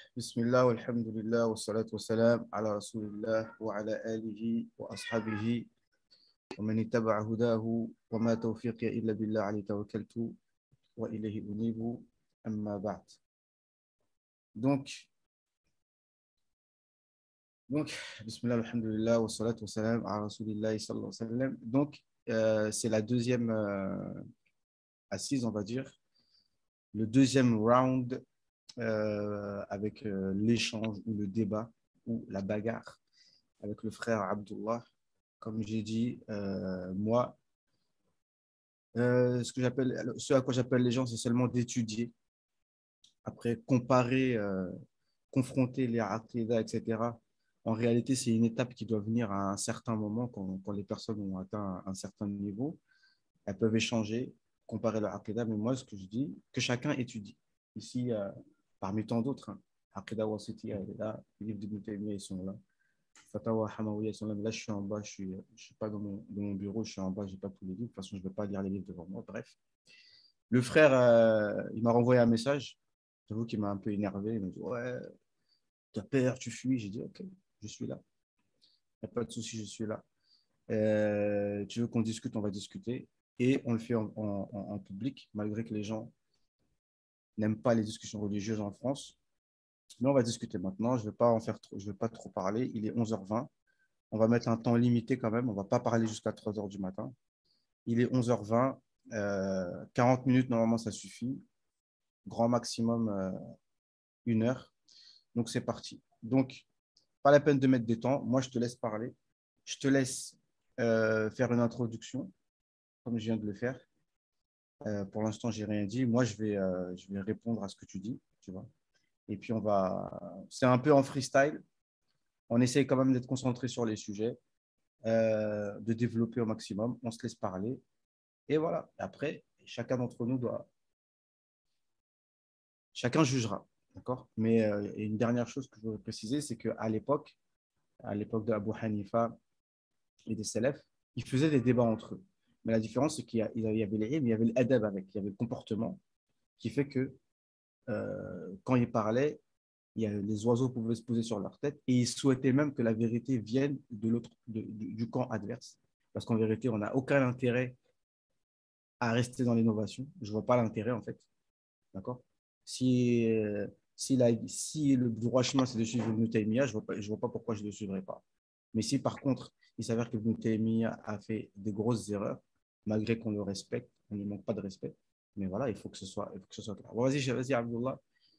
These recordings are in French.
Bismillah, walhamdulillah, wa salatu wa salam ala rasulillah wa ala alihi wa ashabihi wa man ittaba'a hudahu wa ma tawfiqi illa billah alayhi tawakkaltu wa ilayhi unibu amma ba'd. Donc, donc, Bismillah, alhamdulillah, wa salatu wa salam ala rasulillah sallallahu alayhi wa sallam. Donc, c'est la deuxième assise, on va dire, le deuxième round avec l'échange ou le débat ou la bagarre avec le frère Abdullah. Comme j'ai dit, moi, ce à quoi j'appelle les gens, c'est seulement d'étudier. Après, comparer, confronter les aqidah, etc. En réalité, c'est une étape qui doit venir à un certain moment quand les personnes ont atteint un certain niveau. Elles peuvent échanger, comparer leur aqidah. Mais moi, ce que je dis, que chacun étudie. Ici, parmi tant d'autres, hein, Aqidah Wasiti, elle est là, les livres d'Ibn Taymiyyah, ils sont là. Fatawa Hamawiya, ils sont là. Mais là, je suis en bas, je ne suis pas dans mon bureau, je suis en bas, je n'ai pas tous les livres. De toute façon, je ne vais pas lire les livres devant moi. Bref. Le frère, il m'a renvoyé un message. J'avoue qu'il m'a un peu énervé. Il m'a dit, ouais, t'as peur, tu fuis. J'ai dit, ok, je suis là. Il n'y a pas de souci, je suis là. Tu veux qu'on discute, on va discuter. Et on le fait en public, malgré que les gens n'aiment pas les discussions religieuses en France. Mais on va discuter maintenant. Je ne vais pas en faire trop, je vais pas trop parler. Il est 11h20. On va mettre un temps limité quand même. On ne va pas parler jusqu'à 3h du matin. Il est 11h20. 40 minutes, normalement, ça suffit. Grand maximum, 1 heure. Donc, c'est parti. Donc, pas la peine de mettre des temps. Moi, je te laisse parler. Je te laisse faire une introduction, comme je viens de le faire. Pour l'instant, j'ai rien dit. Moi, je vais répondre à ce que tu dis, tu vois. Et puis, on va. C'est un peu en freestyle. On essaye quand même d'être concentré sur les sujets, de développer au maximum. On se laisse parler. Et voilà. Après, chacun d'entre nous doit. Chacun jugera. D'accord. Mais une dernière chose que je voudrais préciser, c'est qu'à l'époque de Abu Hanifa et des Salaf, ils faisaient des débats entre eux. Mais la différence, c'est qu'il y avait les ilm, il y avait l'adab avec, il y avait le comportement qui fait que quand ils parlaient, les oiseaux pouvaient se poser sur leur tête et ils souhaitaient même que la vérité vienne du camp adverse. Parce qu'en vérité, on n'a aucun intérêt à rester dans l'innovation. Je ne vois pas l'intérêt, en fait. D'accord. Si le droit chemin, c'est de suivre Ibn Taymiyyah, je ne vois pas pourquoi je ne le suivrai pas. Mais si, par contre, il s'avère que Ibn Taymiyyah a fait des grosses erreurs, malgré qu'on le respecte, on ne manque pas de respect, mais voilà, il faut que ce soit clair. Bon, vas-y, Abdullah.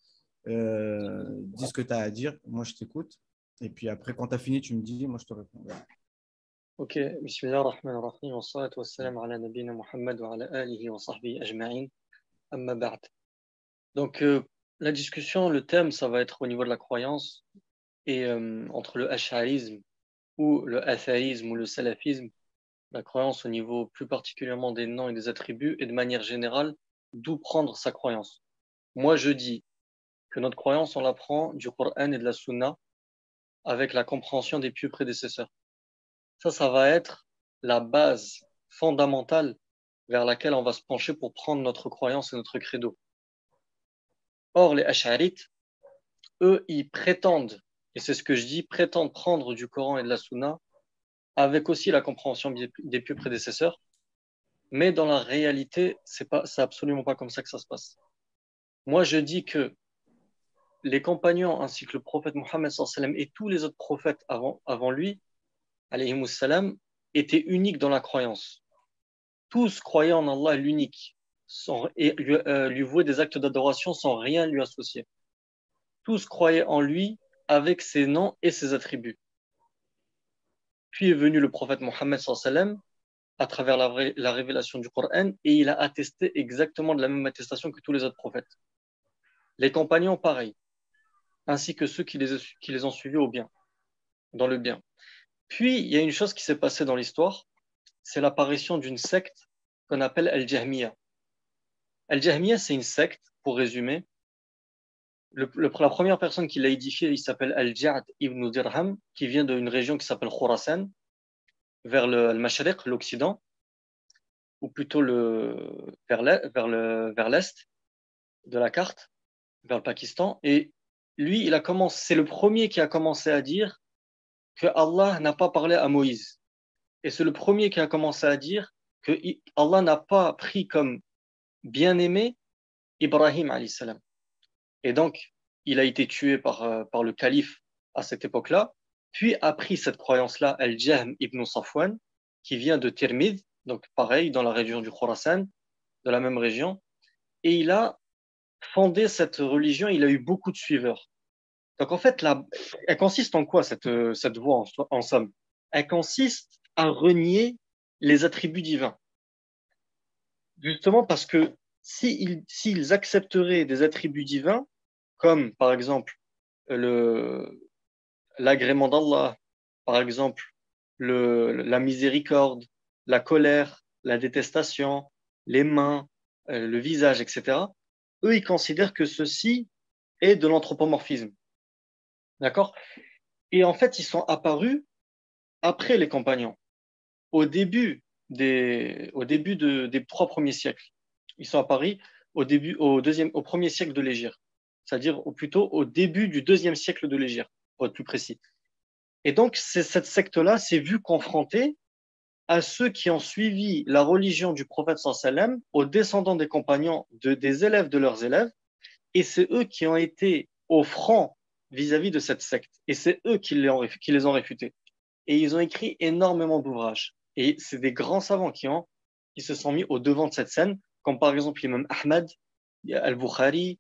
Dis ce que tu as à dire. Moi, je t'écoute. Et puis après, quand tu as fini, tu me dis, moi, je te réponds. Ok, Bismillah ar-Rahman ar-Rahim, wa salatu wa salam ala nabina Muhammad wa ala alihi wa sahbihi ajma'in, amma ba'd. Donc, la discussion, le thème, ça va être au niveau de la croyance et entre le ash'arisme ou le athaïsme ou le salafisme, la croyance au niveau plus particulièrement des noms et des attributs et de manière générale, d'où prendre sa croyance. Moi, je dis que notre croyance, on la prend du Coran et de la Sunna avec la compréhension des pieux prédécesseurs. Ça va être la base fondamentale vers laquelle on va se pencher pour prendre notre croyance et notre credo. Or, les Ash'arites, eux, ils prétendent, et c'est ce que je dis, prétendent prendre du Coran et de la Sunna avec aussi la compréhension des pieux prédécesseurs, mais dans la réalité, c'est absolument pas comme ça que ça se passe. Moi, je dis que les compagnons ainsi que le prophète Mohammed et tous les autres prophètes avant lui, alayhimus salam, étaient uniques dans la croyance. Tous croyaient en Allah l'unique et lui vouaient des actes d'adoration sans rien lui associer. Tous croyaient en lui avec ses noms et ses attributs. Puis est venu le prophète Mohammed à travers la révélation du Coran et il a attesté exactement de la même attestation que tous les autres prophètes. Les compagnons, pareil, ainsi que ceux qui les ont suivis au bien, dans le bien. Puis, il y a une chose qui s'est passée dans l'histoire, c'est l'apparition d'une secte qu'on appelle Al-Jahmiya. Al-Jahmiya, c'est une secte, pour résumer. La première personne qui l'a édifié, il s'appelle Al-Ja'd ibn Dirham, qui vient d'une région qui s'appelle Khurasan, vers le Mashriq, l'Occident, ou plutôt vers l'Est de la carte, vers le Pakistan. Et lui, c'est le premier qui a commencé à dire que Allah n'a pas parlé à Moïse. Et c'est le premier qui a commencé à dire que Allah n'a pas pris comme bien-aimé Ibrahim alayhi salam. Et donc, il a été tué par le calife à cette époque-là, puis a pris cette croyance-là, Al-Jahm ibn Safwan, qui vient de Tirmidh, donc pareil, dans la région du Khorasan, de la même région, et il a fondé cette religion, il a eu beaucoup de suiveurs. Donc en fait, elle consiste en quoi cette voie en somme? Elle consiste à renier les attributs divins. Justement parce que s'ils accepteraient des attributs divins, comme par exemple l'agrément d'Allah, par exemple la miséricorde, la colère, la détestation, les mains, le visage, etc., eux, ils considèrent que ceci est de l'anthropomorphisme. D'accord? Et en fait, ils sont apparus après les compagnons, au début des 3 premiers siècles. Ils sont apparus au premier siècle de l'Hégire, c'est-à-dire plutôt au début du 2e siècle de l'Hégire, pour être plus précis. Et donc, cette secte-là s'est vue confrontée à ceux qui ont suivi la religion du prophète sallam, aux descendants des compagnons, des élèves de leurs élèves, et c'est eux qui ont été au front vis-à-vis de cette secte. Et c'est eux qui les ont réfutés. Et ils ont écrit énormément d'ouvrages. Et c'est des grands savants qui se sont mis au devant de cette scène, comme par exemple l'imam Ahmad, Al-Bukhari,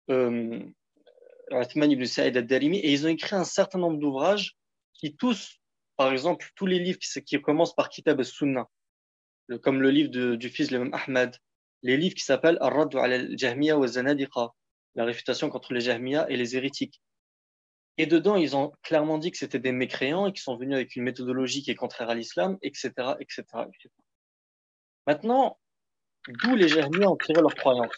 Uthman ibn Sa'id al-Darimi, et ils ont écrit un certain nombre d'ouvrages qui tous, par exemple, tous les livres qui commencent par Kitab al-Sunnah, comme le livre du fils de l'imam Ahmad, les livres qui s'appellent Ar-Raddu ala al-Jahmiya wa Zanadiqa, la réfutation contre les Jahmiya et les hérétiques. Et dedans, ils ont clairement dit que c'était des mécréants et qu'ils sont venus avec une méthodologie qui est contraire à l'islam, etc., etc., etc. Maintenant, d'où les Jahmiya ont tiré leur croyance?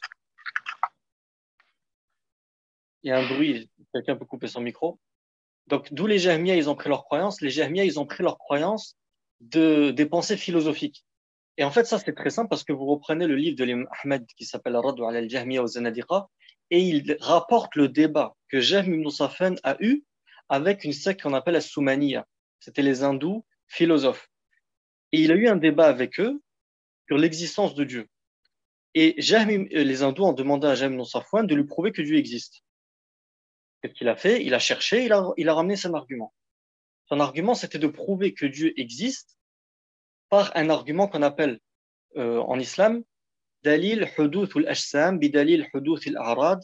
Il y a un bruit, quelqu'un peut couper son micro. Donc, d'où les Jahmiya, ils ont pris leur croyance? Les Jahmiya, ils ont pris leur croyance des pensées philosophiques. Et en fait, ça, c'est très simple parce que vous reprenez le livre de l'imam Ahmed qui s'appelle Ar-Raddu ala al-Jahmiya wa Zanadiqa et il rapporte le débat que Jahm ibn Safwan a eu avec une secte qu'on appelle la Soumaniya. C'était les hindous philosophes. Et il a eu un débat avec eux sur l'existence de Dieu. Et les hindous ont demandé à Jahm ibn Safwan de lui prouver que Dieu existe. Qu'est-ce qu'il a fait? Il a cherché, il a ramené son argument. Son argument, c'était de prouver que Dieu existe par un argument qu'on appelle en islam dalil huduth al-ajsam bidalil huduth al-a'rad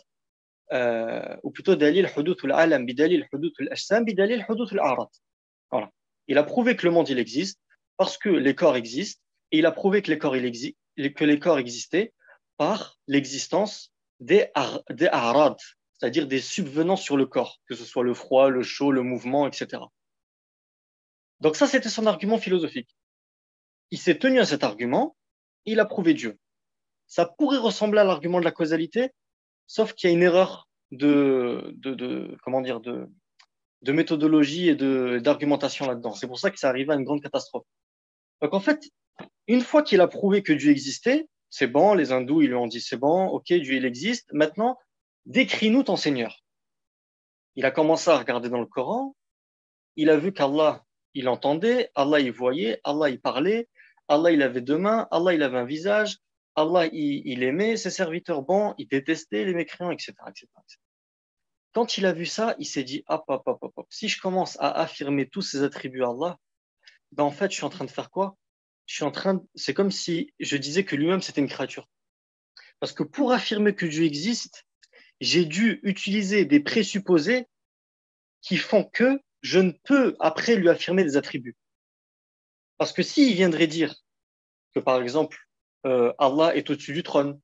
ou plutôt dalil huduth al-alam bidalil huduth al-ajsam bidalil huduth al-a'rad. Voilà. Il a prouvé que le monde il existe parce que les corps existent et il a prouvé que les corps existaient par l'existence des a'rad, c'est-à-dire des subvenants sur le corps, que ce soit le froid, le chaud, le mouvement, etc. Donc ça, c'était son argument philosophique. Il s'est tenu à cet argument, et il a prouvé Dieu. Ça pourrait ressembler à l'argument de la causalité, sauf qu'il y a une erreur comment dire, de méthodologie et d'argumentation là-dedans. C'est pour ça que ça arrive à une grande catastrophe. Donc en fait, une fois qu'il a prouvé que Dieu existait, c'est bon, les hindous, ils lui ont dit c'est bon, ok, Dieu il existe, maintenant, décris-nous ton Seigneur. Il a commencé à regarder dans le Coran, il a vu qu'Allah, il entendait, Allah, il voyait, Allah, il parlait, Allah, il avait 2 mains, Allah, il avait un visage, Allah, il aimait ses serviteurs bons, il détestait les mécréants, etc., etc., etc. Quand il a vu ça, il s'est dit, hop, hop, hop, hop, hop. Si je commence à affirmer tous ces attributs à Allah, ben en fait, je suis en train de faire quoi? C'est comme si je disais que lui-même, c'était une créature. Parce que pour affirmer que Dieu existe, j'ai dû utiliser des présupposés qui font que je ne peux après lui affirmer des attributs. Parce que s'il viendrait dire que, par exemple, Allah est au-dessus du trône,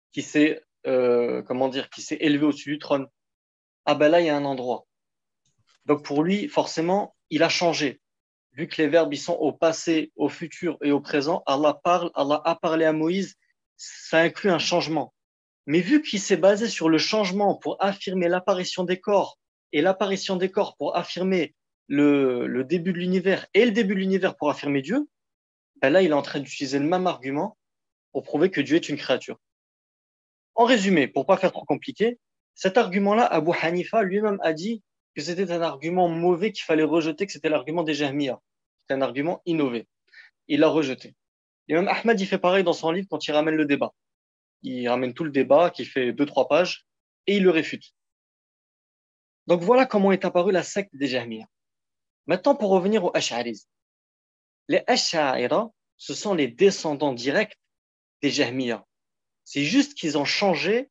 qui s'est élevé au-dessus du trône, ah ben là, il y a un endroit. Donc pour lui, forcément, il a changé. Vu que les verbes ils sont au passé, au futur et au présent, Allah parle, Allah a parlé à Moïse, ça inclut un changement. Mais vu qu'il s'est basé sur le changement pour affirmer l'apparition des corps et l'apparition des corps pour affirmer le début de l'univers et le début de l'univers pour affirmer Dieu, ben là, il est en train d'utiliser le même argument pour prouver que Dieu est une créature. En résumé, pour pas faire trop compliqué, Cet argument-là, Abu Hanifa lui-même a dit que c'était un argument mauvais qu'il fallait rejeter, que c'était l'argument des Jahmiyyah. C'est un argument innové. Il l'a rejeté. Et même Ahmed, il fait pareil dans son livre quand il ramène le débat. Il ramène tout le débat qui fait 2-3 pages et il le réfute. Donc voilà comment est apparue la secte des Jahmiyyah. Maintenant, pour revenir aux Ash'aris. Les Ash'aira, ce sont les descendants directs des Jahmiyyah. C'est juste qu'ils ont changé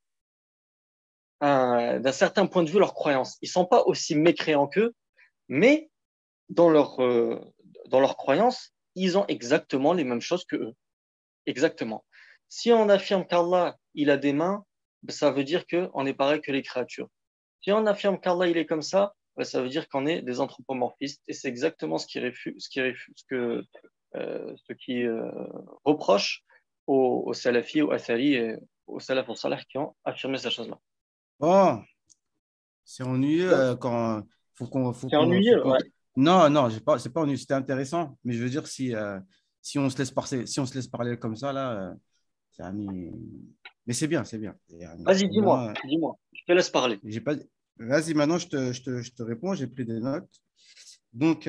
d'un certain point de vue leur croyance. Ils ne sont pas aussi mécréants qu'eux, mais dans dans leur croyance, ils ont exactement les mêmes choses que eux. Exactement. Si on affirme qu'Allah, il a des mains, ça veut dire qu'on est pareil que les créatures. Si on affirme qu'Allah, il est comme ça veut dire qu'on est des anthropomorphistes. Et c'est exactement ce qui reproche aux salafis, aux athari et aux salaf aux salaf qui ont affirmé cette chose-là. Bon, c'est ennuyeux Donc, quand c'est ennuyeux, ouais. Non, non, c'est pas ennuyeux, c'était intéressant. Mais je veux dire, si on se laisse si on se laisse parler comme ça, là, c'est mais c'est bien, c'est bien. Vas-y, Au moins, dis-moi, je te laisse parler. j'ai pas... Vas-y, maintenant, je te réponds, j'ai pris des notes. Donc,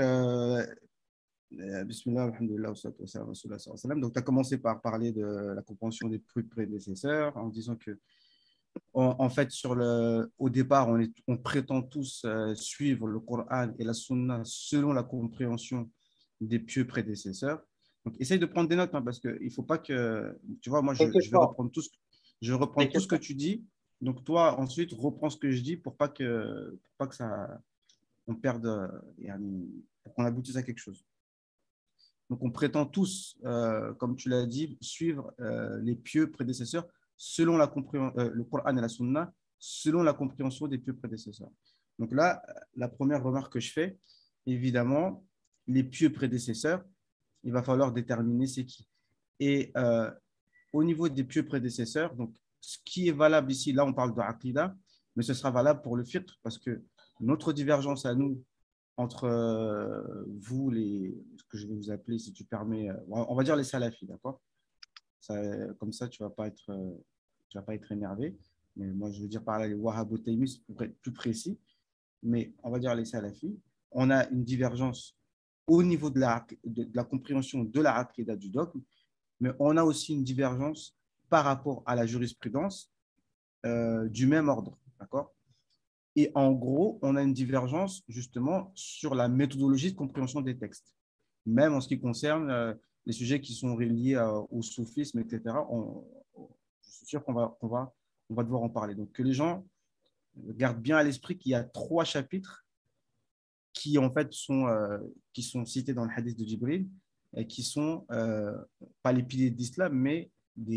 Bismillah, alhamdulillah, wassalatu wassalamu ala rasulillah sallallahu alayhi wa sallam. Donc, tu as commencé par parler de la compréhension des plus prédécesseurs en disant que en fait, au départ, on prétend tous suivre le Coran et la Sunna selon la compréhension des pieux prédécesseurs. Donc, essaye de prendre des notes, hein, parce qu'il ne faut pas que. Tu vois, moi, T'inquiète je vais pas, reprendre je vais reprendre tout t'inquiète ce que pas. tu dis. Donc, toi, ensuite, reprends ce que je dis pour pas que ça, on perde, pour qu'on aboutisse à quelque chose. Donc, on prétend tous, comme tu l'as dit, suivre les pieux prédécesseurs selon le Coran et la Sunna, selon la compréhension des pieux prédécesseurs. Donc là, la première remarque que je fais, évidemment, les pieux prédécesseurs, il va falloir déterminer c'est qui. Et au niveau des pieux prédécesseurs, donc ce qui est valable ici, là on parle de Aqidah, mais ce sera valable pour le fiqh parce que notre divergence à nous, entre vous, ce que je vais vous appeler, si tu permets, on va dire les salafis, d'accord? Comme ça, tu vas pas être énervé. Mais moi, je veux dire par là les wahhabotaymis pour être plus précis. Mais on va dire les salafis. On a une divergence au niveau de la compréhension de la aqidah du dogme, mais on a aussi une divergence par rapport à la jurisprudence du même ordre, d'accord? Et en gros, on a une divergence justement sur la méthodologie de compréhension des textes, même en ce qui concerne les sujets qui sont reliés au soufisme, etc. Je suis sûr on va devoir en parler. Donc, que les gens gardent bien à l'esprit qu'il y a 3 chapitres qui, en fait, qui sont cités dans le hadith de Jibril et qui sont pas les piliers de l'islam, mais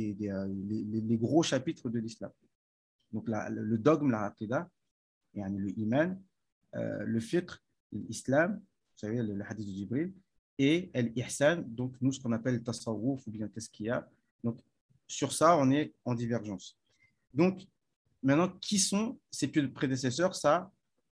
les gros chapitres de l'islam. Donc, le dogme, la aqidah, le iman, le fiqh, l'islam, vous savez, le hadith de Jibril, et l'ihsan, donc nous, ce qu'on appelle le tasawwuf ou bien tazkiya. Donc, sur ça, on est en divergence. Donc, maintenant, qui sont ces prédécesseurs? Ça,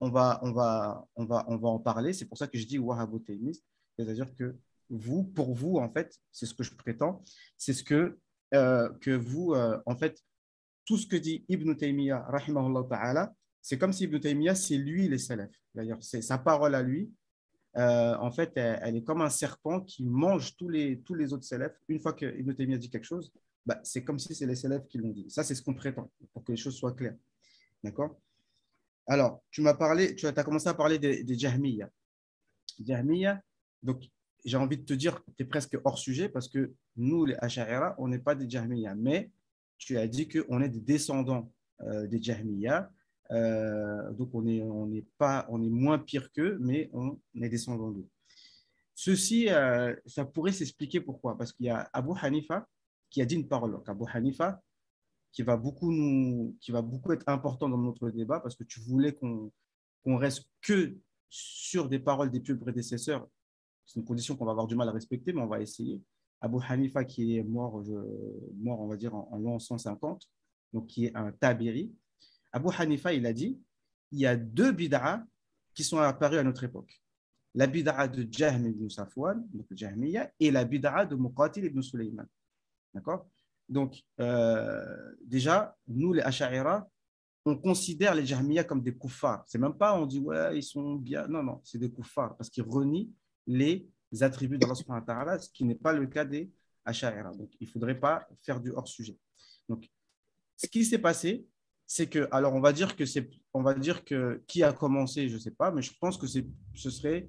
on va en parler. C'est pour ça que je dis wahhabotaymis, c'est-à-dire que pour vous, en fait, c'est ce que je prétends, c'est que vous, en fait, tout ce que dit Ibn Taymiyyah, rahimahullah ta'ala, c'est comme si Ibn Taymiyyah, c'est lui les salafs. D'ailleurs, c'est sa parole à lui. En fait, elle est comme un serpent qui mange tous les autres salafs. Une fois que Ibn Taymiyyah dit quelque chose, bah, c'est comme si c'est les salafs qui l'ont dit. Ça, c'est ce qu'on prétend, pour que les choses soient claires. D'accord? Alors, tu as commencé à parler des Jahmiyyah. Jahmiyyah, donc j'ai envie de te dire, tu es presque hors sujet parce que nous, les Ash'arira, on n'est pas des Jahmiyyah, mais tu as dit qu'on est des descendants des Jahmiyyah. Donc, on est moins pire qu'eux, mais on est descendants d'eux. Ceci, ça pourrait s'expliquer pourquoi. Parce qu'il y a Abu Hanifa qui a dit une parole. Donc, Abu Hanifa, qui va beaucoup être important dans notre débat, parce que tu voulais qu'on reste que sur des paroles des pieux prédécesseurs. C'est une condition qu'on va avoir du mal à respecter, mais on va essayer. Abu Hanifa, qui est mort on va dire, en l'an 150, donc qui est un tabiri. Abu Hanifa, il a dit, il y a 2 bid'a qui sont apparues à notre époque. La bid'a de Jahm ibn Safwan, donc le Jahmiya, et la bid'a de Muqatil ibn Sulayman. D'accord? Donc, déjà, nous, les Ash'arira, on considère les Jahmiya comme des kuffars. C'est même pas, on dit, ouais, ils sont bien. Non, non, c'est des kuffars parce qu'ils renient les attributs d'Allah subhanahu wa ta'ala, ce qui n'est pas le cas des Asha'ira. Donc, il ne faudrait pas faire du hors-sujet. Donc, ce qui s'est passé, c'est que, alors on va dire que qui a commencé, je ne sais pas, mais je pense que ce serait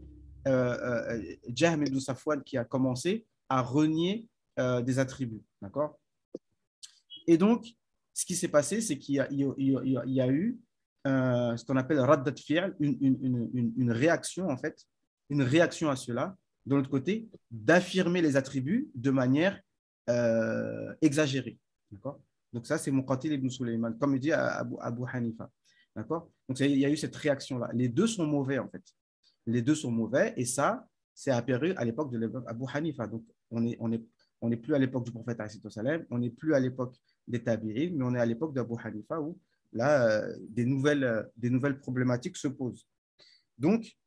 Jahm ibn Safwan qui a commencé à renier des attributs. D'accord? Et donc, ce qui s'est passé, c'est qu'il y a eu ce qu'on appelle raddat fi'l, une réaction, en fait, une réaction à cela, de l'autre côté, d'affirmer les attributs de manière exagérée. D'accord? Donc, ça, c'est Muqatil ibn Sulaiman, comme il dit Abu Hanifa. D'accord? Donc, il y a eu cette réaction-là. Les deux sont mauvais, en fait. Les deux sont mauvais, et ça, c'est apparu à l'époque de Abu Hanifa. Donc, on n'est plus à l'époque du prophète, on n'est plus à l'époque des tabi'in, mais on est à l'époque d'Abu Hanifa où là, des nouvelles problématiques se posent. Donc,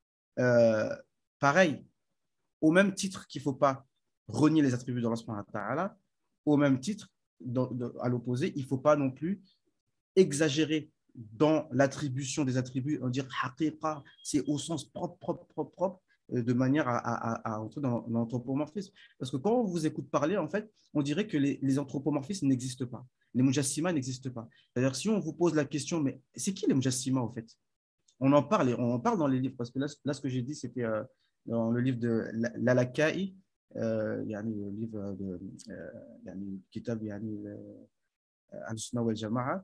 pareil, au même titre qu'il ne faut pas renier les attributs d'Allah subhanahu wa ta'ala, au même titre, à l'opposé, il ne faut pas non plus exagérer dans l'attribution des attributs, on dire haqiqa, c'est au sens propre, de manière à entrer dans l'anthropomorphisme. Parce que quand on vous écoute parler, en fait, on dirait que les anthropomorphismes n'existent pas. Les mujassima n'existent pas. C'est-à-dire, si on vous pose la question, mais c'est qui les mujassima, en fait? On en parle dans les livres, parce que là ce que j'ai dit, c'était dans le livre de Lalaka'i, le livre de Kitab Al-Sunnah wal Jama'a.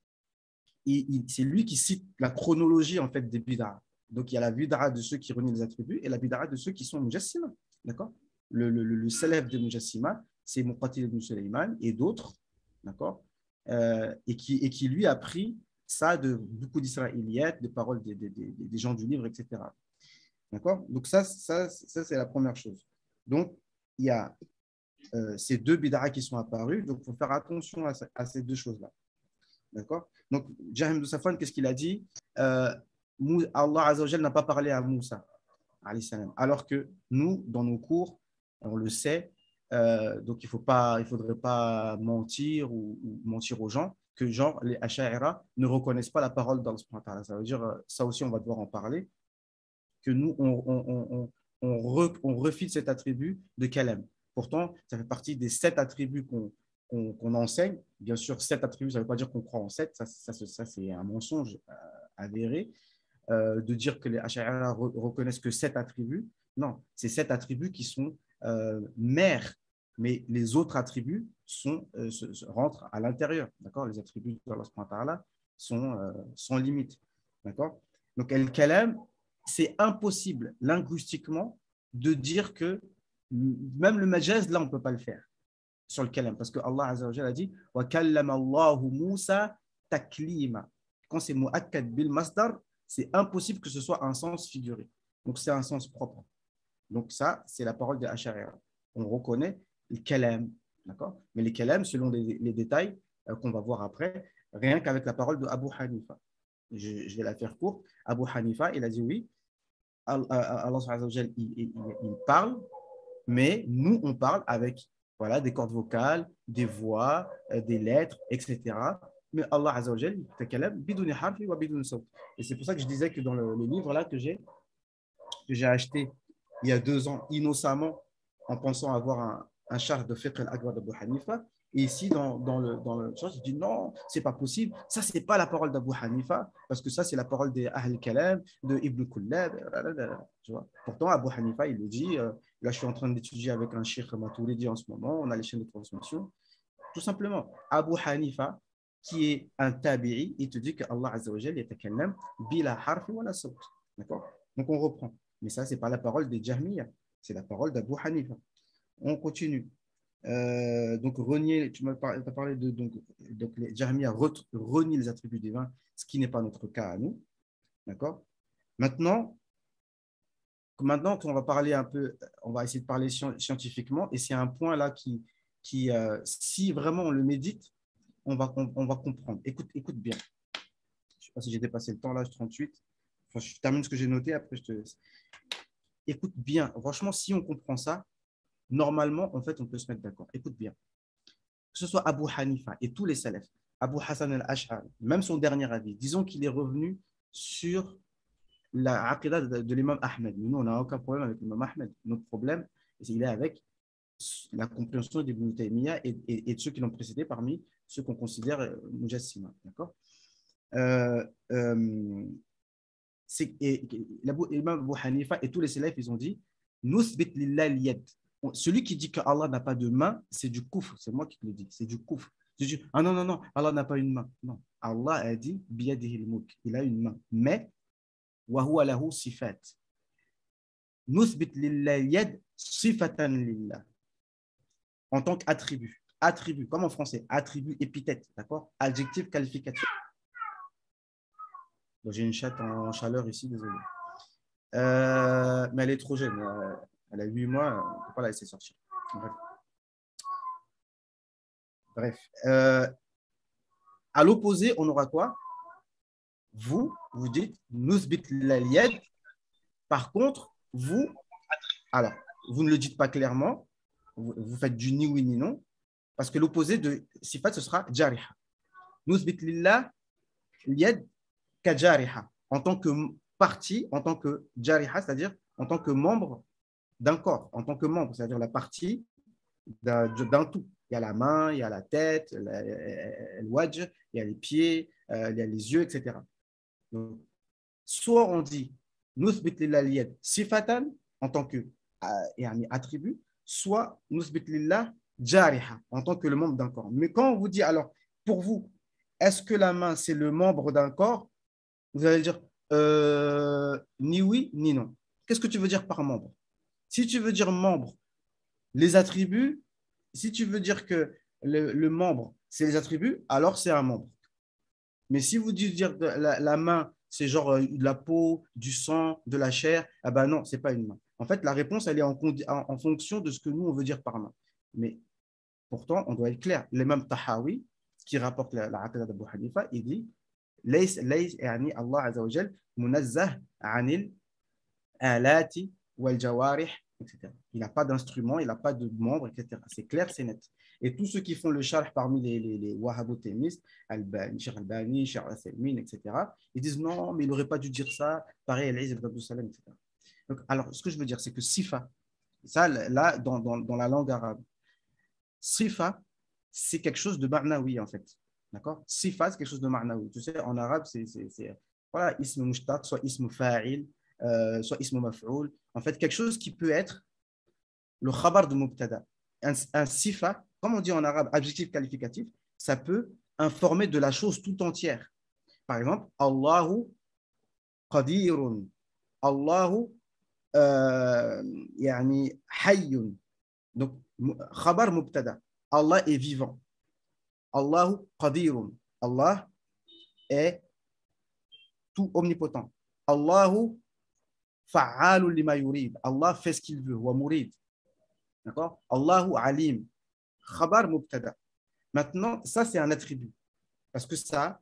C'est lui qui cite la chronologie en fait des bid'a. Donc il y a la bid'a de ceux qui renient les attributs et la bid'a de ceux qui sont mujassima. D'accord? Le célèbre de mujassima, c'est Muqatil ibn Sulaiman et d'autres, d'accord? Et qui lui a pris ça de beaucoup d'Israéliyettes, des paroles des gens du livre, etc. D'accord? Donc ça c'est la première chose. Donc il y a ces deux bid'a qui sont apparus, donc il faut faire attention à ces deux choses-là. D'accord? Donc, Jahm ibn Safwan, qu'est-ce qu'il a dit? Allah Azzawajal n'a pas parlé à Moussa, alors que nous, dans nos cours, on le sait, donc il ne faudrait pas mentir ou mentir aux gens, que genre les Asha'ira ne reconnaissent pas la parole d'Allah. Ça veut dire, ça aussi, on va devoir en parler, que nous, on refile cet attribut de Kalem. Pourtant, ça fait partie des 7 attributs qu'on enseigne. Bien sûr, 7 attributs, ça ne veut pas dire qu'on croit en 7, ça c'est un mensonge avéré. De dire que les Ash'ari reconnaissent que 7 attributs. Non, c'est 7 attributs qui sont mères, mais les autres attributs rentrent à l'intérieur. D'accord? Les attributs d'Allah sont sans limite. D'accord? Donc, El-Kalam, c'est impossible linguistiquement de dire que même le majaz, là, on ne peut pas le faire sur le kalam, parce que Allah Azza wa Jalla a dit wa kallama Allahu Musa taklima. Quand c'est mu'akkad bil masdar, c'est impossible que ce soit un sens figuré. Donc c'est un sens propre. Donc ça, c'est la parole des Ash'ariyya. On reconnaît le kalam, d'accord? Mais les kalam, selon les détails qu'on va voir après, rien qu'avec la parole de Abu Hanifa. Je vais la faire courte. Abu Hanifa, il a dit oui, Allah Azza wa Jalla, il parle, mais nous, on parle avec des cordes vocales, des voix, des lettres, etc. Mais Allah Azza wa Jal, et c'est pour ça que je disais que dans le livre là que j'ai acheté il y a 2 ans, innocemment, en pensant avoir un char de fiqh al-akbar d'Abu Hanifa, et ici dans le char, je dis non, c'est pas possible, ça c'est pas la parole d'Abu Hanifa, parce que ça c'est la parole des Ahl Kalam, de Ibn Kullab, tu vois. Pourtant Abu Hanifa il le dit, là je suis en train d'étudier avec un cheikh Matouridi en ce moment, on a les chaînes de transmission, tout simplement, Abu Hanifa qui est un tabi'i, il te dit que Allah Azza wa Jal yatakallam bila harfi wala sawt. D'accord? Donc on reprend. Mais ça, ce n'est pas la parole des Jahmiya, c'est la parole d'Abu Hanifa. On continue. Donc, renier, tu m'as parlé de. Donc les Jahmiya renient les attributs divins, ce qui n'est pas notre cas à nous. D'accord? Maintenant, on va parler un peu, on va essayer de parler scientifiquement, et c'est un point là qui si vraiment on le médite, on va comprendre. Écoute bien. Je ne sais pas si j'ai dépassé le temps là, 38. Enfin, je termine ce que j'ai noté, après je te laisse. Écoute bien. Franchement, si on comprend ça, normalement, en fait, on peut se mettre d'accord. Écoute bien. Que ce soit Abu Hanifa et tous les salafs. Abu Hassan al-Ash'ari, même son dernier avis, disons qu'il est revenu sur la aqidah de l'imam Ahmed. Nous, on n'a aucun problème avec l'imam Ahmed. Notre problème, il est avec la compréhension d'Ibn Taymiyyah et de ceux qui l'ont précédé parmi ceux qu'on considère mujassima. D'accord l'imam Abu Hanifa et tous les salafs, ils ont dit Nusbit lillah liyad. Celui qui dit que Allah n'a pas de main, c'est du kufr. C'est moi qui te le dis. C'est du kufr. Je dis, ah non, non, non, Allah n'a pas une main. Non. Allah a dit biyadihi al-mulk. Il a une main. Mais, wa huwa lahu sifat. Nusbit lillah liyad sifatan lillah. En tant qu'attribut. Attribut, comme en français. Attribut, épithète. D'accord? Adjectif qualificatif. J'ai une chatte en chaleur ici, désolé. Mais elle est trop jeune. Elle a 8 mois, on ne peut pas la laisser sortir. Bref. À l'opposé, on aura quoi? Vous dites Nusbit lillah. Par contre, alors, vous ne le dites pas clairement. Vous faites du ni oui ni non. Parce que l'opposé de sifat, ce sera jariha. Nusbit lillah liyad kajariha. En tant que partie, en tant que jariha, c'est-à-dire en tant que membre d'un corps, en tant que membre, c'est-à-dire la partie d'un tout. Il y a la main, il y a la tête, le wajh, il y a les pieds, il y a les yeux, etc. Donc, soit on dit nusbit lillah liyad sifatan en tant que attribut, soit nusbit lillah jariha en tant que le membre d'un corps. Mais quand on vous dit, alors, pour vous, est-ce que la main, c'est le membre d'un corps? Vous allez dire ni oui, ni non. Qu'est-ce que tu veux dire par membre? Si tu veux dire membre, les attributs, si tu veux dire que le membre, c'est les attributs, alors c'est un membre. Mais si vous dites dire la main, c'est genre de la peau, du sang, de la chair, ah ben non, ce n'est pas une main. En fait, la réponse, elle est en fonction de ce que nous, on veut dire par main. Mais pourtant, on doit être clair. L'imam Tahawi, qui rapporte la aqidah d'Abu Hanifa, il dit ليس يعني الله عز وجل منزه عن الآلات والجوارح etc. Il n'a pas d'instrument, il n'a pas de membre, etc. C'est clair, c'est net. Et tous ceux qui font le charh parmi les wahhabothémistes, Cheikh Albani, Cheikh Al-Thelmine, etc., ils disent non, mais il n'aurait pas dû dire ça, pareil, Al-Izz ibn Abdus Salam, etc. Donc, alors, ce que je veux dire, c'est que sifa, ça, là, dans la langue arabe, sifa, c'est quelque chose de ma'nawi, en fait. D'accord? Sifa, c'est quelque chose de ma'nawi. Tu sais, en arabe, c'est voilà, ism mushtaq, soit ism fa'il, soit ism maf'oul. En fait, quelque chose qui peut être le khabar de mubtada. Un sifa, comme on dit en arabe, adjectif qualificatif, ça peut informer de la chose tout entière. Par exemple, Allahu qadirun. Allahu yani hayyun. Donc, khabar mubtada. Allah est vivant. Allahu qadirun. Allah est tout omnipotent. Allahu fa'alun lima yurid. Allah fait ce qu'il veut. Wa murid. D'accord? Allahu alim. Khabar mubtada. Maintenant, ça, c'est un attribut. Parce que ça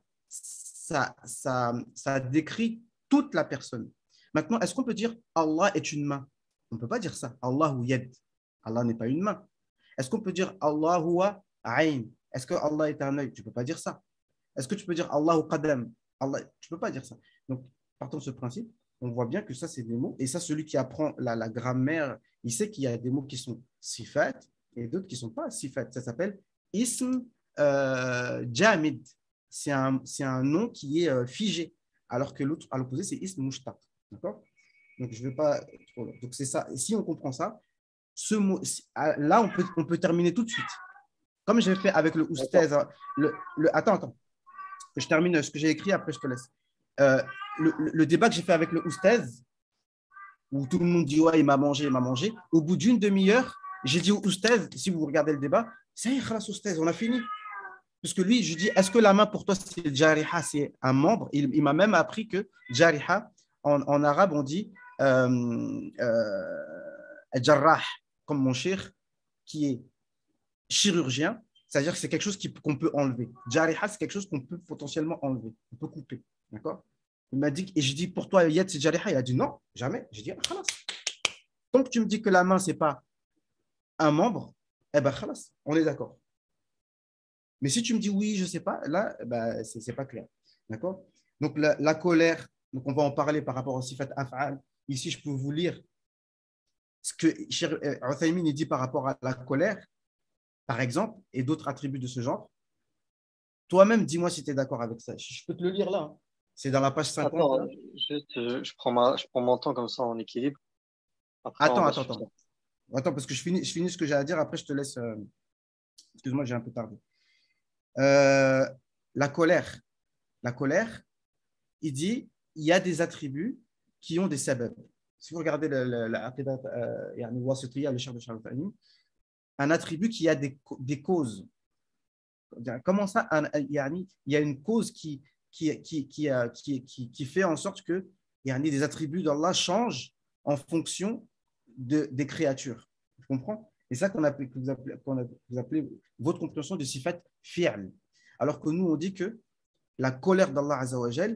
décrit toute la personne. Maintenant, est-ce qu'on peut dire Allah est une main? On ne peut pas dire ça. Allahu yad. Allah n'est pas une main. Est-ce qu'on peut dire Allahu ayn? Est-ce que Allah est un œil? Tu ne peux pas dire ça. Est-ce que tu peux dire Allahu qadam? Allah, tu ne peux pas dire ça. Donc, partant de ce principe, on voit bien que ça, c'est des mots. Et ça, celui qui apprend la grammaire, il sait qu'il y a des mots qui sont sifat et d'autres qui ne sont pas sifat. Ça s'appelle ism jamid. C'est un nom qui est figé. Alors que l'autre, à l'opposé, c'est ism mushtaq. D'accord? Donc, je ne vais pas. Donc, c'est ça. Et si on comprend ça, ce mot, là, on peut terminer tout de suite. Comme j'ai fait avec le oustaz. Attends. Je termine ce que j'ai écrit, après je te laisse. Le débat que j'ai fait avec le oustaz, où tout le monde dit ouais, il m'a mangé. Au bout d'une demi-heure, j'ai dit au oustaz, si vous regardez le débat, ça y est, khalas oustaz, on a fini. Parce que lui, je dis, est-ce que la main pour toi, c'est le jariha, c'est un membre? Il m'a même appris que jariha, en arabe, on dit jarrah, comme mon cheikh, qui est chirurgien, c'est-à-dire que c'est quelque chose qu'on peut enlever. Jariha, c'est quelque chose qu'on peut potentiellement enlever, on peut couper. D'accord? Il m'a dit, et je dis, pour toi, Yad, c'est jariha? Il a dit non, jamais. J'ai dit, khalas. Tant que tu me dis que la main, ce n'est pas un membre, eh bien, khalas, on est d'accord. Mais si tu me dis oui, je ne sais pas, là, bah, ce n'est pas clair. D'accord? Donc, la colère, donc on va en parler par rapport au sifat af'al. Ici, je peux vous lire ce que Cheikh Uthaymin dit par rapport à la colère, par exemple, et d'autres attributs de ce genre. Toi-même, dis-moi si tu es d'accord avec ça. Je peux te le lire là, hein. C'est dans la page 50 Attends, là. juste, je prends mon temps comme ça en équilibre. Après, on Attends, va attends, suivre ça. attends. Attends, parce que je finis ce que j'ai à dire. Après, je te laisse. Excuse-moi, j'ai un peu tardé. Euh, la colère. La colère, il dit il y a des attributs qui ont des sabab. Si vous regardez la Aqidat, yani Wasitiyya, le chef de Charles Thani, un attribut qui a des causes. Comment ça yani, il y a une cause qui fait en sorte que yani, des attributs d'Allah changent en fonction des créatures. Tu comprends? C'est ça vous appelez votre compréhension de sifat fi'l. Alors que nous, on dit que la colère d'Allah Azzawajal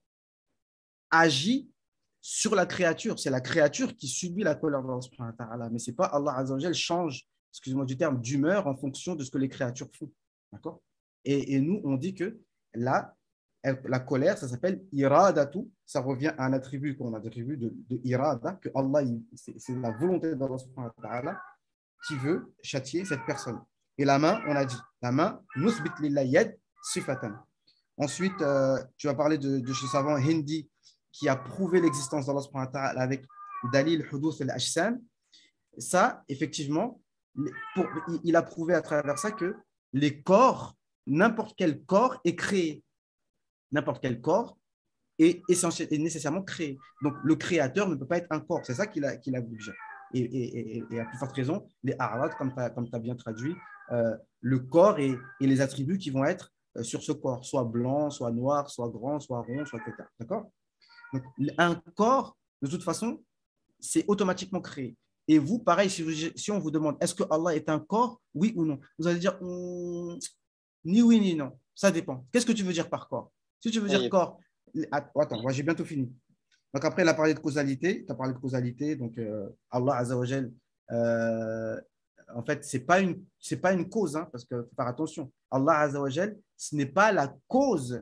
agit sur la créature. C'est la créature qui subit la colère d'Allah subhanahu wa ta'ala. Mais ce n'est pas Allah Azzawajal change, excusez-moi du terme, d'humeur en fonction de ce que les créatures font. D'accord? Et nous, on dit que là, la colère, ça s'appelle iradatu. Ça revient à un attribut qu'on a attribut de irada, que Allah, c'est la volonté d'Allah subhanahu wa ta'ala qui veut châtier cette personne. Et la main, on a dit, la main, nusbit lillahi yad sifatan. Ensuite, tu vas parler de ce savant hindi qui a prouvé l'existence d'Allah subhanahu wa ta'ala avec Dalil Hudouth al-Ajsam. Ça, effectivement, il a prouvé à travers ça que les corps, n'importe quel corps est créé. N'importe quel corps est nécessairement créé. Donc, le créateur ne peut pas être un corps. C'est ça qu'il a voulu dire. Et à plus forte raison, les a'rad, comme tu as bien traduit, le corps et les attributs qui vont être sur ce corps, soit blanc, soit noir, soit grand, soit rond, soit etc. D'accord? Donc, un corps, de toute façon, c'est automatiquement créé. Et vous, pareil, si on vous demande est-ce que Allah est un corps, oui ou non, vous allez dire ni oui ni non. Ça dépend. Qu'est-ce que tu veux dire par corps? Si tu veux dire Oui, corps, attends, moi j'ai bientôt fini. Donc après, il a parlé de causalité. Tu as parlé de causalité. Donc Allah Azzawajal, en fait, c'est pas une cause, hein, parce que faut faire attention. Allah Azzawajal, ce n'est pas la cause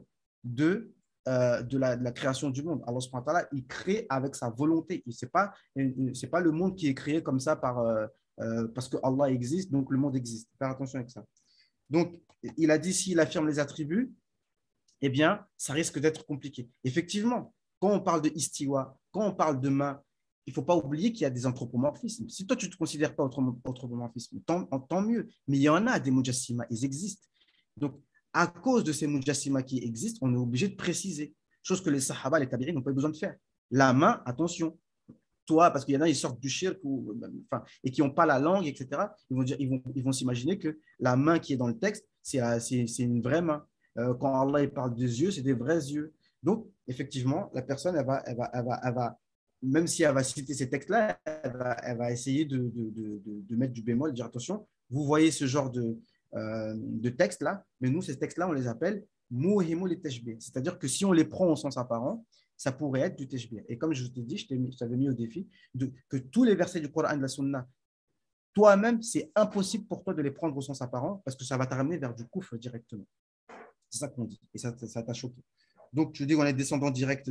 de la création du monde. Allah subhanahu wa ta'ala, il crée avec sa volonté. Ce n'est pas le monde qui est créé comme ça parce que Allah existe, donc le monde existe. Faire attention avec ça. Donc, il a dit, s'il affirme les attributs, eh bien, ça risque d'être compliqué. Effectivement, quand on parle de istiwa, quand on parle de main, il ne faut pas oublier qu'il y a des anthropomorphismes. Si toi, tu ne te considères pas anthropomorphisme, tant mieux. Mais il y en a des mujassima, ils existent. Donc, à cause de ces mujassima qui existent, on est obligé de préciser, chose que les sahaba, les tabi'in n'ont pas eu besoin de faire. La main, attention, toi, parce qu'il y en a, ils sortent du shirk et qui n'ont pas la langue, etc. Ils vont s'imaginer que la main qui est dans le texte, c'est une vraie main. Quand Allah il parle des yeux, c'est des vrais yeux. Donc, effectivement, la personne, elle va même si elle va citer ces textes-là, elle va essayer de mettre du bémol, de dire attention, vous voyez ce genre de textes-là, mais nous, ces textes-là, on les appelle muhimul et tashbih. C'est-à-dire que si on les prend au sens apparent, ça pourrait être du tashbih. Et comme je te dis, je t'avais mis au défi que tous les versets du Coran et de la Sunna, toi-même, c'est impossible pour toi de les prendre au sens apparent parce que ça va t'amener vers du kufr directement. C'est ça qu'on dit. Et ça t'a choqué. Donc, tu dis qu'on est descendant direct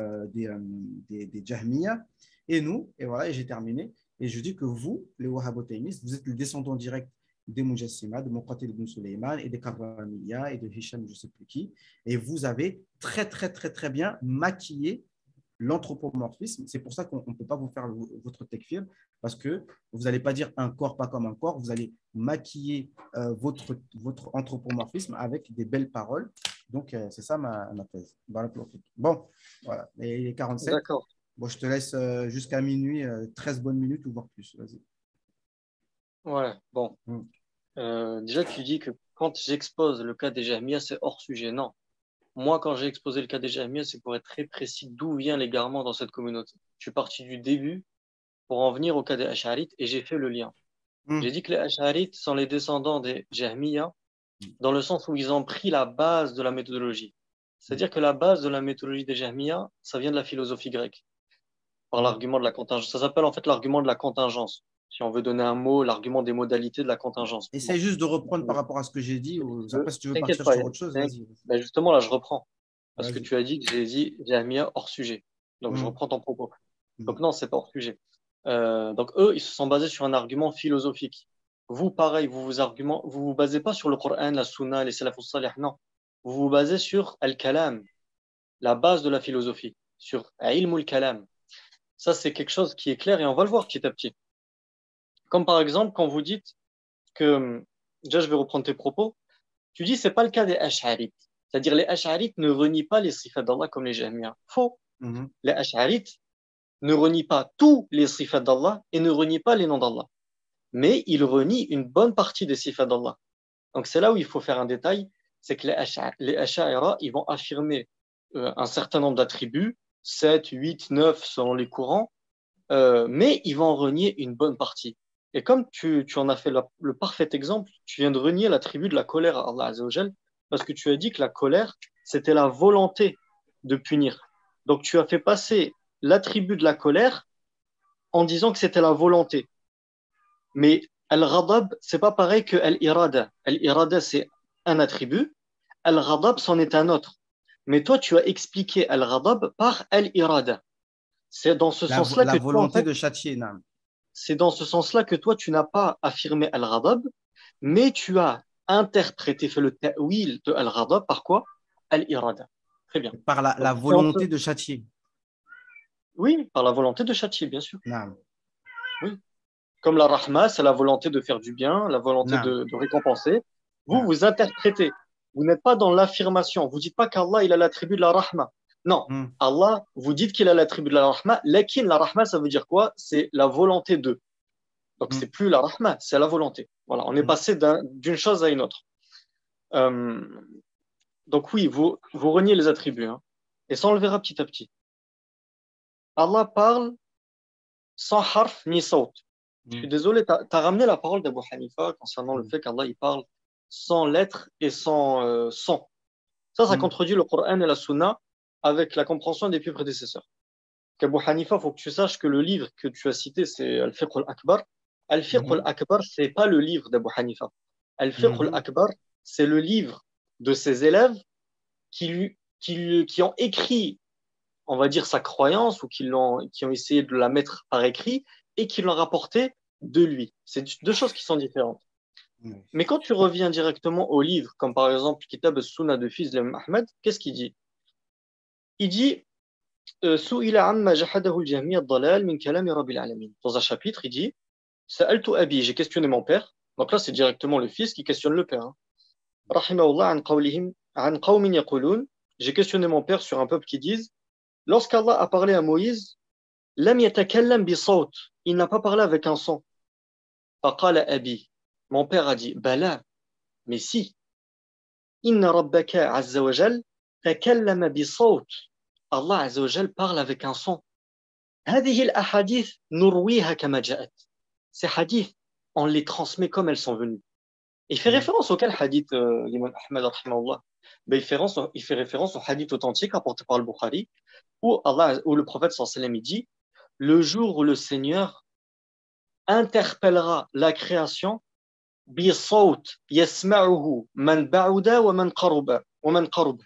des Jahmiya. Et nous, et voilà, et j'ai terminé. Et je dis que vous, les Wahhabotaymistes, vous êtes les descendants directs des Mujassima, de Muqatil ibn Suleyman et des Karramiya et de Hisham, je ne sais plus qui. Et vous avez très, très, très, très bien maquillé l'anthropomorphisme. C'est pour ça qu'on ne peut pas vous faire votre tekfir, parce que vous n'allez pas dire un corps pas comme un corps, vous allez maquiller votre anthropomorphisme avec des belles paroles. Donc, c'est ça ma thèse. Bon, voilà. Et il est 47. d'accord. Bon, je te laisse jusqu'à minuit, 13 bonnes minutes ou voire plus. Vas-y. Ouais, bon. Déjà, tu dis que quand j'expose le cas des Jahmiya, c'est hors sujet. Non. Moi, quand j'ai exposé le cas des Jahmiya, c'est pour être très précis d'où vient l'égarement dans cette communauté. Je suis parti du début pour en venir au cas des Ash'arites et j'ai fait le lien. J'ai dit que les Ash'arites sont les descendants des Jahmiya dans le sens où ils ont pris la base de la méthodologie. C'est-à-dire que la base de la méthodologie des Jahmiya, ça vient de la philosophie grecque, par l'argument de la contingence. Ça s'appelle en fait l'argument de la contingence. Si on veut donner un mot, l'argument des modalités de la contingence. Essaye juste de reprendre par rapport à ce que j'ai dit. Ou après, si tu veux T'inquiète partir pas. sur autre chose, vas-y. Ben justement, là, je reprends. Parce que Vas-y. tu as dit que j'ai dit Jahmiya hors sujet. Donc, je Hmm. reprends ton propos. Hmm. Donc, non, c'est pas hors sujet. Donc, eux, ils se sont basés sur un argument philosophique. Vous, pareil, vous vous basez pas sur le Coran, la Sunna, les salafus salih, non. Vous vous basez sur Al-Kalam, la base de la philosophie, sur Ilmul Kalam. Ça, c'est quelque chose qui est clair et on va le voir petit à petit. Comme par exemple, quand vous dites que, déjà, je vais reprendre tes propos, tu dis c'est pas le cas des Ash'arites. C'est-à-dire les Ash'arites ne renient pas les sifats d'Allah comme les Jahmiya. Faux. Mhm. Les Ash'arites ne renient pas tous les sifats d'Allah et ne renient pas les noms d'Allah. Mais ils renient une bonne partie des sifats d'Allah. Donc c'est là où il faut faire un détail, c'est que les Ash'ara, ils vont affirmer un certain nombre d'attributs, 7, 8, 9 selon les courants, mais ils vont en renier une bonne partie. Et comme tu en as fait le parfait exemple, tu viens de renier l'attribut de la colère à Allah Azza wa Jal, parce que tu as dit que la colère, c'était la volonté de punir. Donc tu as fait passer l'attribut de la colère en disant que c'était la volonté. Mais al-ghadab, c'est pas pareil que al-irada. Al-irada, c'est un attribut. Al-ghadab, c'en est un autre. Mais toi, tu as expliqué al-ghadab par al-irada. C'est dans ce sens-là La que toi, en volonté fait, de châtier, non. c'est dans ce sens-là que toi, tu n'as pas affirmé al-ghadab, mais tu as interprété, fait le ta'wil de al-ghadab par quoi? Al-irada. Très bien. Par Donc, la volonté de châtier. oui, par la volonté de châtier, bien sûr. Non. Oui. Comme la rahma, c'est la volonté de faire du bien, la volonté Non. de récompenser. Vous, Non. vous interprétez. Vous n'êtes pas dans l'affirmation. Vous dites pas qu'Allah, il a l'attribut de la rahma. Non. Hmm. Allah, vous dites qu'il a l'attribut de la rahma. Lakin, la rahma, ça veut dire quoi? C'est la volonté de. Donc, Hmm. c'est plus la rahma, c'est la volonté. Voilà, on est Hmm. passé d'une chose à une autre. Euh, donc, oui, vous reniez les attributs. Hein. Et ça, on le verra petit à petit. Allah parle sans harf ni saut. Je suis Hmm. désolé, tu as ramené la parole d'Abu Hanifa concernant le Hmm. fait qu'Allah il parle sans lettres et sans son. Ça Hmm. contredit le Coran et la Sunna avec la compréhension des plus prédécesseurs. Qu'Abu Hanifa, il faut que tu saches que le livre que tu as cité, c'est Al-Fiqh al-Akbar. Al-Fiqh Hmm. al-Akbar, c'est pas le livre d'Abu Hanifa. Al-Fiqh Hmm. al-Akbar, c'est le livre de ses élèves qui ont écrit, on va dire, sa croyance ou qui ont essayé de la mettre par écrit et qui l'ont rapporté de lui. C'est deux choses qui sont différentes. Hmm. Mais quand tu reviens directement au livre, comme par exemple Kitab al-Sunnah de fils de Ahmed, qu'est-ce qu'il dit? Il dit Su'ila amma jahadahu al-jahmi ad-dalal min kalami rabbil alamin. Dans un chapitre, il dit Sa'altu abi, j'ai questionné mon père. Donc là, c'est directement le fils qui questionne le père. Hein. Rahimahullah an qawlihim an qawmin yaqulun. J'ai questionné mon père sur un peuple qui disent lorsqu'Allah a parlé à Moïse, lam yatakallam bi sawt. Il n'a pas parlé avec un son. Faqala abi. Mon père a dit Bala, mais si. Inna rabbaka azza wa jal takallama bi sawt. Allah azza wa jal parle avec un son. هذه الأحاديث نرويها كما جاءت. Ces hadiths, on les transmet comme elles sont venues. Il fait Hmm. référence auquel hadith, l'imam Ahmed, rahimahullah? Ben, il fait référence au hadith authentique rapporté par le Bukhari, où le prophète sallallahu alayhi wa sallam il dit le jour où le Seigneur interpellera la création بصوت يسمعه من بعد ومن قرب.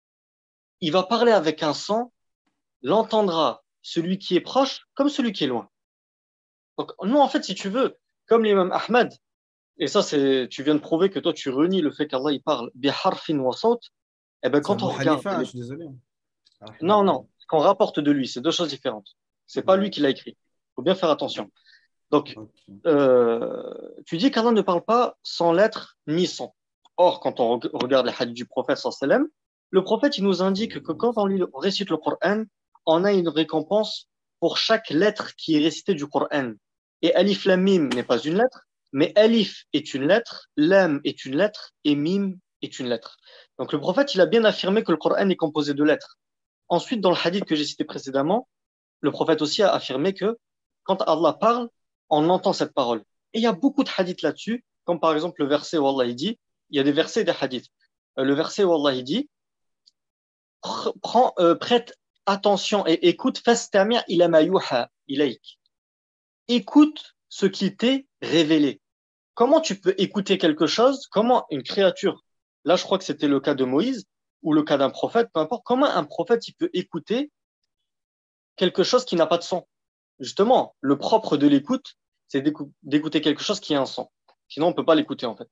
Il va parler avec un son, l'entendra celui qui est proche comme celui qui est loin. Donc, nous, en fait, si tu veux, comme l'imam Ahmed, et ça, tu viens de prouver que toi, tu renies le fait qu'Allah, il parle biharfin wa sawt, eh ben, C'est quand on Abu regarde Hanifa, hein, je suis désolé. non, Rahimahullah. non, ce qu'on rapporte de lui, c'est deux choses différentes. C'est pas lui Hmm. qui l'a écrit. Il faut bien faire attention. Donc, Ok. tu dis qu'Allah ne parle pas sans lettres ni son. Or, quand on regarde les hadiths du prophète sallam, le prophète il nous indique que quand on récite le Coran, on a une récompense pour chaque lettre qui est récitée du Coran. Et Alif Lam Mim n'est pas une lettre, mais Alif est une lettre, Lam est une lettre et Mim est une lettre. Donc le prophète il a bien affirmé que le Coran est composé de lettres. Ensuite, dans le hadith que j'ai cité précédemment, le prophète aussi a affirmé que quand Allah parle, on entend cette parole. Et il y a beaucoup de hadiths là-dessus, comme par exemple le verset où Allah il dit, il y a des versets et des hadiths. Le verset où Allah il dit, prête attention et écoute, fastami' ila ma yuha ilayk. Écoute ce qu'il t'est révélé. Comment tu peux écouter quelque chose? Comment une créature, là je crois que c'était le cas de Moïse ou le cas d'un prophète, peu importe, comment un prophète il peut écouter quelque chose qui n'a pas de son? Justement, le propre de l'écoute, c'est d'écouter quelque chose qui a un son. Sinon, on ne peut pas l'écouter en fait.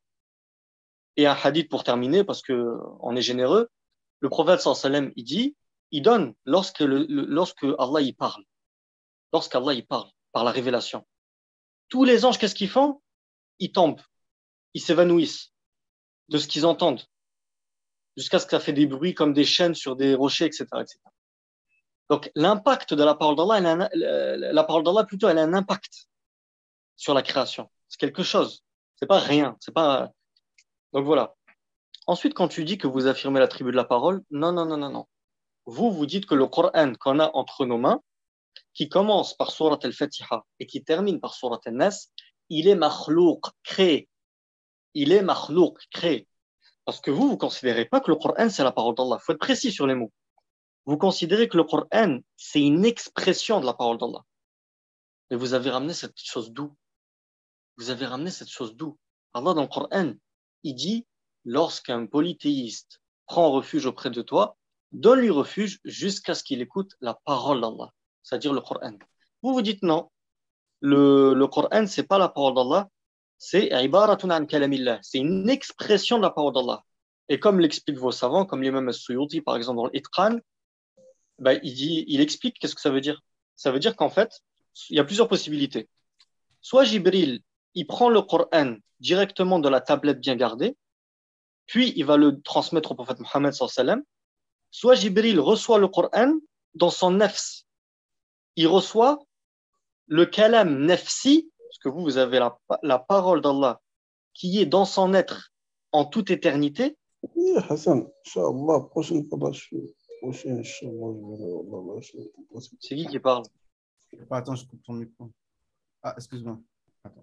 Et un hadith pour terminer, parce que on est généreux, le prophète sallallahu alayhi wa sallam, il dit, il donne lorsque Allah y parle, lorsqu'Allah y parle par la révélation. Tous les anges, qu'est-ce qu'ils font? Ils tombent, ils s'évanouissent de ce qu'ils entendent, jusqu'à ce que ça fait des bruits comme des chaînes sur des rochers, etc., etc. Donc, l'impact de la parole d'Allah, la parole d'Allah, plutôt, elle a un impact sur la création. C'est quelque chose. C'est pas rien. C'est pas. Donc voilà. Ensuite, quand tu dis que vous affirmez l'attribut de la parole, non, non, non, non, non. Vous dites que le Coran qu'on a entre nos mains, qui commence par Surat al-Fatiha et qui termine par Surat al-Nas, il est makhlouq, créé. Il est makhlouq, créé. Parce que vous considérez pas que le Coran, c'est la parole d'Allah. Il faut être précis sur les mots. Vous considérez que le Coran, c'est une expression de la parole d'Allah. Mais vous avez ramené cette chose d'où? Vous avez ramené cette chose d'où? Allah, dans le Coran, il dit, lorsqu'un polythéiste prend refuge auprès de toi, donne-lui refuge jusqu'à ce qu'il écoute la parole d'Allah, c'est-à-dire le Coran. Vous dites non, le Coran, c'est pas la parole d'Allah, c'est ibaratun an kalamillah, c'est une expression de la parole d'Allah. Et comme l'expliquent vos savants, comme l'imam as-Suyuti, par exemple, dans l'Itqan, ben, il explique qu'est-ce que ça veut dire. Ça veut dire qu'en fait, il y a plusieurs possibilités. Soit Jibril, il prend le Coran directement de la tablette bien gardée, puis il va le transmettre au prophète Mohammed sallallahu alayhi wa sallam. Soit Jibril reçoit le Coran dans son nafs. Il reçoit le kalam nafsi, parce que vous avez la parole d'Allah qui est dans son être en toute éternité. Oui, Hassan, Inch'Allah, prochaine fois, prochaine, Inch'Allah, C'est qui parle? Attends, je coupe ton micro. Ah, excuse-moi. Attends.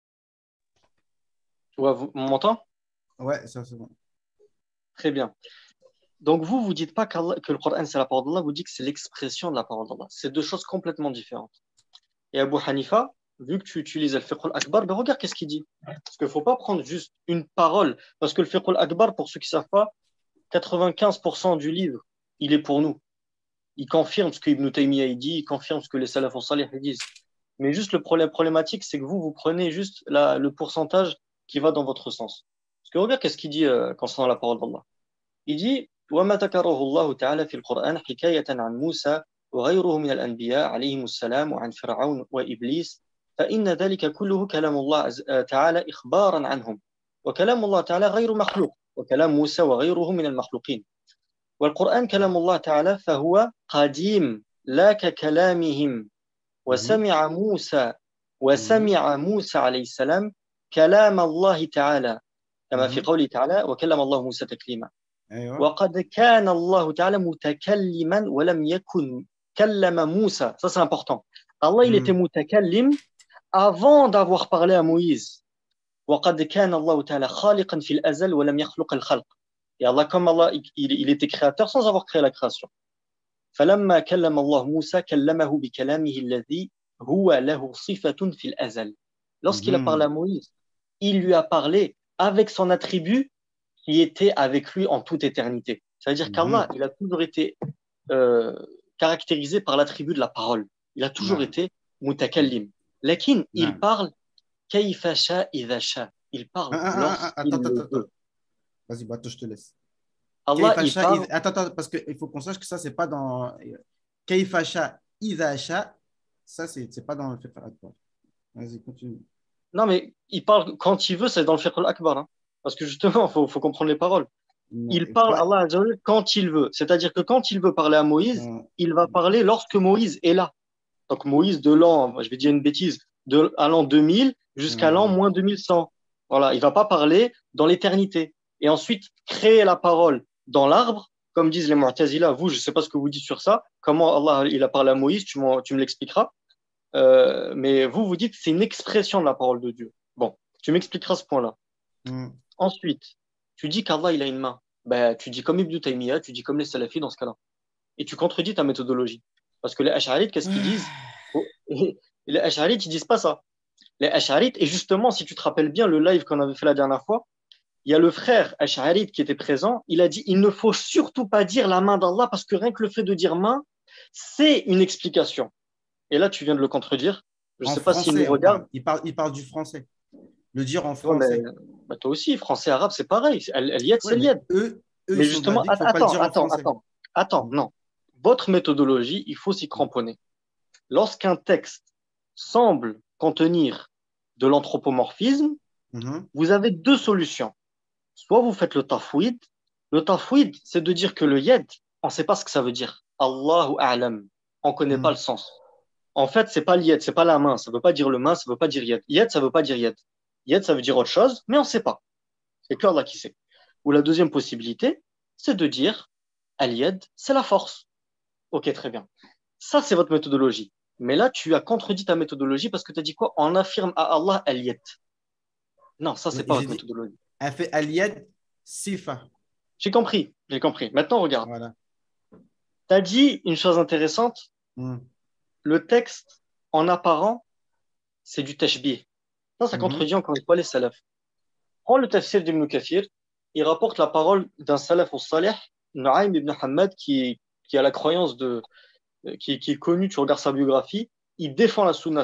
Ouais, vous m'entendez? Ouais, ça c'est bon. Très bien. Donc vous dites pas que le Coran c'est la parole d'Allah, vous dites que c'est l'expression de la parole d'Allah. C'est deux choses complètement différentes. Et Abu Hanifa, vu que tu utilises le fiqh al-akbar, ben regarde qu'est-ce qu'il dit. Parce qu'il ne faut pas prendre juste une parole. Parce que le fiqh al-akbar, pour ceux qui ne savent pas, 95% du livre, il est pour nous. Il confirme ce que Ibn Taymiyyah dit, il confirme ce que les salaf salih disent. Mais juste le problématique, c'est que vous prenez juste le pourcentage qui va dans votre sens. Parce que regarde qu'est-ce qu'il dit concernant la parole d'Allah. Il dit وما ذكره الله تعالى في القرآن حكاية عن موسى وغيره من الأنبياء عليهم السلام وعن فرعون وإبليس فإن ذلك كله كلام الله تعالى إخبارا عنهم وكلام الله تعالى غير مخلوق وكلام موسى وغيره من المخلوقين والقرآن كلام الله تعالى فهو قديم لا ككلامهم وسمع موسى عليه السلام كلام الله تعالى كما في قوله تعالى وكلم الله موسى تكليما وقد كان الله تعالى متكلما ولم يكن كلم موسى. Ça c'est important. Allah il était mutakallim avant d'avoir parlé à Moïse. وقد كان الله تعالى خالقا في الأزل ولم يخلق الخلق. Et Allah comme Allah il était créateur sans avoir créé la création. فلما كلم الله موسى كلمه بكلامه الذي هو له صفة في الأزل. Lorsqu'il a parlé à Moïse, il lui a parlé avec son attribut qui était avec lui en toute éternité. Ça veut dire qu'Allah, il a toujours été caractérisé par l'attribut de la parole. Il a toujours été mutakallim. Lakin, il parle kayfa sha idha sha. Il parle lorsqu'il le veut. Vas-y, Bato, je te laisse. Allah, il parle... Attends, parce qu'il faut qu'on sache que ça, c'est pas dans kayfa sha idha sha. Ça, c'est pas dans le fiqh al-akbar. Vas-y, continue. Non, mais il parle quand il veut, c'est dans le fiqh al-akbar. Hein. Parce que justement, il faut comprendre les paroles. Non, il parle à Allah quand il veut. C'est-à-dire que quand il veut parler à Moïse, il va parler lorsque Moïse est là. Donc Moïse de l'an, je vais dire une bêtise, à l'an 2000 jusqu'à l'an moins 2100. Voilà, il ne va pas parler dans l'éternité. Et ensuite, créer la parole dans l'arbre, comme disent les Mu'tazila. Vous, je ne sais pas ce que vous dites sur ça. Comment Allah il a parlé à Moïse, tu me l'expliqueras. Mais vous dites que c'est une expression de la parole de Dieu. Bon, tu m'expliqueras ce point-là. Ensuite, tu dis qu'Allah il a une main. Ben, tu dis comme Ibn Taymiyyah, tu dis comme les salafis dans ce cas-là. Et tu contredis ta méthodologie. Parce que les Ash'arites, qu'est-ce qu'ils disent? Les Ash'arites, ils disent pas ça. les Ash'arites. Et justement, si tu te rappelles bien le live qu'on avait fait la dernière fois, il y a le frère Ash'arite qui était présent. Il a dit, il ne faut surtout pas dire la main d'Allah parce que rien que le fait de dire main, c'est une explication. Et là, tu viens de le contredire. Je ne En sais pas s'il nous français, on regarde. parle. Il parle du français. Le dire en Ouais, mais français. bah, toi aussi, français, arabe, c'est pareil. El-Yed, Oui, c'est mais l'Yed. eux, Mais ils sont justement, d'avis qu'il ne faut pas le dire en français. attends, non. Votre méthodologie, il faut s'y cramponner. Lorsqu'un texte semble contenir de l'anthropomorphisme, Mhm. vous avez deux solutions. Soit vous faites le tafwid. Le tafwid, c'est de dire que le yed, on ne sait pas ce que ça veut dire. Allahu a'lam. On ne connaît pas le Mhm. sens. En fait, c'est pas l'yed, c'est pas la main. Ça veut pas dire le main, ça veut pas dire yed. Yed, ça veut pas dire yed. Yed, ça veut dire autre chose, mais on ne sait pas. C'est que Allah qui sait. Ou la deuxième possibilité, c'est de dire al-yed, c'est la force. Ok, très bien. Ça, c'est votre méthodologie. Mais là, tu as contredit ta méthodologie parce que tu as dit quoi? On affirme à Allah al-yed. Non, ça, c'est Oui, pas j'ai votre dit, méthodologie. elle fait Aliyad Sifa. J'ai compris, j'ai compris. Maintenant, regarde. Voilà. Tu as dit une chose intéressante. Mhm. Le texte, en apparent, c'est du tashbih. Ça Mhm. contredit encore une fois les salafs. Prends le tafsir d'Ibn Kathir. Il rapporte la parole d'un salaf au salih, Nu'aym ibn Hamad, qui a la croyance qui est connu, tu regardes sa biographie, il défend la sunna,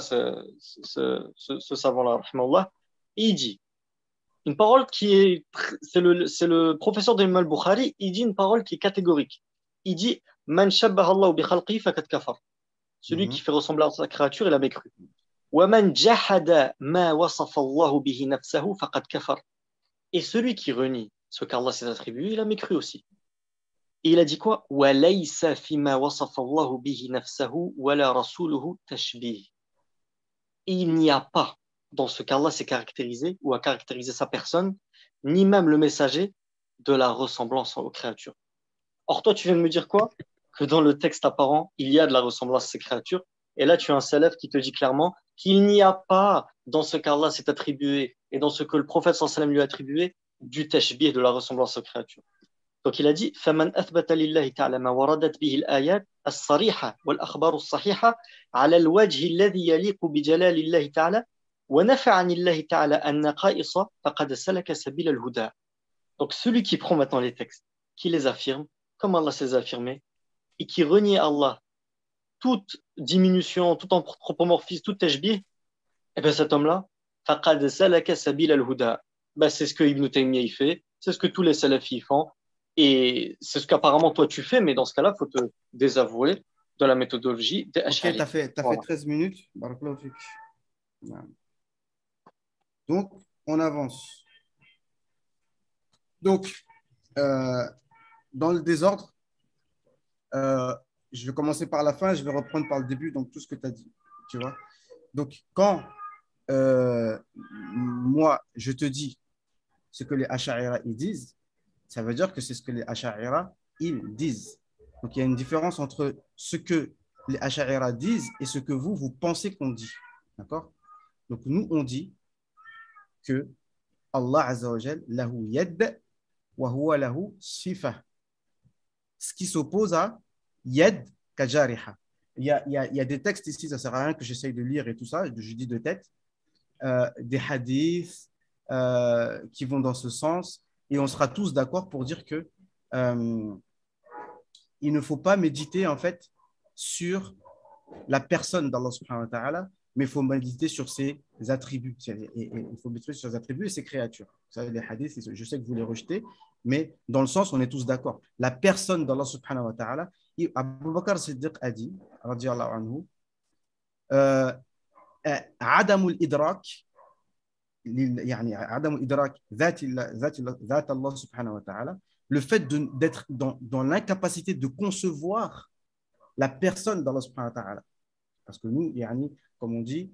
ce savant-là, rahimahullah, et il dit une parole c'est le professeur d'Imam al-Bukhari, il dit une parole qui est catégorique. Il dit, Man shabbaha Allahu bi khalqihi faqad kafar. Celui qui Mhm. fait ressembler à sa créature, il a mécru. Wa man jahada ma wasafa Allahu bihi nafsahu faqad kafar. Et celui qui renie ce qu'Allah s'est attribué, il a mécru aussi. Et il a dit quoi? وَلَيْسَ فِيمَا وَصَفَ اللَّهُ بِهِ نَفْسَهُ وَلَا رَسُولُهُ تَشْبِيهٌ. Et il n'y a pas dans ce qu'Allah s'est caractérisé ou a caractérisé sa personne, ni même le messager, de la ressemblance aux créatures. Or, toi, tu viens de me dire quoi? Que dans le texte apparent, il y a de la ressemblance à ces créatures. Et là, tu as un salaf qui te dit clairement qu'il n'y a pas dans ce qu'Allah s'est attribué et dans ce que le prophète sallam lui a attribué du tashbih, de la ressemblance aux créatures. Donc il a dit فمن أثبت لله تعالى ما وردت به الآيات الصريحة والأخبار الصحيحة على الوجه الذي يليق بجلال الله تعالى ونفى عن الله تعالى النقائص فقد سلك سبيل الهدى. Donc celui qui prend maintenant les textes, qui les affirme, comme Allah s'est affirmé, et qui renie Allah toute diminution, tout anthropomorphisme, tout tashbih, et bien cet homme-là, فقد سلك سبيل الهدى. Ben, c'est ce que Ibn Taymiyyah fait, c'est ce que tous les salafis font, et c'est ce qu'apparemment toi tu fais, mais dans ce cas-là, il faut te désavouer de la méthodologie des Ok, tu Ash'arites. as fait Voilà. 13 minutes. Barakallahu fik. Voilà. Donc, on avance. Donc, euh, dans le désordre, euh, je vais commencer par la fin, je vais reprendre par le début, donc tout ce que tu as dit. Tu vois? Donc, quand moi, je te dis ce que les Asha'ira ils disent, ça veut dire que c'est ce que les Asha'ira ils disent. Donc, il y a une différence entre ce que les Asha'ira disent et ce que vous pensez qu'on dit. D'accord? Donc, nous, on dit que Allah Azza wa Jal, lahu yad wa huwa lahu sifa. Ce qui s'oppose à yad kajariha. Il y a des textes ici, ça ne sert à rien que j'essaye de lire et tout ça, je dis de tête, des hadiths qui vont dans ce sens, et on sera tous d'accord pour dire que il ne faut pas méditer en fait sur la personne d'Allah subhanahu wa ta'ala, mais il faut méditer sur ses attributs. Il faut méditer sur ses attributs et ses créatures. Ça, les hadiths, je sais que vous les rejetez, mais dans le sens, on est tous d'accord. La personne d'Allah subhanahu wa ta'ala, Abu Bakr Siddiq a dit, radiallahu anhu, عدم الإدراك يعني عدم إدراك ذات الله سبحانه وتعالى, le fait d'être dans l'incapacité de concevoir la personne d'Allah subhanahu wa ta'ala. Parce que nous, يعني, comme on dit,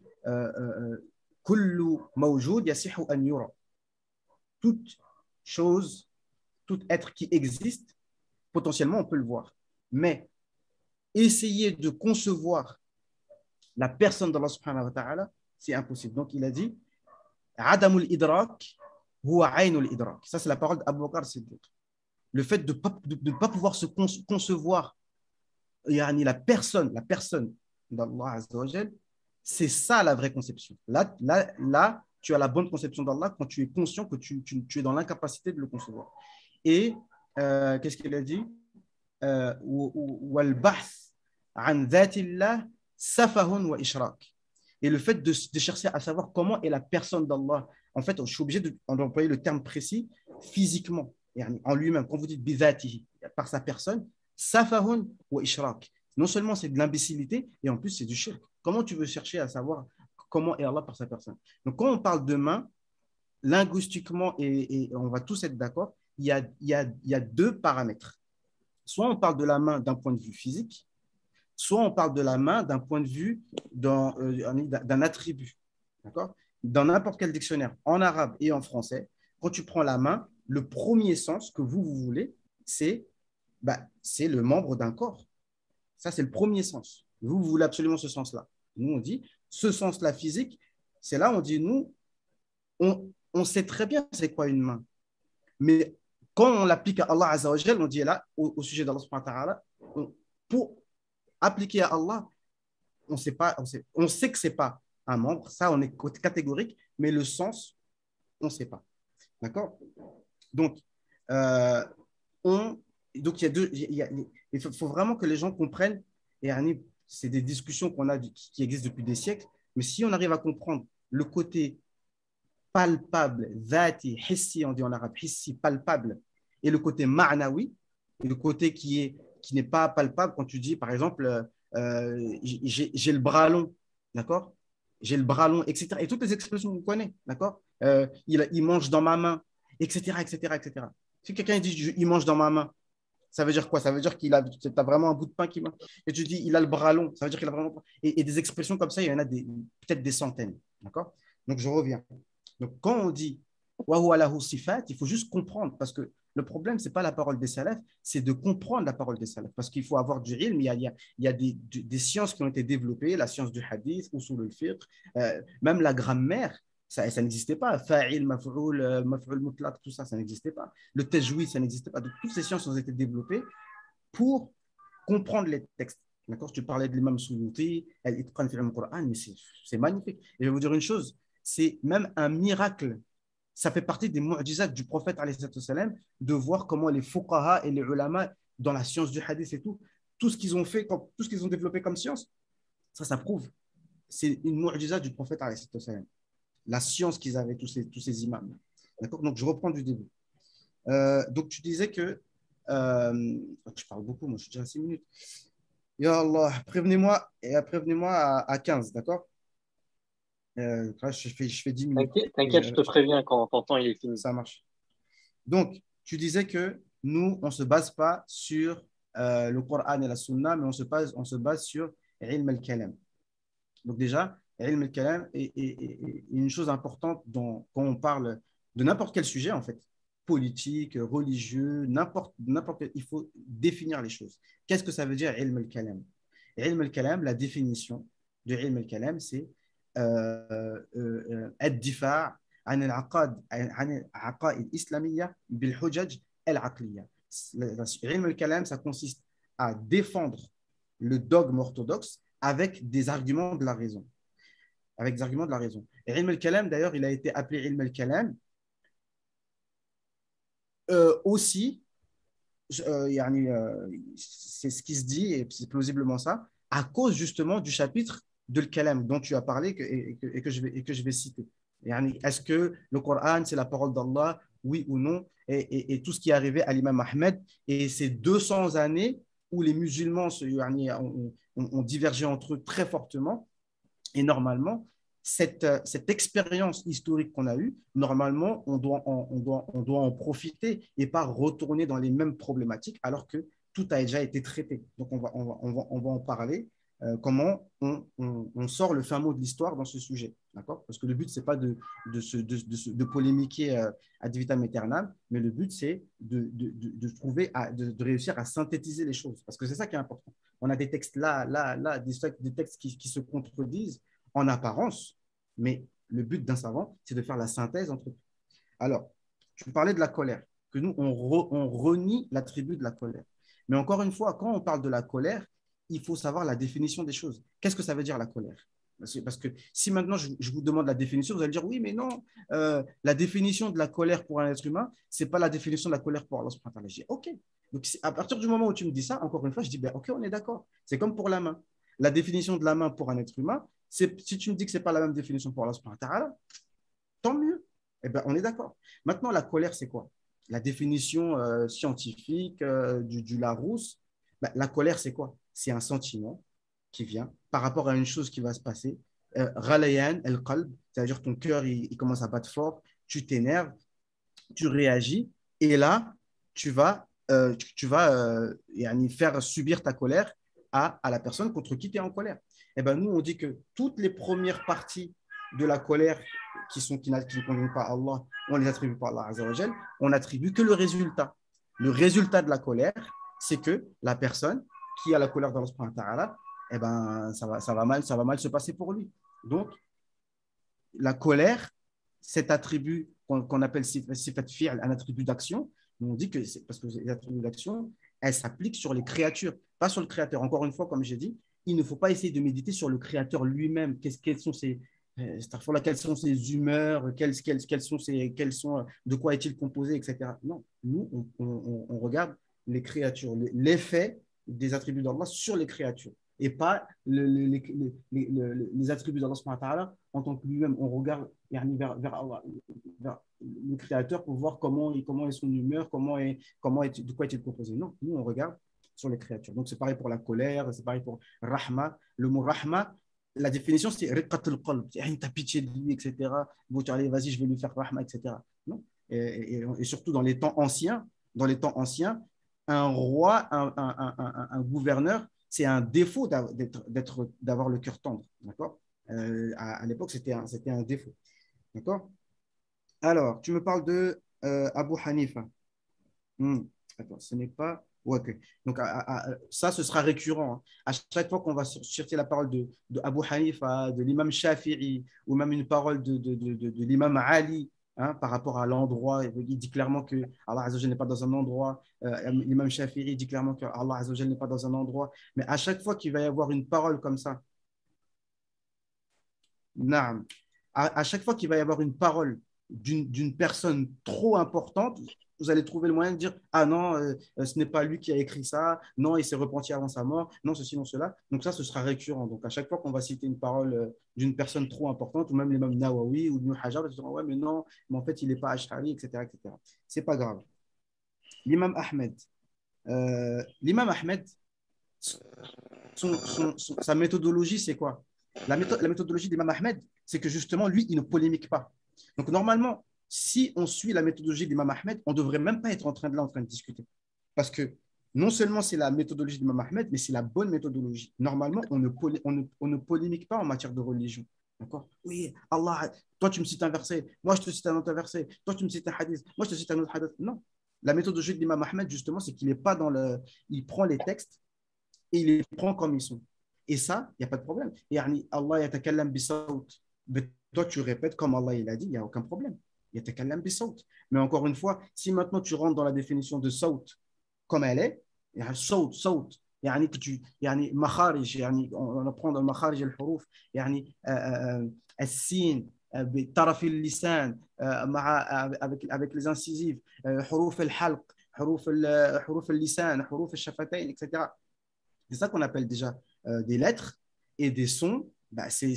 كل موجود يصح أن يرى. Toute chose, tout être qui existe, potentiellement, on peut le voir. Mais essayer de concevoir la personne d'Allah subhanahu wa ta'ala, c'est impossible. Donc, il a dit عدم الإدراك هو عين الإدراك. Ça, c'est la parole d'Abu Bakr Siddiq. Le fait de ne pas pouvoir se concevoir la personne d'Allah Azza wa Jal, C'est ça la vraie conception. Là, tu as la bonne conception d'Allah quand tu es conscient que tu es dans l'incapacité de le concevoir. Et qu'est-ce qu'il a dit? وَالْبَحْث عَنْ ذَاتِ اللَّهِ سَفَهٌ وَإِشْرَاكٌ. Et le fait de chercher à savoir comment est la personne d'Allah. En fait, je suis obligé d'employer le terme précis physiquement, en lui-même. Quand vous dites bidhatihi, par sa personne, safahun wa ishrak. Non seulement c'est de l'imbécilité, et en plus c'est du shirk. Comment tu veux chercher à savoir comment est Allah par sa personne? Donc, quand on parle de main, linguistiquement, et on va tous être d'accord, il y a deux paramètres. Soit on parle de la main d'un point de vue physique, soit on parle de la main d'un point de vue d'un attribut. D'accord? Dans n'importe quel dictionnaire, en arabe et en français, quand tu prends la main, le premier sens que vous voulez, c'est le membre d'un corps. Ça, c'est le premier sens. Vous voulez absolument ce sens-là. Nous, on dit, ce sens-là physique, c'est là, on dit, nous, on sait très bien c'est quoi une main. Mais quand on l'applique à Allah Azza wa Jal, on dit là, au sujet d'Allah subhanahu wa ta'ala, pour appliquer à Allah, on sait que ce n'est pas un membre, ça on est catégorique, mais le sens, on ne sait pas. D'accord? Donc, il faut vraiment que les gens comprennent, et c'est des discussions qu'on a qui existent depuis des siècles, mais si on arrive à comprendre le côté palpable, dhati, hissi, on dit en arabe, hissi, palpable, et le côté ma'nawi, et le côté qui n'est pas palpable quand tu dis, par exemple, j'ai le bras long, d'accord? J'ai le bras long, etc. Et toutes les expressions que vous connaissez, d'accord? Il mange dans ma main, etc., etc., etc. Si quelqu'un dit il mange dans ma main, ça veut dire quoi? Ça veut dire qu'il a vraiment un bout de pain qui mange. Et tu dis il a le bras long, ça veut dire qu'il a vraiment. Et des expressions comme ça, il y en a peut-être des centaines, d'accord? Donc je reviens. Donc quand on dit wa huwa lahu sifat, il faut juste comprendre parce que le problème, ce n'est pas la parole des salafs, c'est de comprendre la parole des salafs. Parce qu'il faut avoir du ilm, il y a des sciences qui ont été développées, la science du hadith, usul al-fiqh, même la grammaire, ça n'existait pas. Fa'il, maf'oul, maf'oul mutlaq, tout ça, ça n'existait pas. Le tajwid, ça n'existait pas. Donc, toutes ces sciences ont été développées pour comprendre les textes. D'accord? Tu parlais de l'imam Suyuti, al-Itqan fi al-Qur'an, mais c'est magnifique. Et je vais vous dire une chose, c'est même un miracle. Ça fait partie des mu'jizat du prophète salam, de voir comment les fuqaha et les ulama dans la science du hadith et tout ce qu'ils ont fait, tout ce qu'ils ont développé comme science, ça prouve. C'est une mu'jizat du prophète salam. La science qu'ils avaient, tous ces imams. D'accord? Donc, je reprends du début. Donc, tu disais que je parle beaucoup, moi je suis déjà à 6 minutes. Ya Allah, prévenez-moi à 15, d'accord? Je fais 10 minutes. T'inquiète, je te préviens quand ton temps il est fini. Ça marche. Donc, tu disais que nous, on ne se base pas sur le Coran et la Sunna, mais on se base sur ilm al-kalam. Donc déjà, ilm al-kalam est une chose importante quand on parle de n'importe quel sujet, en fait, politique, religieux, n'importe quel, il faut définir les choses. Qu'est-ce que ça veut dire ilm al-kalam? Ilm al-kalam, la définition de ilm al-kalam, c'est الدفاع عن العقائد الإسلامية بالحجج العقلية. علم الكلام, ça consiste à défendre le dogme orthodoxe avec des arguments de la raison. Avec des arguments de la raison. Et ilm al-kalam, d'ailleurs, il a été appelé ilm al-kalam aussi, c'est ce qui se dit, et c'est plausiblement ça, à cause justement du chapitre de l'Kalam dont tu as parlé et que je vais citer. Est-ce que le Coran, c'est la parole d'Allah, oui ou non, et tout ce qui est arrivé à l'imam Ahmed, et ces 200 années où les musulmans ont divergé entre eux très fortement, et normalement, cette expérience historique qu'on a eue, normalement, on doit en profiter et pas retourner dans les mêmes problématiques alors que tout a déjà été traité. Donc, on va en parler. Comment on sort le fin mot de l'histoire dans ce sujet. D'accord? Parce que le but, ce n'est pas de polémiquer ad vitam aeternam, mais le but, c'est de réussir à synthétiser les choses. Parce que c'est ça qui est important. On a des textes là, des textes qui se contredisent en apparence, mais le but d'un savant, c'est de faire la synthèse entre eux. Alors, tu parlais de la colère, que nous, on renie l'attribut de la colère. Mais encore une fois, quand on parle de la colère, il faut savoir la définition des choses. Qu'est-ce que ça veut dire la colère? Parce que si maintenant je vous demande la définition, vous allez dire oui, mais non, la définition de la colère pour un être humain, ce n'est pas la définition de la colère pour Allah subhanahu wa ta'ala. Je dis ok. Donc à partir du moment où tu me dis ça, encore une fois, je dis ben, ok, on est d'accord. C'est comme pour la main. La définition de la main pour un être humain, si tu me dis que ce n'est pas la même définition pour Allah subhanahu wa ta'ala, tant mieux. Eh ben, on est d'accord. Maintenant, la colère, c'est quoi? La définition scientifique du Larousse, ben, la colère, c'est quoi? C'est un sentiment qui vient par rapport à une chose qui va se passer. Ralayan el-qalb, c'est-à-dire ton cœur, il commence à battre fort, tu t'énerves, tu réagis, et là, tu vas faire subir ta colère à la personne contre qui tu es en colère. Et ben, nous, on dit que toutes les premières parties de la colère qui ne conviennent pas à Allah, on les attribue pas à Allah Azza wa Jal, on n'attribue que le résultat. Le résultat de la colère, c'est que la personne qui a la colère d'Allah subhanahu wa ta'ala, eh ben, ça va mal se passer pour lui. Donc, la colère, cet attribut qu'on appelle sifat fi'l, un attribut d'action, on dit que c'est parce que les attributs d'action, elles s'appliquent sur les créatures, pas sur le créateur. Encore une fois, comme j'ai dit, il ne faut pas essayer de méditer sur le créateur lui-même. Quelles sont quelles sont ses humeurs, de quoi est-il composé, etc. Non, nous, on regarde les créatures, l'effet des attributs d'Allah sur les créatures et pas les attributs d'Allah subhanahu wa ta'ala en tant que lui-même. On regarde vers Allah, vers le créateur pour voir comment est son humeur, de quoi est-il composé. Non, nous, on regarde sur les créatures. Donc, c'est pareil pour la colère, c'est pareil pour rahma. Le mot rahma, la définition, c'est riqatul qalb, t'as pitié de lui, etc. Bon, allez, vas-y, je vais lui faire rahma, etc. Non. Et surtout dans les temps anciens, un roi, un gouverneur, c'est un défaut d'avoir le cœur tendre. D'accord. À l'époque, c'était un défaut. D'accord. Alors, tu me parles de Abu Hanifa. Attends, ce n'est pas. Ouais, ok. Donc, ça, ce sera récurrent. Hein. À chaque fois qu'on va chercher la parole de Abu Hanifa, de l'imam Shafi'i, ou même une parole de l'imam Ali, hein, par rapport à l'endroit, il dit clairement que Allah Azza wa Jalla n'est pas dans un endroit. L'imam Shafi'i dit clairement que Allah Azza wa Jalla n'est pas dans un endroit. Mais à chaque fois qu'il va y avoir une parole comme ça, naam, à chaque fois qu'il va y avoir une parole d'une personne trop importante, vous allez trouver le moyen de dire ah non, ce n'est pas lui qui a écrit ça, non, il s'est repenti avant sa mort, non, ceci, non, cela. Donc ça, ce sera récurrent. Donc à chaque fois qu'on va citer une parole d'une personne trop importante, ou même l'imam Nawawi ou Ibn Hajar, ils diront ouais, mais non, mais en fait, il n'est pas Ash'ari, etc., etc. C'est pas grave. L'imam Ahmed. L'imam Ahmed, sa méthodologie, c'est quoi? La méthodologie d'Imam Ahmed, c'est que justement, lui, il ne polémique pas. Donc, normalement, si on suit la méthodologie d'Imam Ahmed, on ne devrait même pas être en train de discuter. Parce que non seulement c'est la méthodologie d'Imam Ahmed, mais c'est la bonne méthodologie. Normalement, on ne polémique pas en matière de religion. D'accord. Oui, Allah, toi tu me cites un verset, moi je te cite un autre verset, toi tu me cites un hadith, moi je te cite un autre hadith. Non. La méthodologie d'Imam Ahmed, justement, c'est qu'il n'est pas dans le. Il prend les textes et il les prend comme ils sont. Et ça, il n'y a pas de problème. Allah yatakallam bisawt. Toi, tu répètes comme Allah il a dit, il n'y a aucun problème. Yatakallam bisawt. Mais encore une fois, si maintenant tu rentres dans la définition de sawt comme elle est, sawt, يعني que يعني مخارج يعني on apprend dans مخارج الحروف يعني السين بطرف اللسان مع avec les incisives حروف الحلق حروف اللسان حروف الشفتين etc. C'est ça qu'on appelle déjà des lettres et des sons. Bah, c'est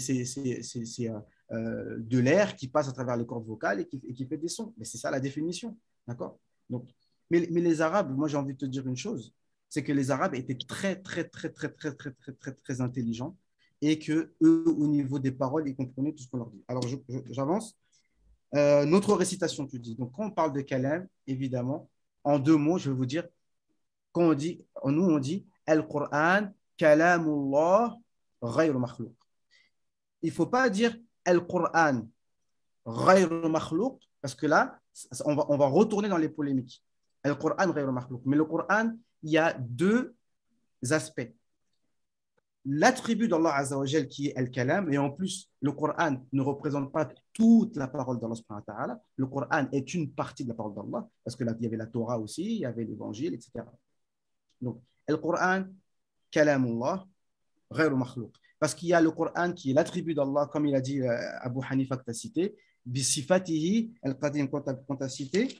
de l'air qui passe à travers les cordes vocales et qui fait des sons. Mais c'est ça la définition. D'accord. Donc, mais les Arabes, moi j'ai envie de te dire une chose, c'est que les Arabes étaient très, très, très, très, très, très, très, très, très intelligents et que eux, au niveau des paroles, ils comprenaient tout ce qu'on leur dit. Alors, j'avance. Notre récitation, tu dis. Donc, quand on parle de kalam, évidemment, en deux mots, je vais vous dire, quand on dit Al-Qur'an, kalamullah, ghayr makhlouq. Il ne faut pas dire Al-Qur'an, ghayr makhlouq, parce que là, on va retourner dans les polémiques. Al-Qur'an, ghayr makhlouq. Mais le Qur'an, il y a deux aspects. L'attribut d'Allah Azza wa Jal qui est Al-Kalam, et en plus, le Qur'an ne représente pas toute la parole d'Allah subhanahu wa ta'ala. Le Qur'an est une partie de la parole d'Allah, parce que là, il y avait la Torah aussi, il y avait l'Évangile, etc. Donc, le Qur'an, kalamullah, ghayr makhlouq. Parce qu'il y a le Coran qui est l'attribut d'Allah, comme il a dit Abu Hanifa que tu as cité, bisifatihi al-qadim qu'on t'a cité,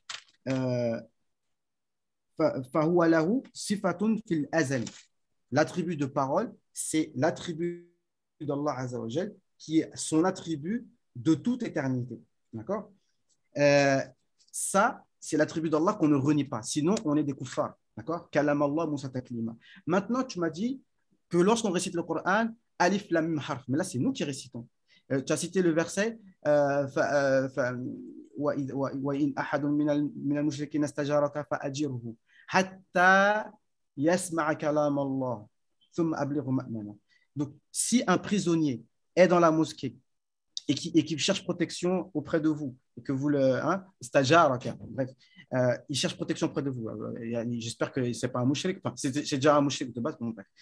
fahuwa lahu sifatun fil azal. L'attribut de parole, c'est l'attribut d'Allah Azza wa Jal, qui est son attribut de toute éternité. D'accord? Ça, c'est l'attribut d'Allah qu'on ne renie pas. Sinon, on est des kuffars. D'accord? Kalam Allah Musa taklima. Maintenant, tu m'as dit que lorsqu'on récite le Coran, alif lam mim harf. Mais là, c'est nous qui récitons. Tu as cité le verset وإن أحد من المشركين استجارك فأجره حتى يسمع كلام الله ثم أبلغه مأمنا. Donc, si un prisonnier est dans la mosquée et qui cherche protection auprès de vous, et que vous le. Hein, stagiaire, bref, il cherche protection auprès de vous. J'espère que ce n'est pas un mouchrik, enfin, c'est déjà un mouchrik de base, bon, bref.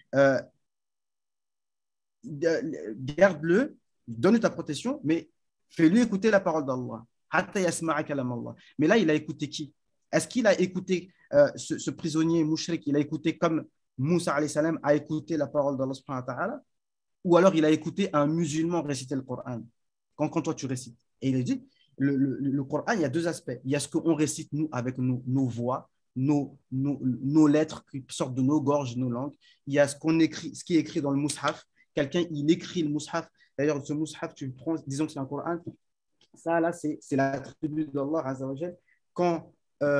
Garde-le, donne ta protection, mais fais-lui écouter la parole d'Allah. Mais là, il a écouté qui? Est-ce qu'il a écouté ce prisonnier mouchrik, il a écouté comme Moussa alayhi salam a écouté la parole d'Allah subhanahu wa ta'ala, ou alors il a écouté un musulman réciter le Coran quand toi tu récites? Et il a dit, le Coran, il y a deux aspects. Il y a ce qu'on récite nous avec nos voix, nos lettres qui sortent de nos gorges, nos langues. Il y a ce qu'on écrit, ce qui est écrit dans le mushaf. Quelqu'un, il écrit le mushaf. D'ailleurs, ce mushaf, tu prends, disons que c'est un Coran. Ça, là, c'est l'attribut d'Allah Azza wa Jal. Quand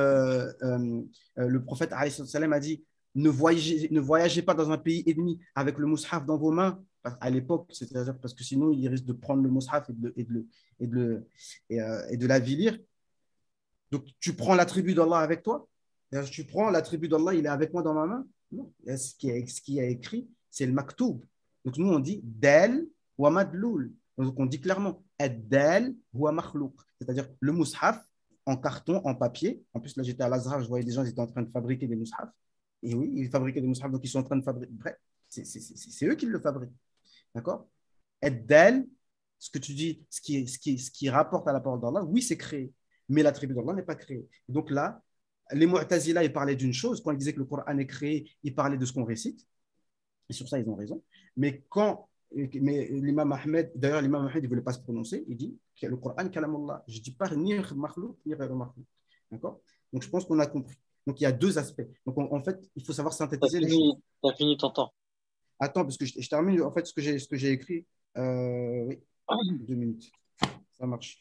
le prophète alayhi salam a dit ne voyagez pas dans un pays ennemi avec le mushaf dans vos mains, à l'époque, c'est-à-dire parce que sinon, il risque de prendre le mushaf et de l'avilir. Donc, tu prends l'attribut d'Allah avec toi. Tu prends l'attribut d'Allah, il est avec moi dans ma main. Non. Ce qui est écrit, c'est le maktoub. Donc, nous, on dit dal wa madloul. Donc, on dit clairement ad-dal wa makhlouq. C'est-à-dire le mushaf en carton, en papier. En plus, là, j'étais à l'Azhar, je voyais des gens qui étaient en train de fabriquer des mushafs. Et oui, ils fabriquaient des mushafs, donc ils sont en train de fabriquer. Bref, c'est eux qui le fabriquent. D'accord? Ad-dal, ce que tu dis, ce qui rapporte à la parole d'Allah, oui, c'est créé. Mais l'attribut d'Allah n'est pas créé. Donc là, les Mu'tazila, ils parlaient d'une chose. Quand ils disaient que le Coran est créé, ils parlaient de ce qu'on récite. Et sur ça, ils ont raison. Mais l'imam Ahmed, d'ailleurs, l'imam Ahmed, il ne voulait pas se prononcer. Il dit que le Coran, kalamullah. Je ne dis pas ni makhlouk, ni ghayr makhlouk. D'accord? Donc, je pense qu'on a compris. Donc, il y a deux aspects. Donc, en fait, il faut savoir synthétiser les choses. Tu as fini ton temps. Attends, parce que je termine, en fait, ce que j'ai écrit. Oui, 2 minutes. Ça marche.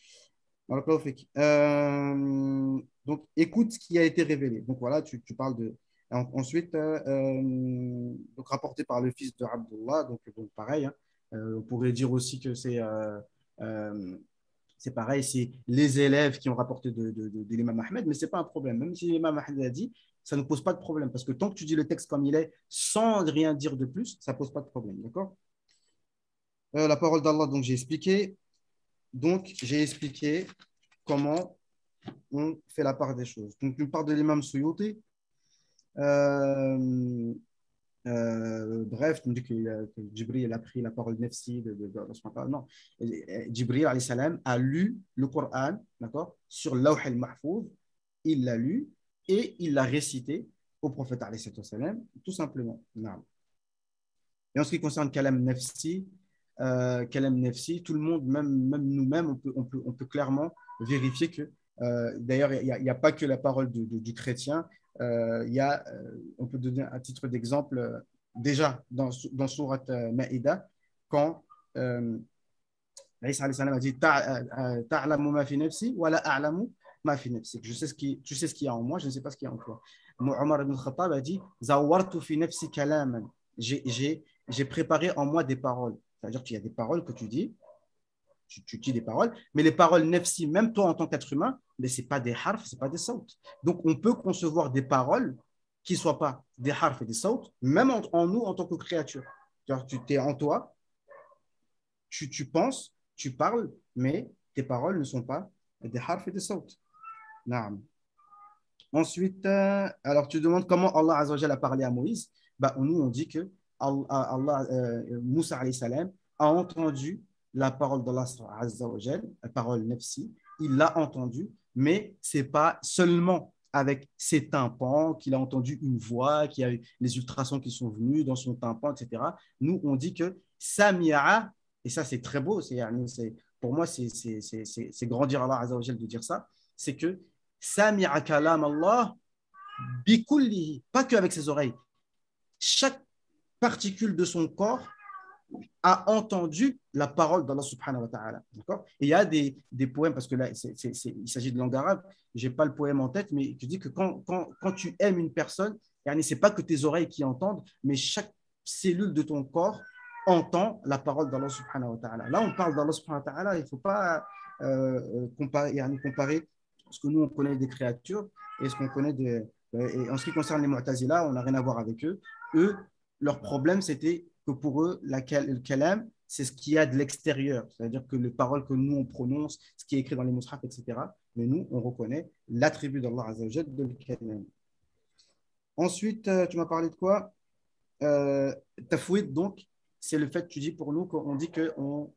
Donc, écoute ce qui a été révélé. Donc, voilà, tu parles de. Ensuite, donc, rapporté par le fils de Abdullah. Donc pareil, hein, on pourrait dire aussi que c'est pareil, c'est les élèves qui ont rapporté de l'imam Ahmed, mais ce n'est pas un problème. Même si l'imam Ahmed a dit, ça ne pose pas de problème. Parce que tant que tu dis le texte comme il est, sans rien dire de plus, ça ne pose pas de problème. D'accord? La parole d'Allah, donc j'ai expliqué. Donc, j'ai expliqué comment on fait la part des choses. Donc, une part de l'imam Suyuti. Bref, tu me dis que Jibril a pris la parole nefsi non. Jibril alayhi salam a lu le Coran, d'accord, sur Lawh al-Mahfouz. Il l'a lu et il l'a récité au prophète alayhi salam, tout simplement. Non. Et en ce qui concerne Kalam Nefsi, tout le monde, même nous-mêmes, on peut clairement vérifier que, d'ailleurs, il n'y a pas que la parole du chrétien. On peut donner un titre d'exemple, déjà dans Surat Maïda, quand Isa alayhi salam a dit ta'lamu ma fi nafsi wa la a'lamu ma fi nafsi. Tu sais ce qu'il y a en moi, je ne sais pas ce qu'il y a en toi. Omar ibn Khattab a dit zawartu fi nafsi kalaman. J'ai préparé en moi des paroles. C'est-à-dire qu'il y a des paroles que tu dis, tu dis des paroles, mais les paroles nefsi, même toi en tant qu'être humain, mais ce n'est pas des harfs, ce n'est pas des sautes. Donc, on peut concevoir des paroles qui ne soient pas des harfs et des sautes, même en nous en tant que créature. Tu es en toi, tu penses, tu parles, mais tes paroles ne sont pas des harfs et des sautes. Naam. Ensuite, alors tu demandes comment Allah Azza wa Jalla a parlé à Moïse. Nous, on dit que Moussa alayhi salam a entendu la parole d'Allah Azza wa Jalla, la parole nefsi, il l'a entendu, mais ce n'est pas seulement avec ses tympans, qu'il a entendu une voix, qu'il y a eu les ultrasons qui sont venus dans son tympan, etc. Nous, on dit que Sami'a, et ça c'est très beau, pour moi c'est grandir Allah Azza wa Jal de dire ça, c'est que Sami'a kalam Allah bikullihi, pas qu'avec ses oreilles. Chaque particule de son corps a entendu la parole d'Allah subhanahu wa ta'ala. D'accord. Et il y a des poèmes, parce que là, il s'agit de langue arabe, je n'ai pas le poème en tête, mais je dis que quand tu aimes une personne, ce n'est pas que tes oreilles qui entendent, mais chaque cellule de ton corps entend la parole d'Allah subhanahu wa ta'ala. Là, on parle d'Allah subhanahu wa ta'ala, il ne faut pas comparer ce que nous, on connaît des créatures et ce qu'on connaît et en ce qui concerne les Mu'tazila, on n'a rien à voir avec eux. Eux, leur problème, c'était que pour eux, le kalam, c'est ce qu'il y a de l'extérieur, c'est-à-dire que les paroles que nous, on prononce, ce qui est écrit dans les mushaf, etc. Mais nous, on reconnaît l'attribut d'Allah Azza wa Jal de kalam. Ensuite, tu m'as parlé de quoi Tafwid, donc, c'est le fait, tu dis pour nous, qu'on dit qu'on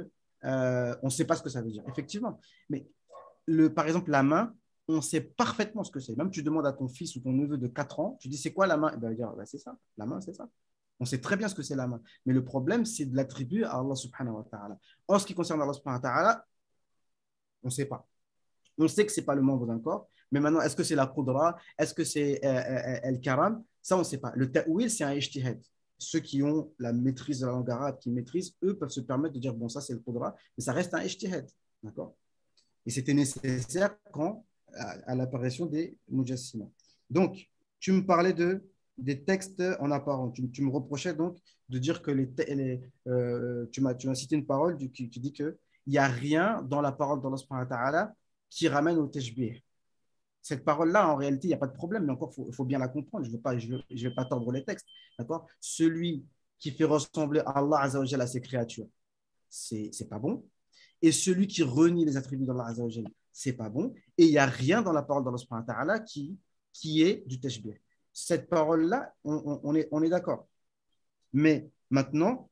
ne sait pas ce que ça veut dire. Effectivement. Mais par exemple, la main, on sait parfaitement ce que c'est. Même tu demandes à ton fils ou ton neveu de 4 ans, tu dis c'est quoi la main? Il va dire c'est ça, la main, c'est ça. On sait très bien ce que c'est la main. Mais le problème, c'est de l'attribuer à Allah subhanahu wa ta'ala. En ce qui concerne Allah subhanahu wa ta'ala, on ne sait pas. On sait que ce n'est pas le membre d'un corps, mais maintenant, est-ce que c'est la qudra? Est-ce que c'est el-karam? Ça, on ne sait pas. Le ta'wil, c'est un ijtihad. Ceux qui ont la maîtrise de la langue arabe, qui maîtrisent, eux peuvent se permettre de dire, bon, ça, c'est le qudra, mais ça reste un ijtihad. D'accord? Et c'était nécessaire à l'apparition des mujassima. Donc, tu me parlais des textes en apparence. Tu me reprochais donc de dire que tu m'as cité une parole qui dit qu'il n'y a rien dans la parole d'Allah subhanahu wa ta'ala qui ramène au tashbih. Cette parole-là, en réalité, il n'y a pas de problème, mais encore, il faut bien la comprendre. Je ne vais pas tordre les textes. D'accord? Celui qui fait ressembler Allah Azza wa Jalla à ses créatures, c'est pas bon. Et celui qui renie les attributs d'Allah Azza wa Jalla, c'est pas bon. Et il n'y a rien dans la parole d'Allah subhanahu wa ta'ala qui est du tashbih. Cette parole-là, on est d'accord. Mais maintenant,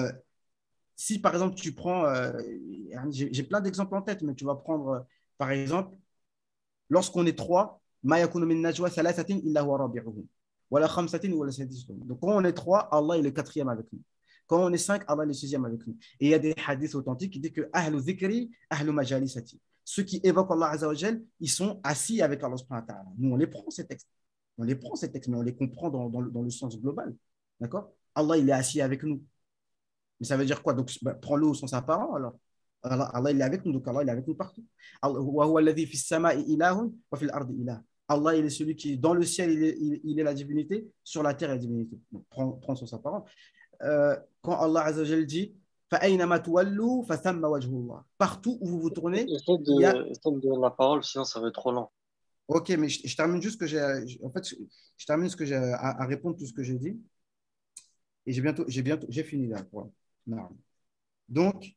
si par exemple tu prends, j'ai plein d'exemples en tête, mais tu vas prendre par exemple, lorsqu'on est trois, ma yakunu min najwa thalathatin illa huwa rabi'uhum, wala khamsatin wala sadisuhum. Donc quand on est trois, Allah est le quatrième avec nous. Quand on est cinq, Allah est le sixième avec nous. Et il y a des hadiths authentiques qui disent que ahlu dhikri, ahlu majalisati. Ceux qui évoquent Allah Azza wa Jal, ils sont assis avec Allah subhanahu wa ta'ala. Nous, on les prend ces textes. On les prend ces textes, mais on les comprend dans le sens global. D'accord? Allah, il est assis avec nous. Mais ça veut dire quoi? Donc, prends-le au sens apparent, alors. Allah, il est avec nous, donc Allah, il est avec nous partout. Allah, il est celui qui, dans le ciel, il est la divinité, sur la terre, il est la divinité. Donc, prends son apparent. Quand Allah Azza wa Jal dit partout où vous vous tournez, il y a. Essaie de donner la parole, sinon ça va être trop lent. Ok, mais je termine juste ce que j'ai. En fait, je termine ce que j'ai à répondre tout ce que j'ai dit. Et j'ai fini là. Voilà. Non. Donc,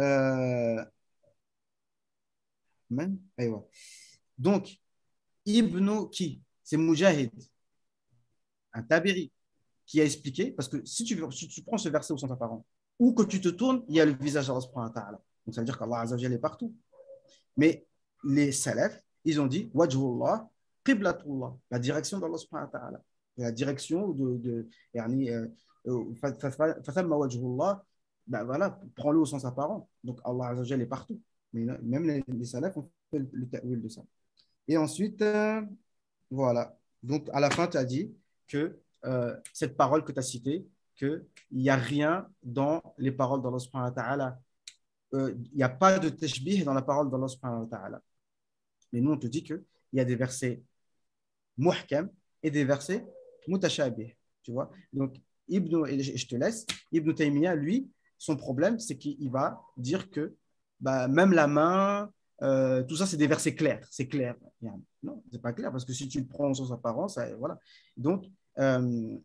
donc, Ibn qui? C'est Mujahid, un Tabiri, qui a expliqué, parce que si tu prends ce verset au sens apparent, où que tu te tournes, il y a le visage d'Allah subhanahu wa ta'ala. Donc ça veut dire qu'Allah Azza wa Jalla est partout. Mais les salafs, ils ont dit wajhullah, qiblatullah, la direction d'Allah subhanahu wa ta'ala. La direction de yani, fathamma wajhullah, ben voilà, prends-le au sens apparent. Donc Allah Azza wa Jalla est partout. Mais même les salafs ont fait le ta'wil de ça. Et ensuite, voilà. Donc à la fin, tu as dit que cette parole que tu as citée, qu'il n'y a rien dans les paroles d'Allah subhanahu wa ta'ala. Il n'y a pas de tashbih dans la parole d'Allah subhanahu wa ta'ala. Mais nous, on te dit qu'il y a des versets muhkam et des versets mutashabih. Tu vois? Donc, je te laisse, Ibn Taymiyyah, lui, son problème, c'est qu'il va dire que même la main, tout ça, c'est des versets clairs. C'est clair. Non, c'est pas clair, parce que si tu le prends en sens apparent, ça, voilà. Donc, il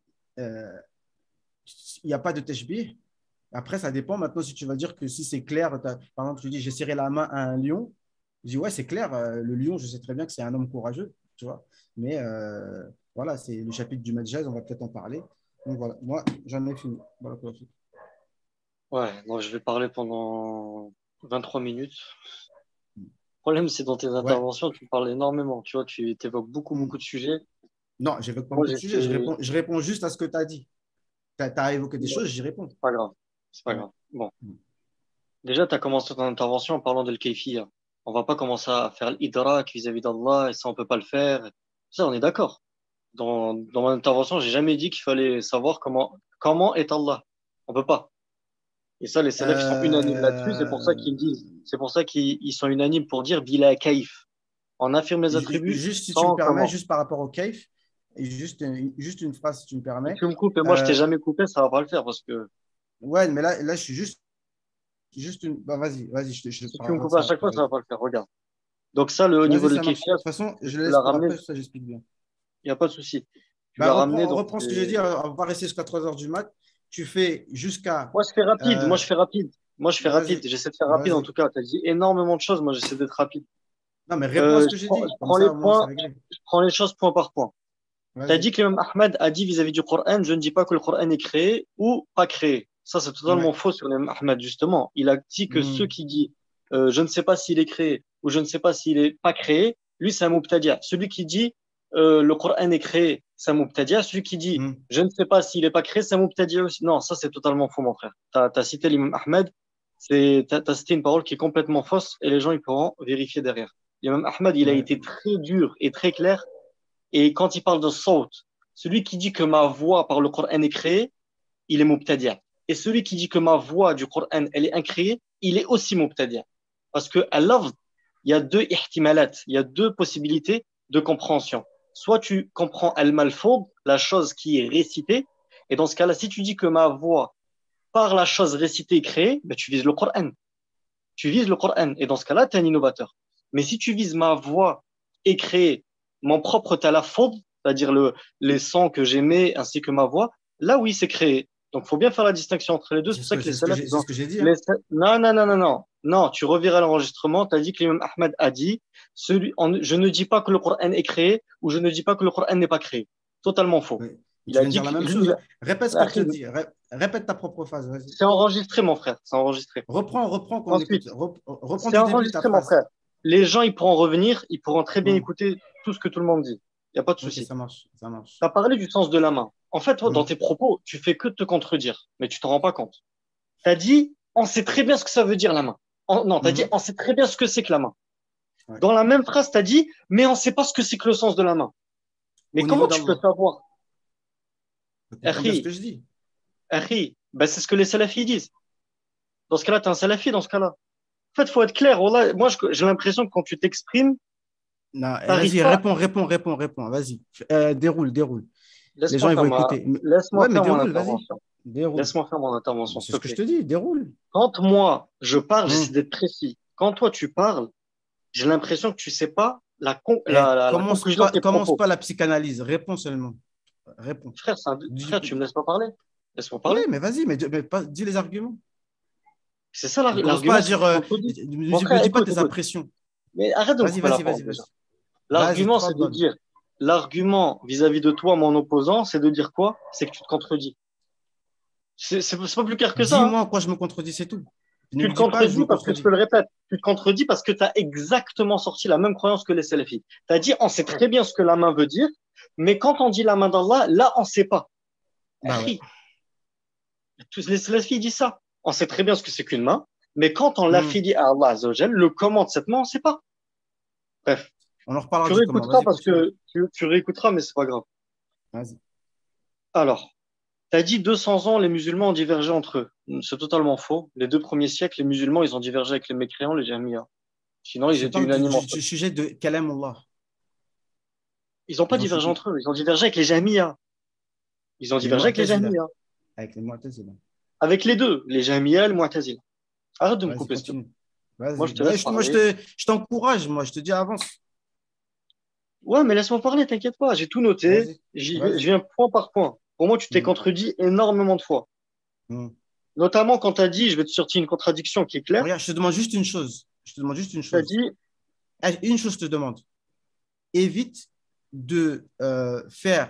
n'y a pas de tashbih. Après, ça dépend. Maintenant, si tu vas dire que si c'est clair, par exemple, tu dis j'ai serré la main à un lion, je dis ouais, c'est clair. Le lion, je sais très bien que c'est un homme courageux, tu vois. Mais voilà, c'est le chapitre du Majaz, on va peut-être en parler. Donc voilà, moi, j'en ai fini. Voilà, Ouais, moi je vais parler pendant 23 minutes. problème, c'est dans tes Ouais. interventions, tu parles énormément. Tu vois, tu évoques beaucoup, Hmm. beaucoup de sujets. Non, j'évoque pas Moi, beaucoup de sujets. j'étais. Je réponds juste à ce que tu as dit. Tu as évoqué des Bon, choses, j'y réponds. c'est pas grave. C'est pas Ouais. grave. Bon. Hmm. Déjà, tu as commencé ton intervention en parlant de l'Kayfiyya. On va pas commencer à faire l'idrak vis-à-vis d'Allah et ça, on peut pas le faire. Ça, on est d'accord. Dans mon intervention, j'ai jamais dit qu'il fallait savoir comment est Allah. On peut pas. Et ça, les salafs, ils sont unanimes là-dessus. C'est pour ça Euh, qu'ils disent, c'est pour ça qu'ils sont unanimes pour dire bila kaif. On affirme les attributs Juste si tu me sans permets, comment. juste par rapport au cave, et juste une phrase si tu me Si permets. tu me coupes et moi, je t'ai Euh, jamais coupé, ça va pas le faire parce que ouais, mais là, je suis juste une. Bah, vas-y, je si tu me parlerai de coupes à ça chaque après. fois, ça va Vas-y, pas le faire. Regarde. Donc ça, au niveau vas-y, de ça marche. De l'Kayfiyya, toute façon, tu je le laisse l'as pour ramené, après, ça j'explique bien. il n'y a pas de souci. Tu Bah, l'as ramené, donc reprends ce que j'ai dit, on va rester jusqu'à 3 heures du mat. Tu fais jusqu'à. moi, je fais rapide. Moi, euh, je fais rapide. Moi, je fais rapide. vas-y, J'essaie de faire rapide en vas-y. tout cas. Tu as dit énormément de choses. Moi, j'essaie d'être rapide. Non, mais réponds à ce Je que j'ai prends, dit. je Comme prends les ça, au moins, c'est points, réglé. je prends les choses point par point. Tu as Vas-y. dit que l'imam Ahmed a dit vis-à-vis du Coran, je ne dis pas que le Coran est créé ou pas créé. Ça, c'est Ouais. totalement faux sur l'imam Ahmed, justement. Il a dit que ceux Hmm, qui disent je ne sais pas s'il est créé ou je ne sais pas s'il est pas créé, lui, c'est un mubtadia. Celui qui dit le Coran est créé, c'est un mubtadia. Celui qui dit hmm. je ne sais pas s'il est pas créé, c'est un mubtadia aussi. Non, ça, c'est totalement faux, mon frère. Tu as cité l'imam Ahmed, t'as cité une parole qui est complètement fausse et les gens, ils pourront vérifier derrière. L'imam Ahmed, il a Ouais. été très dur et très clair et quand il parle de saut, celui qui dit que ma voix par le Coran est créée, il est mubtadi'. Et celui qui dit que ma voix du Coran, elle est incréée, il est aussi mubtadi'. Parce que à lafz, il y a deux ihtimalat, il y a deux possibilités de compréhension. Soit tu comprends al-malfoud, la chose qui est récitée, et dans ce cas-là, si tu dis que ma voix par la chose récitée est créée, ben tu vises le Coran. Tu vises le Coran. Et dans ce cas-là, tu es un innovateur. Mais si tu vises ma voix et créer mon propre talaffud, c'est-à-dire les sons que j'aimais ainsi que ma voix, là oui, c'est créé. Donc, il faut bien faire la distinction entre les deux. C'est pour ça que les salafs, ils C'est ont. ce que j'ai dit. Hein. Non, non, non, non, non. Non, tu reverras l'enregistrement. Tu as dit que l'imam Ahmed a dit je ne dis pas que le Coran est créé ou je ne dis pas que le Coran n'est pas créé. Totalement faux. Ouais. Il Tu a viens de dit dire la que même lui, chose. Répète ce que tu as Akhi, dit. Répète ta propre phrase. Vas-y. c'est enregistré, mon frère. C'est enregistré. Reprends qu'on écoute. Ensuite, Reprends c'est du début ta enregistré, mon phrase. frère. Les gens, ils pourront revenir, ils pourront très bien Hmm. écouter tout ce que tout le monde dit. Il n'y a pas de Ok, souci. ça marche. Ça Tu marche. as parlé du sens de la main. En fait, toi, dans Hmm. tes propos, tu fais que te contredire, mais tu t'en rends pas compte. Tu as dit, on sait très bien ce que ça veut dire la main. Non, tu as dit, Mhm. on sait très bien ce que c'est que la main. Ouais. Dans la même phrase, tu as dit, mais on ne sait pas ce que c'est que le sens de la main. Mais Au niveau comment tu peux d'Allah. savoir? Comprends bien ce Akhi, que je dis. akhi, ben, c'est ce que les salafis disent. Dans ce cas-là, tu es un salafi dans ce cas-là. En fait, il faut être clair. Wallah, moi, j'ai l'impression que quand tu t'exprimes, Non, tu n'arrives vas-y, pas. réponds. Vas-y. Déroule. Les gens, Laisse-moi ils vont faire écouter. laisse-moi Ouais, mais faire mon déroule, vas-y. intervention. Déroule. Laisse-moi faire mon intervention, C'est s'il ce te que je plaît. te dis, déroule. Quand moi, je parle, j'essaie Hmm. d'être précis. Quand toi, tu parles, j'ai l'impression que tu sais pas la conclusion de tes Commence propos. pas la psychanalyse. Réponds seulement. Réponds. Frère, Dis- frère, tu me laisses pas parler. Laisse-moi Oui, parler. mais vas-y, dis les arguments. C'est ça Ne commence pas l'argument, à c'est que dire. tu contredis. Mon Me frère, dis pas écoute, tes écoute. impressions. Mais arrête de me couper la parole Vas-y. déjà. Vas-y, L'argument, c'est de tfaddal. dire, l'argument vis-à-vis de toi, mon opposant, c'est de dire quoi? C'est que tu te contredis. C'est pas plus clair que ça, hein. Dis-moi en quoi je me contredis, c'est tout. Ne Tu me te dis pas, je me contredis parce que je te contredis. le répète, tu te contredis parce que tu as exactement sorti la même croyance que les salafis. Tu as dit, on sait très bien ce que la main veut dire, mais quand on dit la main d'Allah, là, on ne sait pas. Bah ouais. Akhi, tous les salafis disent ça. On sait très bien ce que c'est qu'une main, mais quand on Hmm. l'affilie à Allah Azzawajal, le comment de cette main, on ne sait pas. Bref, On en reparlera tu du comment. réécouteras Vas-y, parce continue. que tu réécouteras, mais c'est pas grave. Vas-y. Alors, tu as dit 200 ans, les musulmans ont divergé entre eux. C'est totalement faux. Les 2 premiers siècles, les musulmans, ils ont divergé avec les mécréants, les jahmiyyah. Sinon, ils Je étaient parle unanimes entre eux. du sujet de Kalam Allah. Ils n'ont pas Ils ont divergé chuté. entre eux, ils ont divergé avec les Jahmiyyah. Ils ont Les divergé avec les Mu'tazila. Jahmiyyah. Avec les Mu'tazila. Avec les deux, les Jahmiyyah et le Mu'tazila. Arrête de me Vas-y, couper, s'il te plaît. continue. Moi, Vas-y. je te laisse parler. Je t'encourage, moi. Je te dis avance. Ouais, mais laisse-moi parler, t'inquiète pas. J'ai tout noté. Vas-y. Je Vas-y. viens point par point. Pour moi, tu t'es Hmm. contredit énormément de fois. Hmm. Notamment quand tu as dit, je vais te sortir une contradiction qui est claire. Regarde, je te demande juste une chose. Je te demande juste une Tu as chose. dit, Une chose, je te demande. Évite de faire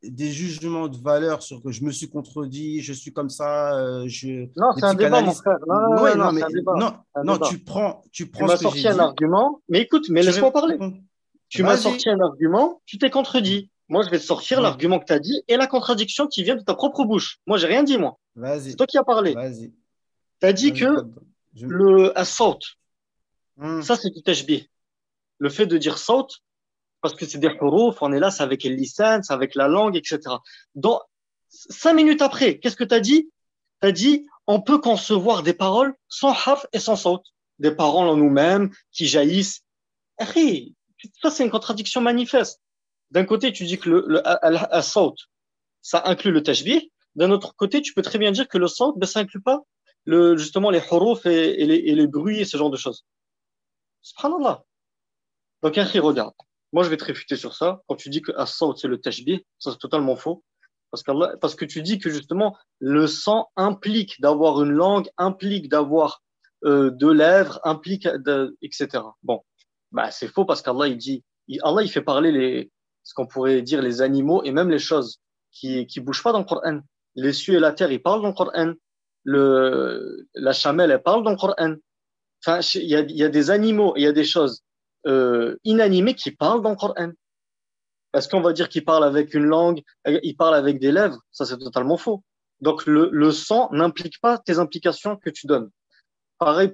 des jugements de valeur sur que je me suis contredit, je suis comme ça, Non, des c'est un débat, mon psychanalystes. frère. Non, non, Oui, non, non, non, c'est mais un débat. non, C'est un non, débat. tu Tu prends m'as ce que j'ai sorti un dit, argument, mais écoute, mais tu laisse-moi parler. réponds. Tu m'as sorti Vas-y. un argument, tu t'es contredit. Moi, je vais te sortir Oui, l'argument que tu as dit et la contradiction qui vient de ta propre bouche. Moi, j'ai rien dit, moi. C'est vas-y, toi qui as parlé. vas-y, Tu as dit vas-y, que Fadl. Je... le as-saut, Hmm. ça, c'est du tashbih. Le fait de dire saut, parce que c'est des huruf, on est là, c'est avec les lisan, c'est avec la langue, etc. Dans 5 minutes après, qu'est-ce que tu as dit? Tu as dit, on peut concevoir des paroles sans haf et sans saut. Des paroles en nous-mêmes qui jaillissent. Hey, ça, c'est une contradiction manifeste. D'un côté, tu dis que le saut, ça inclut le tashbih. D'un autre côté, tu peux très bien dire que le saut, ben, ça inclut pas justement les huruf et les bruits et ce genre de choses. Subhanallah. Donc, Akhi, regarde. Moi, je vais te réfuter sur ça. Quand tu dis que as-saut, c'est le tashbih, ça, c'est totalement faux. Parce que tu dis que justement, le sang implique d'avoir une langue, implique d'avoir deux lèvres, etc. Bon, bah, c'est faux parce qu'Allah, Allah, il fait parler ce qu'on pourrait dire les animaux et même les choses qui bougent pas dans le Coran. Les cieux et la terre, ils parlent dans le Coran. La chamelle, elle parle dans le Coran. Enfin, il y a des animaux, il y a des choses inanimées qui parlent dans le Coran. Est-ce qu'on va dire qu'il parle avec une langue, il parle avec des lèvres? Ça, c'est totalement faux. Donc, le sang n'implique pas tes implications que tu donnes. Pareil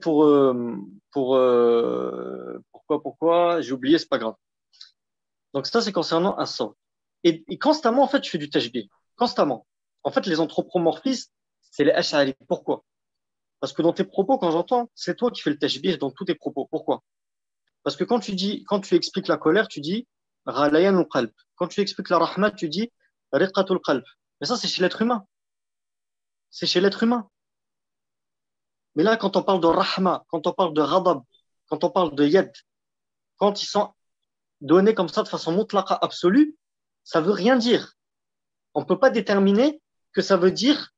pourquoi, j'ai oublié, c'est pas grave. Donc, ça, c'est concernant un sang. Et constamment, en fait, je fais du tashbih. Constamment. En fait, les anthropomorphismes, c'est les ash'ari. Pourquoi? Parce que dans tes propos, quand j'entends, c'est toi qui fais le tashbih dans tous tes propos. Pourquoi? Parce que quand tu expliques la colère, tu dis Ghalayan al-qalb. Quand tu expliques la rahma, tu dis Riqatul qalb. Mais ça, c'est chez l'être humain. C'est chez l'être humain. Mais là, quand on parle de rahma, quand on parle de ghadab, quand on parle de yad, quand ils sont donnés comme ça de façon mutlaqa absolue, ça veut rien dire. On peut pas déterminer que ça veut dire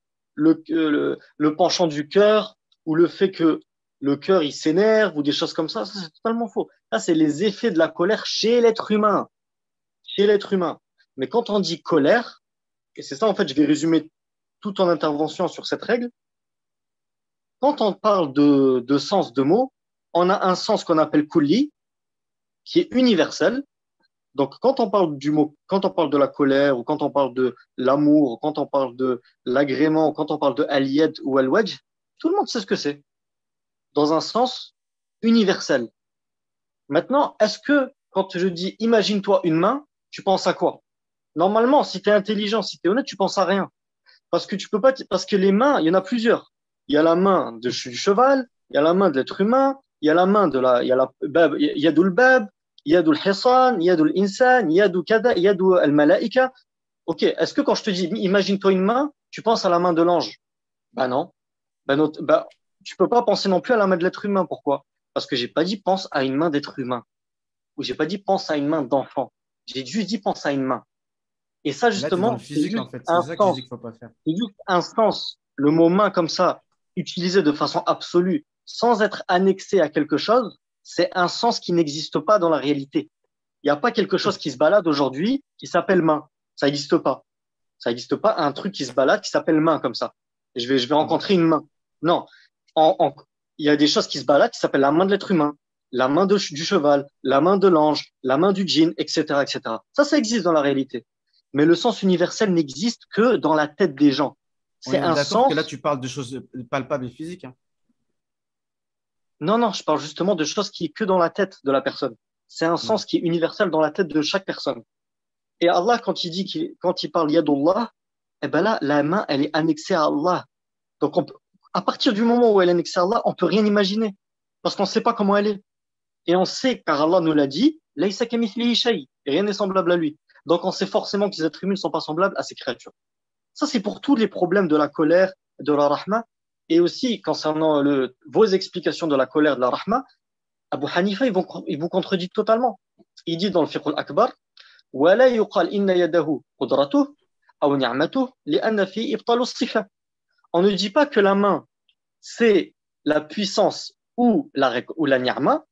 le penchant du cœur ou le fait que le cœur il s'énerve ou des choses comme ça. Ça, c'est totalement faux. Ça, c'est les effets de la colère chez l'être humain. Chez l'être humain. Mais quand on dit colère, et c'est ça en fait, je vais résumer toute en intervention sur cette règle, quand on parle de sens de mots, on a un sens qu'on appelle kulli, qui est universel. Donc, quand on parle du mot, quand on parle de la colère, ou quand on parle de l'amour, ou quand on parle de l'agrément, ou quand on parle de al-yad ou al-wajh, tout le monde sait ce que c'est, dans un sens universel. Maintenant, est-ce que quand je dis imagine-toi une main, tu penses à quoi? Normalement, si tu es intelligent, si tu es honnête, tu penses à rien. Parce que tu peux pas, parce que les mains, il y en a plusieurs. Il y a la main du cheval, il y a la main de l'être humain, il y a la main de la, il y a la bab, il y a du bab, il y a du hisan, il y a du insan, il y a du kada, il y a du al-malaika. Ok, est-ce que quand je te dis, imagine-toi une main, tu penses à la main de l'ange? Ben non. Ben non, ben, tu peux pas penser non plus à la main de l'être humain. Pourquoi? Parce que j'ai pas dit pense à une main d'être humain. Ou j'ai pas dit pense à une main d'enfant. J'ai juste dit pense à une main. Et ça, Là, tu es dans le justement, c'est physique, en juste fait. C'est un ça que je dis sens. qu'il ne faut pas faire. C'est juste un sens. Le mot main comme ça, utilisé de façon absolue, sans être annexé à quelque chose, c'est un sens qui n'existe pas dans la réalité. Il n'y a pas quelque chose qui se balade aujourd'hui qui s'appelle main. Ça n'existe pas. Ça n'existe pas un truc qui se balade qui s'appelle main comme ça. Et je vais Ouais. rencontrer une main. Non. Il y a des choses qui se baladent qui s'appellent la main de l'être humain, la main du cheval, la main de l'ange, la main du djinn, etc., etc. Ça existe dans la réalité. Mais le sens universel n'existe que dans la tête des gens. On C'est est un d'accord que là, sens. tu parles de choses palpables et physiques. Hein. Non, non, je parle justement de choses qui est que dans la tête de la personne. C'est un Ouais. sens qui est universel dans la tête de chaque personne. Et Allah, quand il parle Yadullah, eh ben là, la main, elle est annexée à Allah. Donc, à partir du moment où elle est annexée à Allah, on peut rien imaginer. Parce qu'on ne sait pas comment elle est. Et on sait, car Allah nous l'a dit, Laysa kamithlihi shay. Rien n'est semblable à lui. Donc, on sait forcément que les êtres humains ne sont pas semblables à ces créatures. Ça, c'est pour tous les problèmes de la colère, de la rahma. Et aussi, concernant vos explications de la colère, de la rahma, Abu Hanifa, il vous contredit totalement. Il dit dans le Fiqh al-Akbar, ولا يقال إن يده قدرته أو نعمته لأن فيه إبطال الصفة. On ne dit pas que la main, c'est la puissance ou la ni'ma.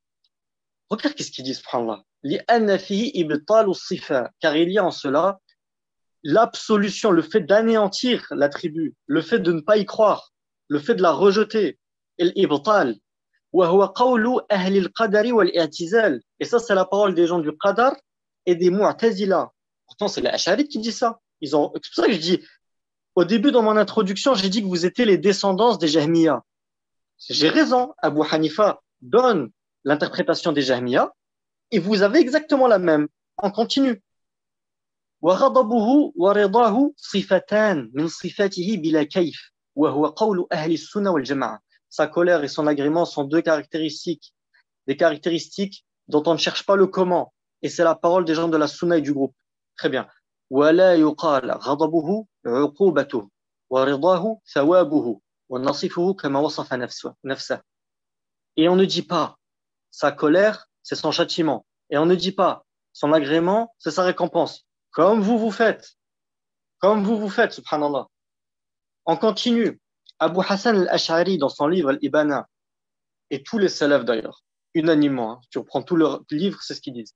Regarde qu'est-ce qu'il dit, subhanallah. لأن فيه إبطال الصفة. Car il y a en cela l'absolution, le fait d'anéantir l'attribut, le fait de ne pas y croire, le fait de la rejeter, l'ibtal. وهو قول أهل القدر والاعتزال. Et ça, c'est la parole des gens du Qadar et des Mu'tazila. Pourtant, c'est les Ash'ari qui disent ça. C'est pour ça que je dis, au début, dans mon introduction, j'ai dit que vous étiez les descendants des Jahmiya. J'ai raison. Abu Hanifa donne l'interprétation des Jahmiya et vous avez exactement la même. On continue. وغضبه ورضاه صفتان من صفاته بلا كيف وهو قول أهل السنة والجماعة. Sa colère et son agrément sont deux caractéristiques, des caractéristiques dont on ne cherche pas le comment. Et c'est la parole des gens de la sunna et du groupe. Très bien. ولا يقال غضبه عقوبته ورضاه ثوابه ونصفه كما وصف نفسه. Et on ne dit pas sa colère, c'est son châtiment. Et on ne dit pas son agrément, c'est sa récompense. Comme vous faites. Comme vous faites, subhanallah. On continue. Abu Hassan al-Ash'ari, dans son livre Al-Ibana, et tous les salafs d'ailleurs, unanimement, hein, tu reprends tous leurs livres, c'est ce qu'ils disent.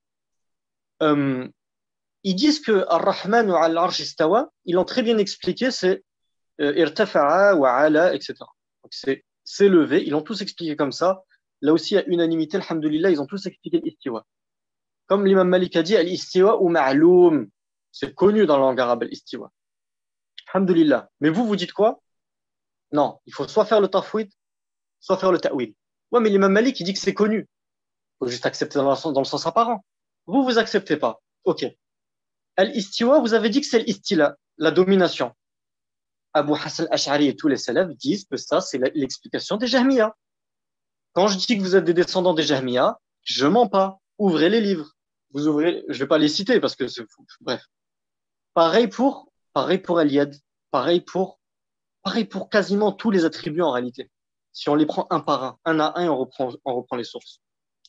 Ils disent que Ar-Rahman wa al-Arsh istawa, ils l'ont très bien expliqué, c'est irtafa'a wa ala, etc. Donc c'est levé, ils l'ont tous expliqué comme ça. Là aussi, à unanimité, alhamdoulilah, ils ont tous expliqué l'istiwa. Comme l'imam Malik a dit, al-istiwa ou ma'loum, c'est connu dans la langue arabe, al-istiwa. Alhamdoulilah. Mais vous dites quoi? Non, il faut soit faire le tafwid, soit faire le ta'wil. Ouais, mais l'imam Malik, il dit que c'est connu. Il faut juste accepter dans le sens apparent. Vous acceptez pas. Ok. Al-istiwa, vous avez dit que c'est l'istila, la domination. Abu Hassan al-Ash'ari et tous les salafs disent que ça, c'est l'explication des Jahmiya. Quand je dis que vous êtes des descendants des Jahmiya, je mens pas. Ouvrez les livres. Vous ouvrez, je vais pas les citer parce que c'est fou. Bref. Pareil pour Al-Yad. Pareil pour quasiment tous les attributs en réalité. Si on les prend un par un à un, on reprend les sources.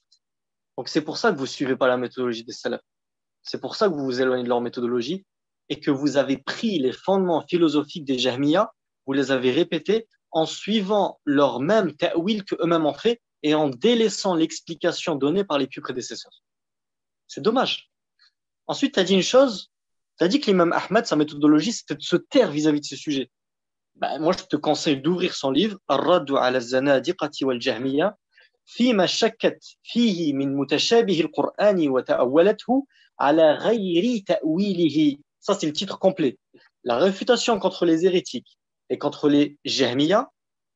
Donc c'est pour ça que vous suivez pas la méthodologie des salafs. C'est pour ça que vous vous éloignez de leur méthodologie et que vous avez pris les fondements philosophiques des Jahmiya, vous les avez répétés en suivant leur même ta'wil qu'eux-mêmes ont fait et en délaissant l'explication donnée par les plus prédécesseurs. C'est dommage. Ensuite, tu as dit une chose, tu as dit que l'imam Ahmad, sa méthodologie, c'était de se taire vis-à-vis de ce sujet. Ben, moi, je te conseille d'ouvrir son livre, Ar-Raddu ala az-Zanadiqati wal-Jahmiya, فيما شكت فيه من متشابه القرآن وتأولته على غير تأويله. Ça, c'est le titre complet. La réfutation contre les hérétiques et contre les Jahmiya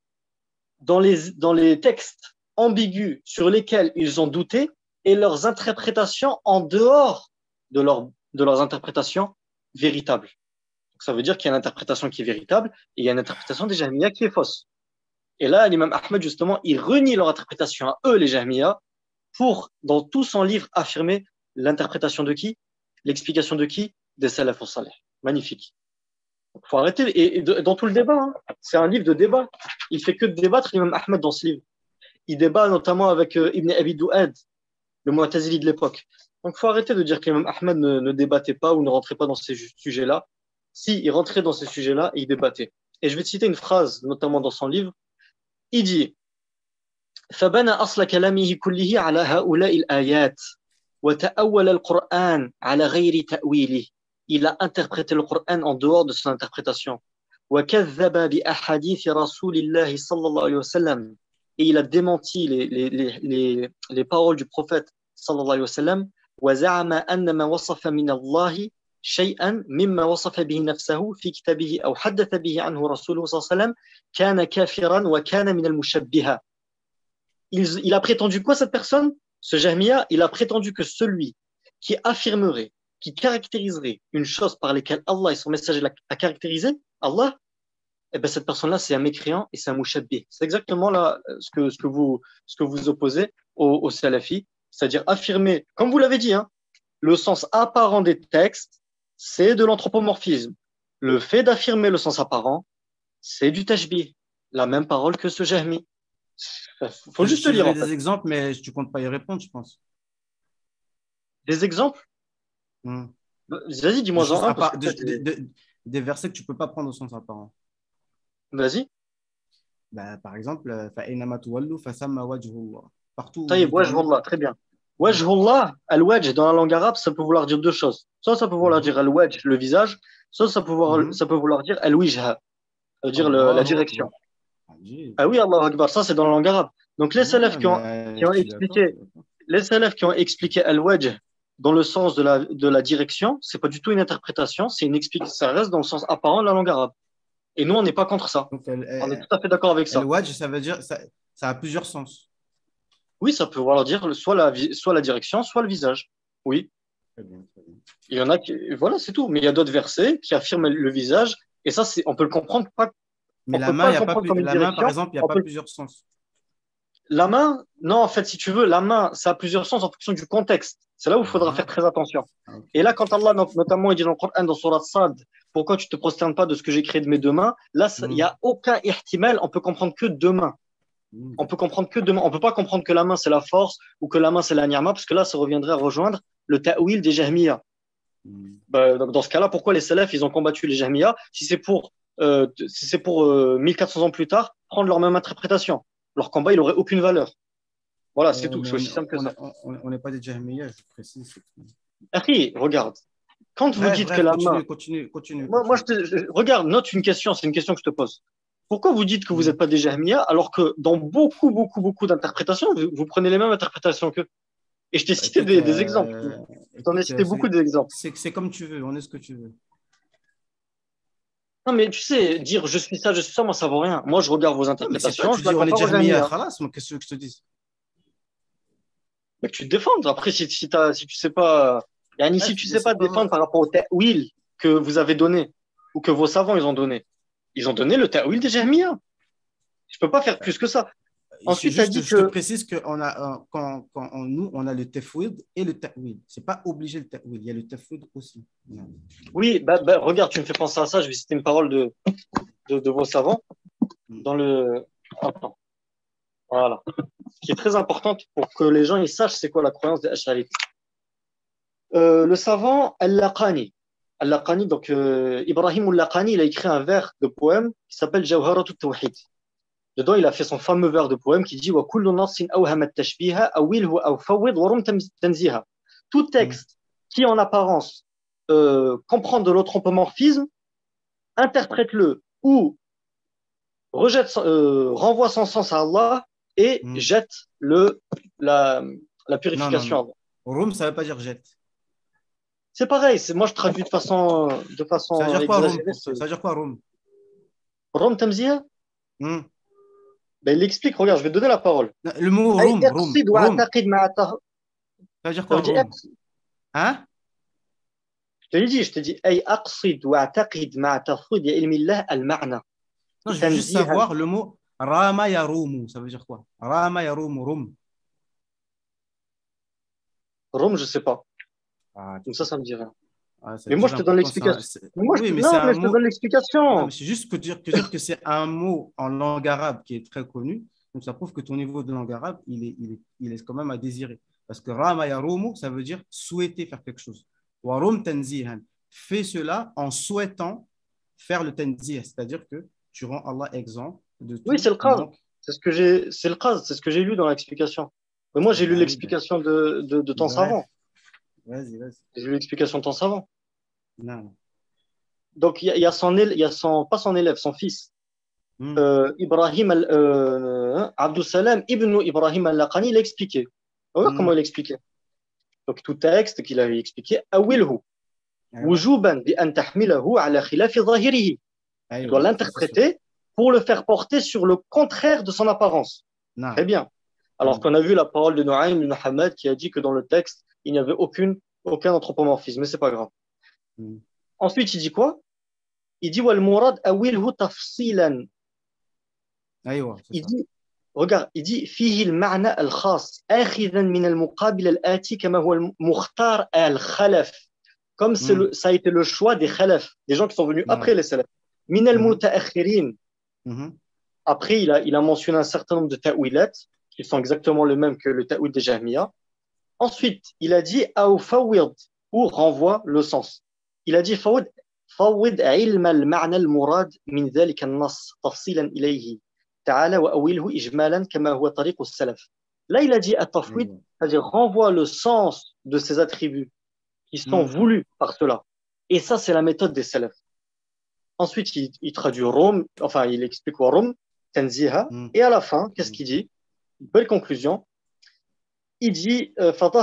dans les textes ambigus sur lesquels ils ont douté et leurs interprétations en dehors de leurs interprétations véritables. Donc, ça veut dire qu'il y a une interprétation qui est véritable et il y a une interprétation des Jahmiya qui est fausse. Et là, l'imam Ahmed, justement, il renie leur interprétation à eux, les Jahmiya, pour, dans tout son livre, affirmer l'interprétation de qui? L'explication de qui? Des salaf salih. Magnifique. Il faut arrêter. Et dans tout le débat, hein, c'est un livre de débat. Il fait que de débattre, l'imam Ahmed, dans ce livre. Il débat notamment avec Ibn Abi Du'ad, le Mu'tazili de l'époque. Donc, il faut arrêter de dire que l'imam Ahmed ne débattait pas ou ne rentrait pas dans ces sujets-là. Si, il rentrait dans ces sujets-là et il débattait. Et je vais te citer une phrase, notamment dans son livre. Il dit فبنى أصل كلامه كله على هؤلاء الآيات وتأول القرآن على غير تأويله. Il a interprété le Coran en dehors de son interprétation. وكذب بأحاديث رسول الله صلى الله عليه وسلم. Et il a démenti les paroles du prophète صلى الله عليه وسلم. وزعم أن ما وصف من الله شيئا مما وصف به نفسه في كتابه أو حدث به عنه رسوله صلى الله عليه وسلم كان كافرا وكان من المشبهة. Il a prétendu quoi cette personne? Ce Jahmiya, il a prétendu que celui qui affirmerait, qui caractériserait une chose par laquelle Allah et son messager a caractérisé, Allah, eh ben cette personne-là, c'est un mécréant et c'est un mushabbih. C'est exactement là ce que vous opposez aux salafis, c'est-à-dire affirmer, comme vous l'avez dit, hein, le sens apparent des textes, c'est de l'anthropomorphisme. Le fait d'affirmer le sens apparent, c'est du tashbih, la même parole que ce Jahmi. Faut juste lire. Je vais des exemples, mais tu comptes pas y répondre, je pense. Des exemples? Vas-y, dis-moi en un. Des versets que tu peux pas prendre au sens apparent. Vas-y. Bah, par exemple, فَأَيْنَمَا تُوَلُّوا فَثَمَّ وَجْهُ اللَّهِ. Partout. Wajhullah, très bien. Wajhullah, al-wajh dans la langue arabe, ça peut vouloir dire deux choses. Soit ça peut vouloir dire al-wajh, le visage, Mhm. ça peut vouloir dire al-wijha, ça veut dire la Allahu direction. Akbar. Ajib. Ah oui, Allahu Akbar, ça c'est dans la langue arabe. Donc Ouais, qui mais ont je suis d'accord, je expliqué, suis d'accord. les salafs qui ont expliqué al-wajh dans le sens de la direction, c'est pas du tout une interprétation, ça reste dans le sens apparent de la langue arabe. Et nous, on n'est pas contre ça. Donc, On est tout à fait d'accord avec ça. el-wajh, ça veut dire, ça a plusieurs sens. Oui, ça peut vouloir dire soit la direction, soit le visage. Oui, Très bien, très bien. il y en a qui, voilà, c'est tout. Mais il y a d'autres versets qui affirment le visage, et ça, on peut le comprendre pas, Mais on la peut main, pas il y le a pas comprendre plus... comme une la main, par direction. exemple, il n'y a On pas peut, plusieurs sens. la main, non, en fait, si tu veux, la main, ça a plusieurs sens en fonction du contexte. C'est là où il faudra faire Ah, très attention. ok. Et là, quand Allah, notamment, il dit dans le Coran, dans Surat Sad, pourquoi tu te prosternes pas de ce que j'ai créé de mes deux mains? Là, il n'y Hmm, a aucun ihtimal, on peut comprendre que deux mains. On peut d'accord. comprendre que deux mains. On peut pas comprendre que la main, c'est la force ou que la main, c'est la ni'ma, parce que là, ça reviendrait à rejoindre le ta'wil des Jahmiya. Hmm. Bah, donc, dans ce cas-là, pourquoi les salafs, ils ont combattu les Jahmiya si c'est pour 1400 ans plus tard, prendre leur même interprétation? Leur combat, il aurait aucune valeur. Voilà, c'est tout. Mais C'est aussi simple que ça. on n'est pas des Jahmiyyah, je précise. Harry, regarde, quand vous Bref, dites que bref, la main, moi continue. regarde, note une question, c'est une question que je te pose. Pourquoi vous dites que vous Hmm. n'êtes pas des Jahmiya alors que dans beaucoup d'interprétations, vous prenez les mêmes interprétations qu'eux? Et je t'ai Bah, cité des exemples. Je t'en ai cité beaucoup d'exemples. c'est comme tu veux, on est ce que tu veux. Non, mais tu sais, dire je suis ça, moi, ça vaut rien. Moi, je regarde vos Non, mais c'est toi, interprétations, tu je la dis on est compare aux Jahmiyyah, Jahmiya. khalas, moi, qu'est-ce que tu veux que je te dise? Mais que tu te défendes. Après, si tu sais pas, yani, si Bref, tu mais sais c'est pas te pas défendre moi. par rapport au ta'wil que vous avez donné ou que vos savants ils ont donné le ta'wil des Jahmiya. Je peux pas faire plus que ça. Ensuite, tu as dit Je te que, précise que nous, on a le tafwid et le ta'wil. C'est pas obligé le ta'wil, il y a le tafwid aussi. Non. oui, regarde, tu me fais penser à ça. Je vais citer une parole de vos savants Hmm. dans le, attends, voilà, qui est très importante pour que les gens ils sachent c'est quoi la croyance des Ash'arites. Le savant Al-Laqani. Al-Laqani, donc Ibrahim Al-Laqani, il a écrit un vers de poème qui s'appelle Jawharatut Tawhid. Dedans, il a fait son fameux vers de poème qui dit Wa kullu nassin awhama at-tashbiha awilhu aw fawwid wa rum tanziha. Tout Hmm. texte qui en apparence comprend de l'anthropomorphisme, interprète-le ou renvoie son sens à Allah et Hmm. jette la, la Non, non, purification à non. Allah. Rum, ça veut pas dire jette. C'est pareil, moi je traduis de Ça veut façon dire quoi, Rum, exagérée. pour toi? Ça veut dire quoi, Rum? Rom Tamziya, Hmm. ben, il explique, regarde, je vais te donner la parole. Non, le mot أي Rum, Rum, اقصد Rum. واعتقد مع Ça veut dire Ça quoi, veut dire Rum? Hein? je te dis أي أقصد واعتقد مع تفويض علم الله المعنى Non, je veux juste تنزيها. savoir le mot Rama Yarumu. Ça veut dire quoi? Rama Yarumu, Rum. Rome, je sais pas. Ah, tu Donc sais ça pas. me dit rien. Ah, ça Mais veut moi, dire je te donne important. l'explication. Oui, mais c'est Non, un mais je te mot. donne Non, l'explication. mais c'est juste que c'est un mot en langue arabe qui est très connu. Donc, ça prouve que ton niveau de langue arabe, il est quand même à désirer. Parce que Rama Yarumu, ça veut dire souhaiter faire quelque chose. Warum Tanzihan. Fais cela en souhaitant faire le Tanzih, c'est-à-dire que tu rends Allah exempt de Oui, c'est tout le cas. manque. C'est le cas. C'est ce que j'ai lu dans l'explication. Mais moi, j'ai lu Allez, l'explication de ton savant. bref, vas-y. J'ai lu l'explication de ton savant. Non. Donc, il y a pas son élève, son fils. Hmm. Abdus Salam ibn Ibrahim al-Laqani, il a expliqué. On va voir comment Hmm. il a expliqué. Donc, tout texte qu'il avait expliqué, awilhu, Aïwa. wujuban bi an tahmilahu ala khilafi zahirihi. Tu dois Aïwa. Ça, c'est sûr. l'interpréter pour le faire porter sur le contraire de son apparence. Très Non. bien. Alors Hmm. qu'on a vu la parole de Nu'aym ibn Muhammad qui a dit que dans le texte, il n'y avait aucun anthropomorphisme, mais c'est pas grave. Hmm. Ensuite, il dit quoi? Il dit wal murad awilhu tafsilan. Aïwa, c'est Il ça. dit, regarde, il dit فيه المعنى الخاص آخذا من المقابل الآتي كما هو المختار الخلف. Comme Hmm. ça a été le choix des khalaf, des gens qui sont venus Non. après les salaf. من Mhm. المتأخرين. Mhm. Après, il a mentionné un certain nombre de ta'wilat qui sont exactement le même que le ta'wil des Jahmiya. Ensuite, il a dit أو فوض ou renvoie le sens. Il a dit فوض علم المعنى المراد من ذلك النص تفصيلا إليه. تعالى وأوله إجمالا كما هو طريق السلف. Là, il a dit التفويض, Aïwa. c'est-à-dire renvoie le sens de ces attributs qui sont Hmm. voulus par cela. Et ça, c'est la méthode des salafs. Ensuite, il traduit Rum, enfin, il explique Rum, Tanziha. Et à la fin, qu'est-ce qu'il dit? Belle conclusion. Il dit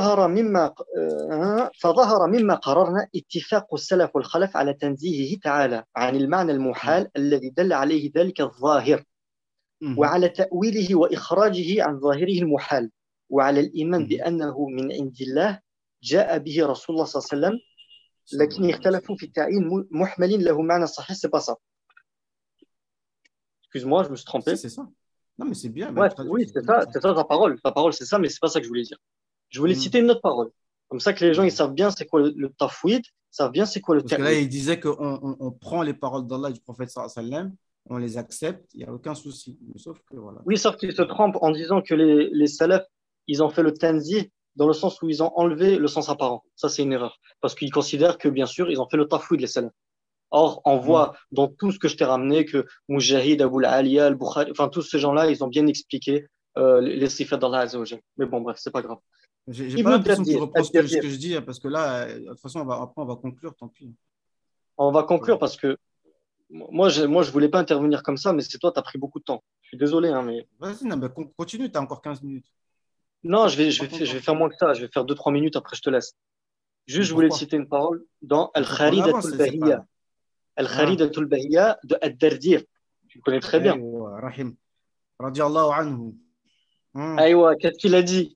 فظهر مما قررنا اتفاق السلف والخلف على تنزيهه تعالى عن المعنى المحال الذي دل عليه ذلك الظاهر وعلى تأويله وإخراجه عن ظاهره المحال وعلى الإيمان بأنه من عند الله جاء به رسول الله صلى الله عليه وسلم لكن اختلفوا في التعيين محمل له معنى صحيح. C'est pas ça. Excuse-moi, je me suis trompé. C'est ça. Non, mais c'est bien. Ouais, oui, c'est ça ta parole. Ta parole, c'est ça, mais c'est pas ça que je voulais dire. Je voulais citer une autre parole. Comme ça que les gens, ils savent bien c'est quoi le tafwid, ils savent bien c'est quoi le Parce que là, ta'wil. il disait qu'on prend les paroles d'Allah et du prophète sallallahu alayhi wa sallam, on les accepte, il n'y a aucun souci. Mais sauf que voilà. Oui, sauf qu'ils se trompent en disant que les salafs, ils ont fait le tanzih dans le sens où ils ont enlevé le sens apparent. Ça, c'est une erreur. Parce qu'ils considèrent que, bien sûr, ils ont fait le tafwid, les salafs. Or, on voit dans tout ce que je t'ai ramené que Mujahid, Abu al-Aliya, al-Bukhari, enfin, tous ces gens-là, ils ont bien expliqué les sifat d'Allah Azza wa Jal. Mais bon, bref, c'est pas grave. J'ai pas l'impression que tu reprends ce que je dis, parce que là, de toute façon, après, on va conclure, tant pis. On va conclure parce que moi, je voulais pas intervenir comme ça, mais c'est toi, tu as pris beaucoup de temps. Je suis désolé, hein, mais. Vas-y, non, mais continue, tu as encore 15 minutes. Non, je vais faire moins que ça. Je vais faire 2-3 minutes, après, je te laisse. Juste, je voulais citer une parole dans Al-Kharidatul Bahiyya. Al-Kharidatul Bahiyya de Ad-Dardir. Tu le connais très bien. Rahim. Radiallahu anhu. Aïwa, qu'est-ce qu'il a dit?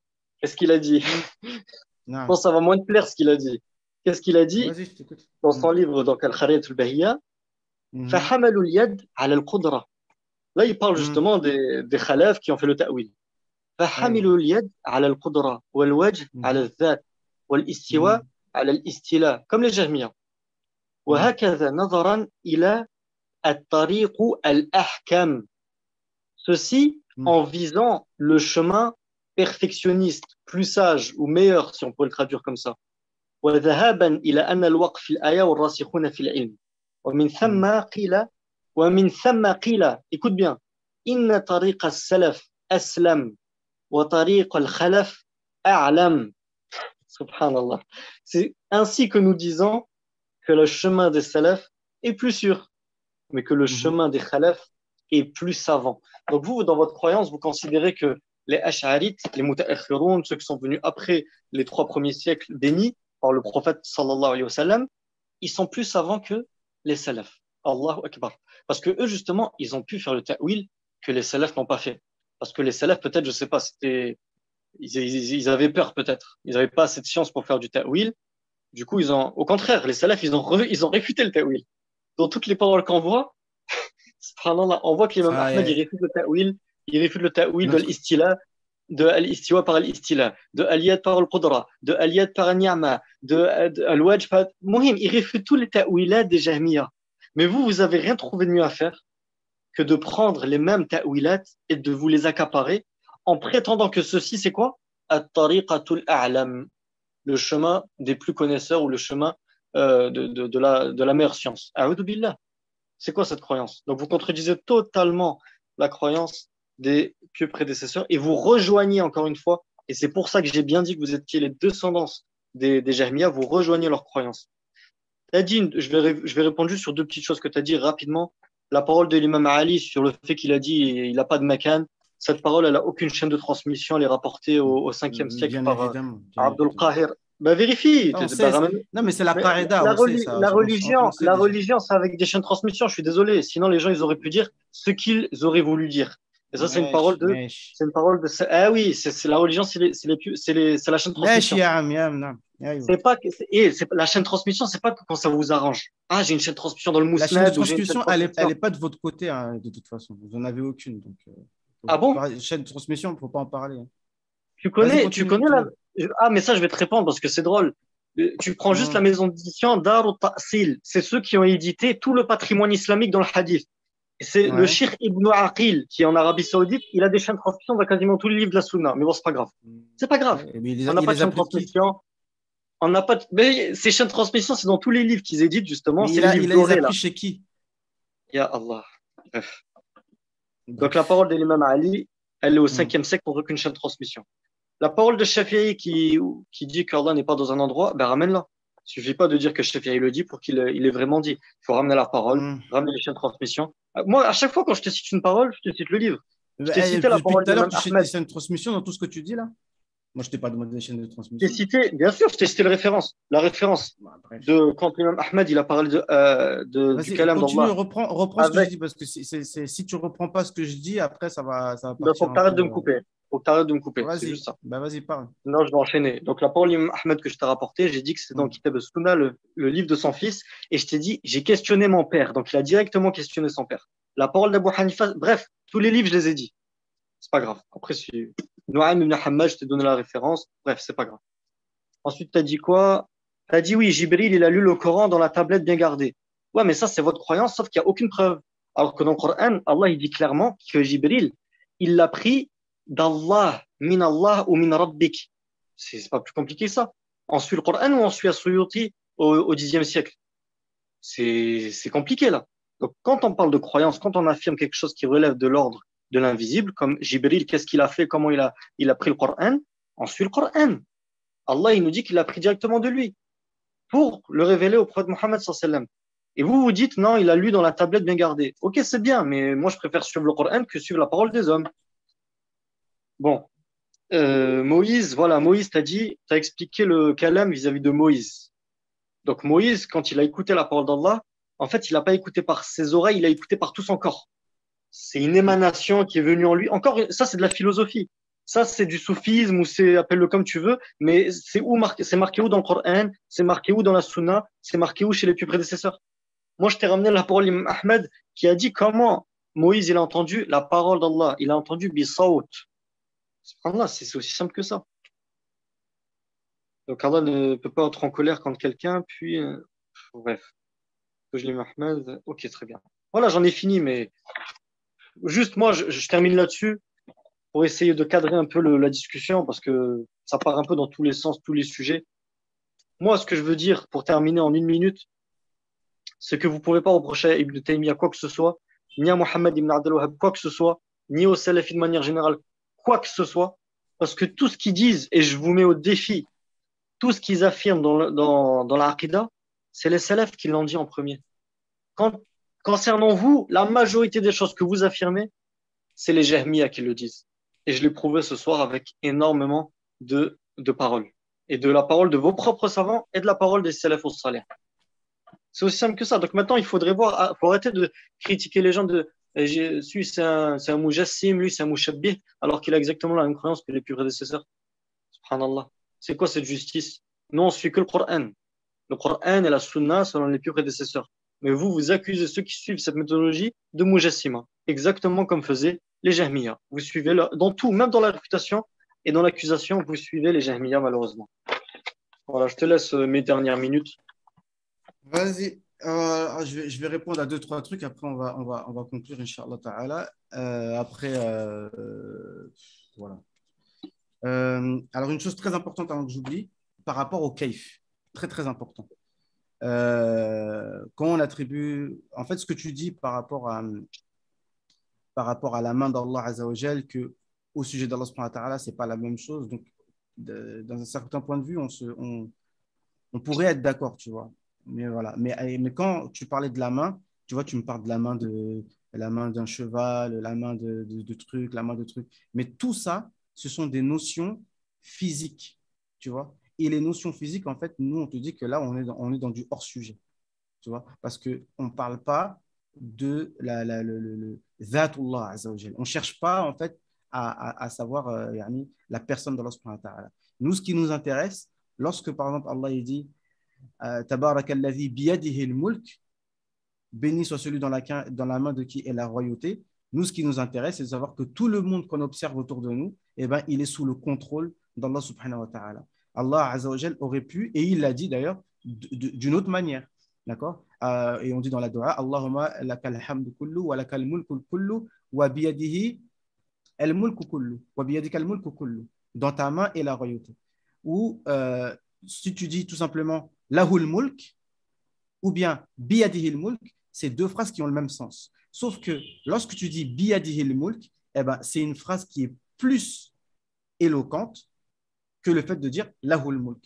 Je pense que ça va moins te plaire ce qu'il a dit. Qu'est-ce qu'il a dit dans son livre, donc Al-Kharidatul Bahiyya? فحملوا اليد على القدرة. Là, il parle justement des khalaf qui ont fait le ta'wil. فحملوا اليد على القدرة والوجه على الذات والاستواء على الاستيلاء comme les jahmiya. وهكذا نظرا إلى الطريق الأحكم. Ceci en visant le chemin perfectionniste, plus sage ou meilleur, si on peut le traduire comme ça. وذهابا إلى أن الوقف في الآية والراسخون في العلم. ومن ثم قيل écoute bien إن طريق السلف أسلم وطريق الخلف أعلم. Subhanallah. C'est ainsi que nous disons que le chemin des salaf est plus sûr, mais que le chemin des khalaf est plus savant. Donc vous, dans votre croyance, vous considérez que les ash'arites, les muta'akhiroun, ceux qui sont venus après les 3 premiers siècles bénis par le prophète sallallahu alayhi wa sallam, ils sont plus savants que les salafs. Allahu Akbar. Parce que eux, justement, ils ont pu faire le ta'wil que les salafs n'ont pas fait. Parce que les salafs, peut-être, je sais pas, ils avaient peur, peut-être. Ils n'avaient pas assez de science pour faire du ta'wil. Du coup, au contraire, les salafs, ils ont réfuté le ta'wil. Dans toutes les paroles qu'on voit, on voit que l'imam Ahmed, il réfute le ta'wil de l'istila, de al-istiwa par al-istila, de al-yad par al-qudra, de al-yad par al-ni'ma, de al-wajh par... Mohim, il réfute tous les ta'wilat des jahmiya. Mais vous avez rien trouvé de mieux à faire que de prendre les mêmes ta'wilat et de vous les accaparer en prétendant que ceci, c'est quoi? At-tariqatul a'lam, le chemin des plus connaisseurs ou le chemin de la meilleure science. A'udhu billah. C'est quoi cette croyance? Donc vous contredisez totalement la croyance des pieux prédécesseurs et vous rejoignez encore une fois, et c'est pour ça que j'ai bien dit que vous étiez les descendants des Jahmiya, vous rejoignez leur croyance. Je vais répondre juste sur 2 petites choses que tu as dit rapidement. La parole de l'imam Ali sur le fait qu'il a dit il n'a pas de makan. Cette parole, elle n'a aucune chaîne de transmission. Elle est rapportée au 5e siècle par Abdul Qahir. Bah, vérifie. Non, mais c'est la qarida. La religion, c'est avec des chaînes de transmission. Je suis désolé. Sinon, les gens, ils auraient pu dire ce qu'ils auraient voulu dire. Et ça, c'est une parole de. Ah oui, c'est la religion, c'est la chaîne de transmission. La chaîne de transmission, c'est pas quand ça vous arrange. Ah, j'ai une chaîne de transmission dans le mousnad. La chaîne de transmission, elle n'est pas de votre côté, hein, de toute façon. Vous n'en avez aucune. Donc, ah bon? Chaîne de transmission, il ne faut pas en parler. Hein. Tu connais la. Ah, mais ça, je vais te répondre parce que c'est drôle. Tu prends juste la maison d'édition Darut Ta'sil. C'est ceux qui ont édité tout le patrimoine islamique dans le hadith. C'est le Cheikh Ibn Aqil qui est en Arabie Saoudite. Il a des chaînes de transmission dans quasiment tous les livres de la Sunna. Mais bon, c'est pas grave. C'est pas grave. On n'a pas de chaîne de transmission. On n'a pas. Mais ces chaînes de transmission, c'est dans tous les livres qu'ils éditent justement. C'est les livres dorés là. Chez qui? Ya Allah. Bref. Donc la parole de l'imam Ali, elle est au 5e siècle pour aucune chaîne de transmission. La parole de Shafi'i qui dit qu'Allah n'est pas dans un endroit, ben ramène-la. Il suffit pas de dire que Shafi'i le dit pour qu'il il ait vraiment dit. Il faut ramener la parole, ramener les chaînes de transmission. Moi, à chaque fois, quand je te cite une parole, je te cite le livre. Je t'ai cité la Depuis parole tout à l'heure, d'Imam tu cites Ahmed. les chaînes de transmission dans tout ce que tu dis là. Moi, je t'ai pas demandé les chaînes de Je t'ai transmission. cité, bien sûr, je t'ai cité la référence Bah, bref. de quand Imam Ahmed il a parlé du Vas-y, kalam continue, d'Allah. reprends ce que je Avec, dis parce que si tu reprends pas ce que je dis, après, ça va il faut partir que un tu arrêtes peu. de me couper. Faut que tu arrêtes de me couper. C'est Vas-y, juste ça. bah, vas-y, parle. Non, je vais enchaîner. Donc, la parole d'Imam Ahmed que je t'ai rapportée, j'ai dit que c'est dans Kitab al-Sunna, le livre de son fils. Et je t'ai dit, j'ai questionné mon père. Donc, il a directement questionné son père. La parole d'Abu Hanifa, bref, tous les livres, je les ai dit. C'est pas grave. Après, si Nouaim ibn Hammad, je t'ai donné la référence. Bref, c'est pas grave. Ensuite, tu as dit quoi? Tu as dit oui, Jibril, il a lu le Coran dans la tablette bien gardée. Ouais, mais ça, c'est votre croyance, sauf qu'il n'y a aucune preuve. Alors que dans le Coran, Allah, il dit clairement que Jibril, il l'a pris d'Allah, min Allah ou min Rabbik. C'est pas plus compliqué que ça. On suit le Coran ou on suit As-Suyuti au Xe siècle? C'est compliqué, là. Donc, quand on parle de croyance, quand on affirme quelque chose qui relève de l'ordre de l'invisible, comme Jibril, qu'est-ce qu'il a fait, comment il a pris le Coran, on suit le Coran. Allah, il nous dit qu'il l'a pris directement de lui pour le révéler au prophète Mohammed sallallahu alayhi wa sallam. Et vous vous dites, non, il a lu dans la tablette bien gardée. Ok, c'est bien, mais moi, je préfère suivre le Coran que suivre la parole des hommes. Bon, Moïse, voilà, Moïse t'a dit, t'as expliqué le kalam vis-à-vis de Moïse. Donc Moïse, quand il a écouté la parole d'Allah, en fait, il n'a pas écouté par ses oreilles, il a écouté par tout son corps. C'est une émanation qui est venue en lui. Encore, ça, c'est de la philosophie. Ça, c'est du soufisme ou c'est, appelle-le comme tu veux, mais c'est marqué où dans le Coran, c'est marqué où dans la Sunna, c'est marqué où chez les plus prédécesseurs. Moi, je t'ai ramené la parole d'Imam Ahmed qui a dit comment Moïse, il a entendu la parole d'Allah. Il a entendu bisawt. Subhanallah, c'est aussi simple que ça. Donc Allah ne peut pas être en colère contre quelqu'un, puis, bref. Je l'ai Ahmed, ok, très bien. Voilà, j'en ai fini, mais juste moi, je termine là-dessus pour essayer de cadrer un peu la discussion parce que ça part un peu dans tous les sens, tous les sujets. Moi, ce que je veux dire pour terminer en une minute, c'est que vous ne pouvez pas reprocher à Ibn Taymiyyah quoi que ce soit, ni à Mohammed ibn Abdel Wahhab quoi que ce soit, ni aux salafis de manière générale quoi que ce soit, parce que tout ce qu'ils disent, et je vous mets au défi, tout ce qu'ils affirment dans la Aqidah, c'est les salafs qui l'ont dit en premier. Concernant vous, la majorité des choses que vous affirmez, c'est les Jahmiyyah qui le disent. Et je l'ai prouvé ce soir avec énormément de paroles. Et de la parole de vos propres savants et de la parole des salafs salih. C'est aussi simple que ça. Donc maintenant, il faudrait voir, faut arrêter de critiquer les gens de lui, c'est un mujassim, lui, c'est un mushabbih, alors qu'il a exactement la même croyance que les plus prédécesseurs. Subhanallah. C'est quoi cette justice? Nous, on suit que le Coran. Le Coran et la Sunna selon les plus prédécesseurs. Mais vous accusez ceux qui suivent cette méthodologie de mujassima, exactement comme faisaient les Jahmiyyah. Vous suivez dans tout, même dans la réfutation et dans l'accusation, vous suivez les Jahmiyyah malheureusement. Voilà, je te laisse mes dernières minutes. Vas-y, je vais répondre à deux, trois trucs. Après, on va conclure, Inch'Allah Ta'ala. Après, voilà. Alors, une chose très importante avant que j'oublie, par rapport au kaif, très, très important. Quand on attribue, en fait, ce que tu dis par rapport à la main d'Allah Azza wa Jal, que au sujet d'Allah subhanahu wa ta'ala, c'est pas la même chose. Donc, dans un certain point de vue, on pourrait être d'accord, tu vois. Mais voilà. Mais quand tu parlais de la main, tu vois, tu me parles de la main d'un cheval, la main de trucs, la main de trucs. Mais tout ça, ce sont des notions physiques, tu vois. Et les notions physiques, en fait, nous, on te dit que là, on est dans du hors-sujet, tu vois, parce qu'on ne parle pas de le Zatullah Azza wa Jal. On ne cherche pas, en fait, à savoir la personne d'Allah subhanahu wa ta'ala. Nous, ce qui nous intéresse, lorsque, par exemple, Allah il dit Tabarakalladhi biyadihi al-mulk, béni soit celui dans la main de qui est la royauté. Nous, ce qui nous intéresse, c'est de savoir que tout le monde qu'on observe autour de nous, eh ben, il est sous le contrôle d'Allah subhanahu wa ta'ala. Allah Azza wa Jal aurait pu, et il l'a dit d'ailleurs, d'une autre manière. D'accord et on dit dans la dua Allahumma lakal hamdu kullu wa lakal mulku kullu wa biyadihi al-mulku kullu wa biyadika al-mulku kullu. Dans ta main est la royauté. Ou si tu dis tout simplement lahul mulk ou bien biyadihil mulk, c'est deux phrases qui ont le même sens. Sauf que lorsque tu dis biyadihil mulk, eh ben, c'est une phrase qui est plus éloquente que le fait de dire lahul mulk.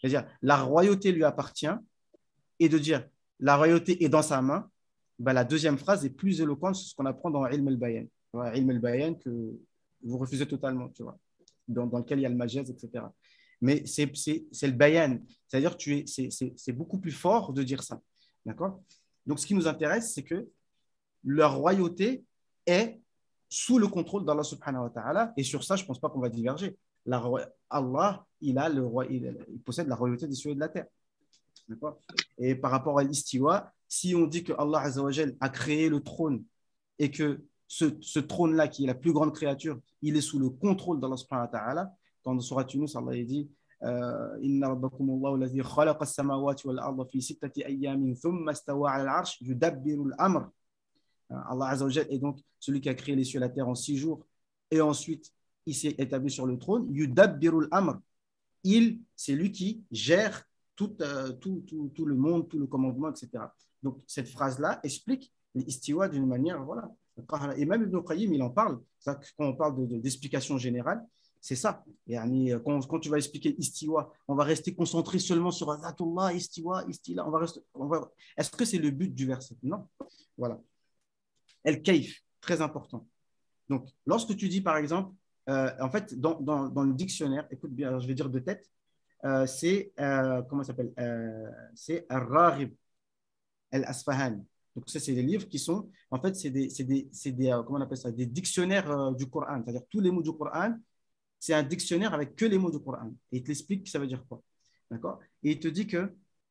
c'est-à-dire la royauté lui appartient, et de dire la royauté est dans sa main, ben, la deuxième phrase est plus éloquente sur ce qu'on apprend dans Ilm al-Bayan. Ilm al-Bayan que vous refusez totalement, tu vois, dans lequel il y a le majaz, etc. Mais c'est le bayan, c'est-à-dire que c'est beaucoup plus fort de dire ça. D'accord? Donc, ce qui nous intéresse, c'est que leur royauté est sous le contrôle d'Allah subhanahu wa ta'ala. Et sur ça, je ne pense pas qu'on va diverger. Allah, il possède la royauté des cieux et de la terre. D'accord? Et par rapport à l'istiwa, si on dit que Allah Azza wa Jal a créé le trône et que ce trône-là, qui est la plus grande créature, il est sous le contrôle d'Allah subhanahu wa ta'ala, quand dans Surat Yunus, Allah dit Inna rabbakum Allahu alladhi khalaqa as-samawati wal arda fi sittati ayyamin thumma istawa 'ala al-'arsh yudabbiru al-amr. Allah Azza wa Jal est donc celui qui a créé les cieux et la terre en 6 jours et ensuite il s'est établi sur le trône. Yudabbiru al-amr. C'est lui qui gère tout le monde, tout le commandement, etc. Donc, cette phrase-là explique l'istiwa d'une manière, voilà. Et même Ibn Qayyim, il en parle. Quand on parle d'explication générale, c'est ça. Et quand tu vas expliquer istiwa, on va rester concentré seulement sur Zatullah, istiwa, istila. Est-ce que c'est le but du verset? Non. Voilà. El-Kayf, très important. Donc, lorsque tu dis, par exemple, en fait, dans le dictionnaire, écoute bien, je vais dire de tête, c'est, comment ça s'appelle c'est Al-Raghib Al-Asfahani. Donc, ça, c'est des livres qui sont, en fait, c'est des comment on appelle ça, des dictionnaires du Coran. C'est-à-dire, tous les mots du Coran, c'est un dictionnaire avec que les mots du Coran. Et il t'explique ça veut dire quoi. D'accord? Et il te dit que,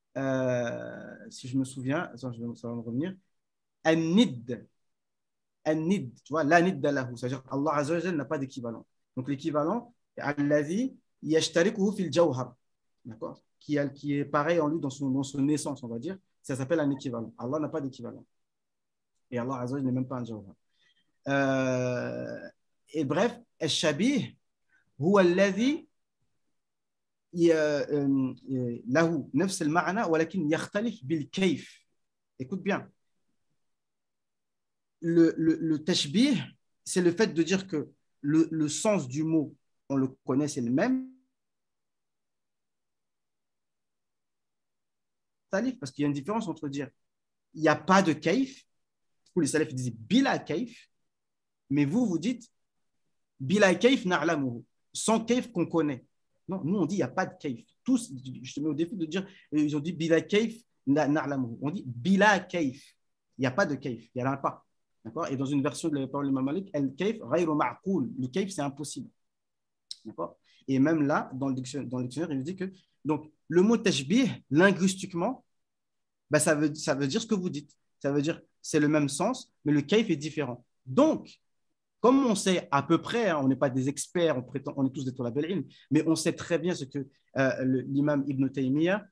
si je me souviens, attends, ça va me revenir, An-Nid, tu vois, la nid lahu, c'est-à-dire Allah Azza wa Jalla n'a pas d'équivalent. Donc, l'équivalent, Allazi yashtarikuhu fil jawhar, d'accord, qui est pareil en lui dans son essence, on va dire, ça s'appelle un équivalent. Allah n'a pas d'équivalent. Et Allah Azza wa Jalla n'est même pas un jawhar. Et bref, al-shabih huwa alladhi lahu nafs al-ma'na walakin yakhtalif bil kayf. Écoute bien. Le tashbih, c'est le fait de dire que le sens du mot, on le connaît, c'est le même. Parce qu'il y a une différence entre dire il n'y a pas de kaif, où les salafs disent bila kaif, mais vous dites bila kaif na'lamuhu, sans kaif qu'on connaît. Non, nous on dit il n'y a pas de kaif. Tous, je te mets au défi de dire, ils ont dit bila kaif na'lamuhu. On dit bila kaif. Il n'y a pas de kaif, il n'y en a pas. D'accord? Et dans une version de la parole de l'imam Malik, al-kayf ghayru ma'qul. Le kayf, c'est impossible. D'accord? Et même là, dans le dictionnaire, il dit que donc, le mot tashbih, linguistiquement, bah, ça veut dire ce que vous dites. Ça veut dire c'est le même sens, mais le kayf est différent. Donc, comme on sait à peu près, hein, on n'est pas des experts, on est tous des talab al-ilm, mais on sait très bien ce que l'imam Ibn Taymiyyah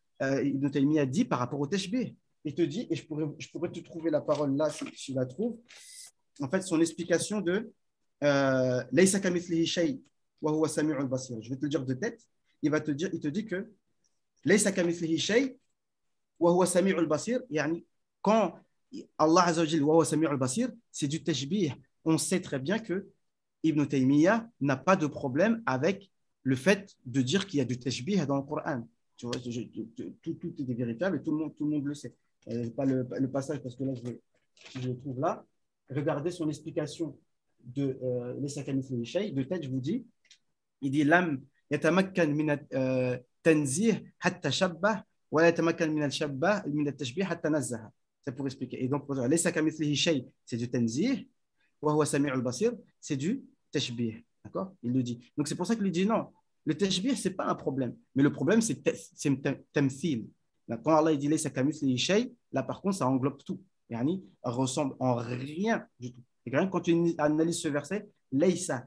dit par rapport au tashbih. Il te dit, et je pourrais te trouver la parole là si je la trouve, en fait, son explication de Laysa kamithlihi shay wa huwa sami'ul basir. Je vais te le dire de tête. Il te dit que Laysa kamithlihi shay wa huwa sami'ul basir. Yani, quand Allah Azza wa Jalla wa huwa sami'ul basir, c'est du tashbih. On sait très bien que Ibn Taymiyyah n'a pas de problème avec le fait de dire qu'il y a du tashbih dans le Coran. Tu vois, tout est véritable et tout le monde le sait. Pas le passage parce que là, je le trouve là. Regardez son explication de Laysa kamithlihi shay. De tête, je vous dis, il dit Lam yatamakkan min tanzih hatta shabbah wa la yatamakkan min al-shabbah min al-tashbih hatta nazzaha. C'est pour expliquer. Et donc, Laysa kamithlihi shay, c'est du tanzih. Wa huwa sami'ul basir, c'est du tashbih. D'accord? Il le dit. Donc, c'est pour ça qu'il dit non. Le tashbih, ce n'est pas un problème. Mais le problème, c'est tamthil. Quand Allah dit Laysa kamithlihi shay, là, par contre, ça englobe tout. Yani, ressemble en rien du tout. Et quand tu analyses ce verset, Laysa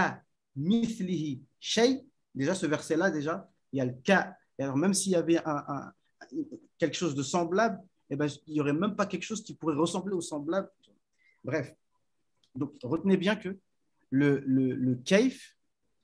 kamithlihi shay, déjà, ce verset-là, déjà, il y a le ka. Et alors, même s'il y avait quelque chose de semblable, eh ben, il n'y aurait même pas quelque chose qui pourrait ressembler au semblable. Bref. Donc, retenez bien que le kaif,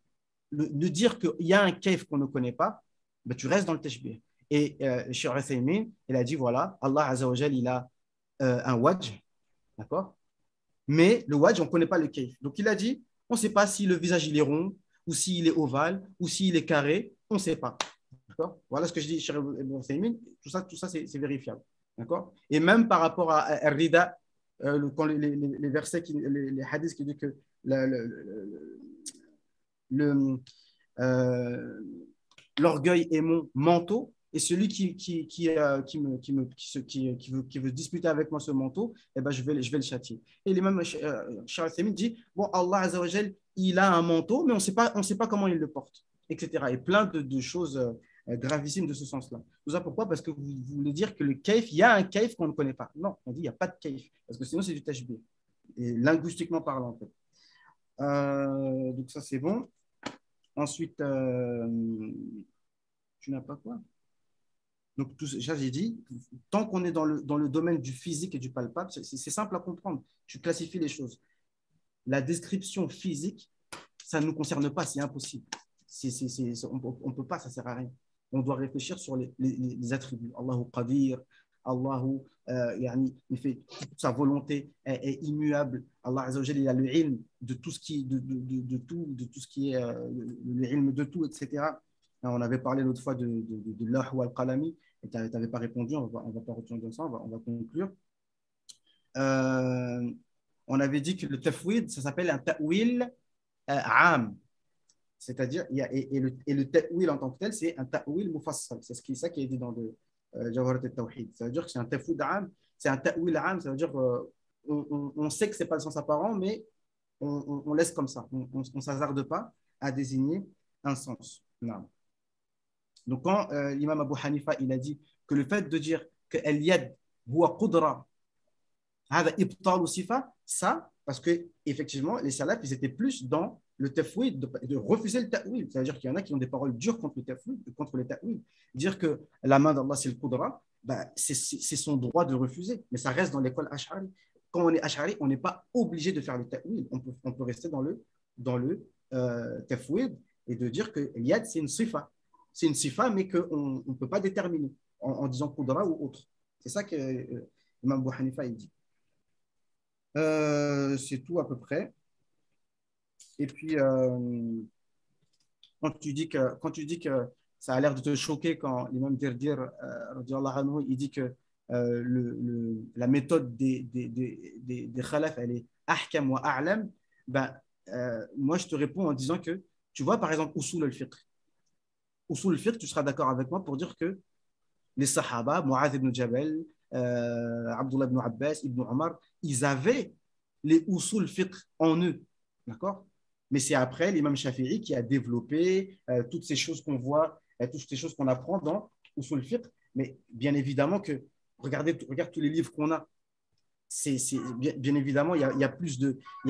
de dire qu'il y a un kaif qu'on ne connaît pas, ben, tu restes dans le tashbih. Et Cheikh Uthaymin, il a dit voilà, Allah Azza wa Jal, il a un wajh, d'accord? Mais le wajh, on ne connaît pas le kaif. Donc, il a dit on ne sait pas si le visage il est rond, ou s'il est ovale, ou s'il est carré, on ne sait pas. D'accord? Voilà ce que je dis, Cheikh Ibn Uthaymin. Tout ça c'est vérifiable. D'accord? Et même par rapport à Rida, quand les versets, les hadiths qui disent que le, euh, l'orgueil est mon manteau, et celui qui veut disputer avec moi ce manteau, eh ben, je vais le châtier. Et l'imam Charles Thémine dit, bon, Allah Azzawajal, il a un manteau, mais on sait pas comment il le porte, etc. Et plein de choses gravissimes de ce sens-là. Tout ça pourquoi? Parce que vous voulez dire que le kaif, il y a un kaif qu'on ne connaît pas. Non, on dit il n'y a pas de kaif, parce que sinon c'est du tashbih, et linguistiquement parlant, en fait. Donc ça, c'est bon. Ensuite, tu n'as pas quoi? Donc, tout ça, j'ai dit, tant qu'on est dans le domaine du physique et du palpable, c'est simple à comprendre. Tu classifies les choses. La description physique, ça ne nous concerne pas, c'est impossible. On ne peut pas, ça ne sert à rien. On doit réfléchir sur les attributs. Allahu Qadir, Allahu, il fait toute sa volonté est immuable. Allah Azza wa Jalla, il a le ilm de tout ce qui, de tout ce qui est le ilm de tout, etc. On avait parlé l'autre fois de l'ah ou al-qalami, et tu n'avais pas répondu, on va pas retourner dans ça, on va conclure. Euh, on avait dit que le tafwid, ça s'appelle un ta'wil am. C'est-à-dire, et le ta'wil en tant que tel, c'est un ta'wil mufassal. C'est ça qui est dit dans le Jawharat al-Tawhid. Ça veut dire que c'est un tafwid am, c'est un ta'wil am, ça veut dire on sait que ce n'est pas le sens apparent, mais on laisse comme ça. On ne s'hasarde pas à désigner un sens. Non. Donc, quand l'imam Abu Hanifa il a dit que le fait de dire que al-yad huwa qudra, hada ibtal sifa, ça, parce que effectivement, les salafs, ils étaient plus dans le tafwid, de refuser le ta'wil. C'est-à-dire qu'il y en a qui ont des paroles dures contre le tafwid, contre le ta'wil. Dire que la main d'Allah, c'est le qudra, bah, c'est son droit de refuser. Mais ça reste dans l'école ash'ari. Quand on est ash'ari, on n'est pas obligé de faire le ta'wil. On peut rester dans le tafwid et de dire que l'yad, c'est une sifa. C'est une sifa, mais qu'on ne peut pas déterminer en disant qudra ou autre. C'est ça que Imam Abu Hanifa il dit. C'est tout à peu près. Et puis, quand tu dis que ça a l'air de te choquer quand l'imam Dirdir, anhu, il dit que la méthode des khalaf, elle est ahkam wa a'lam, ben, moi, je te réponds en disant que, tu vois, par exemple, usul al-fiqh. Usul al-fiqh, tu seras d'accord avec moi pour dire que les Sahaba, Mu'adh ibn Jabal, Abdullah ibn Abbas, ibn Omar, ils avaient les usul fiqh en eux. D'accord? Mais c'est après l'imam Shafi'i qui a développé toutes ces choses qu'on voit, toutes ces choses qu'on apprend dans usul fiqh. Mais bien évidemment que, regarde tous les livres qu'on a. Bien évidemment, il y a plus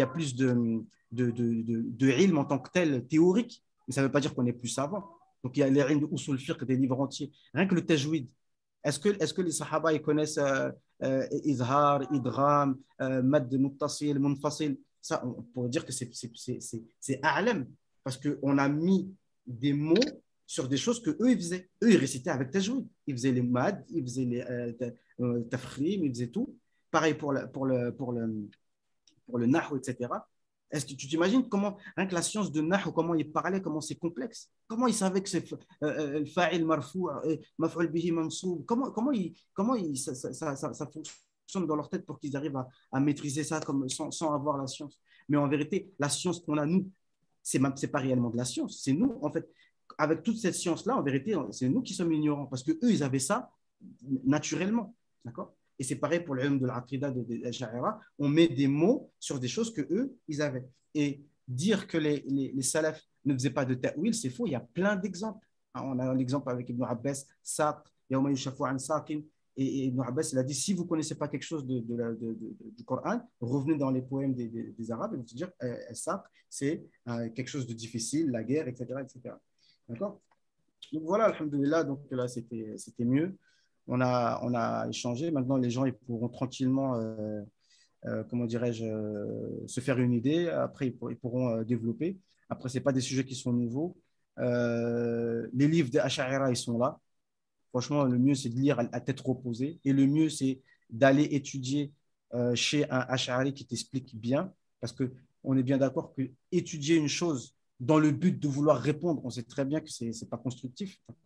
de ilm en tant que tel théorique. Mais ça ne veut pas dire qu'on est plus savant. Donc, il y a les ilm de usul fiqh, des livres entiers. Rien que le tajwid. Est-ce que les Sahaba ils connaissent Izhar, Idgham, Mad Muttasil, Munfasil? Ça, on pourrait dire que c'est A'lam, parce qu'on a mis des mots sur des choses que eux ils faisaient. Eux, ils récitaient avec tajwid. Ils faisaient les mad, ils faisaient les tafkhim, ils faisaient tout. Pareil pour le nahu, etc. Est-ce que tu t'imagines comment, rien que la science de nahu, comment il parlait, comment c'est complexe? Comment il savait que c'est le fa'il marfou, maf'ul bihi mansoub? Comment ça fonctionne dans leur tête pour qu'ils arrivent à maîtriser ça sans avoir la science? Mais en vérité, la science qu'on a, nous, c'est pas réellement de la science. C'est nous, en fait, avec toute cette science-là, en vérité, c'est nous qui sommes ignorants parce qu'eux, ils avaient ça naturellement. D'accord? Et c'est pareil pour le ilm de l'aqida de l'Ash'ara. On met des mots sur des choses que eux ils avaient. Et dire que les salafs ne faisaient pas de ta'wil, c'est faux. Il y a plein d'exemples. On a l'exemple avec Ibn Abbas, Saq, Yawma yushafu an Saqin. Et Ibn Abbas, il a dit si vous ne connaissez pas quelque chose du Coran, revenez dans les poèmes des Arabes et vous dire Saq, c'est quelque chose de difficile, la guerre, etc. etc. D'accord? Donc voilà, alhamdoulilah, donc là c'était mieux. On a échangé. Maintenant, les gens ils pourront tranquillement, comment dirais-je, se faire une idée. Après, ils pourront développer. Après, ce n'est pas des sujets qui sont nouveaux. Les livres des Ash'ara, ils sont là. Franchement, le mieux, c'est de lire à tête reposée. Et le mieux, c'est d'aller étudier chez un Ash'ari qui t'explique bien. Parce qu'on est bien d'accord que étudier une chose dans le but de vouloir répondre, on sait très bien que ce n'est pas constructif. D'accord?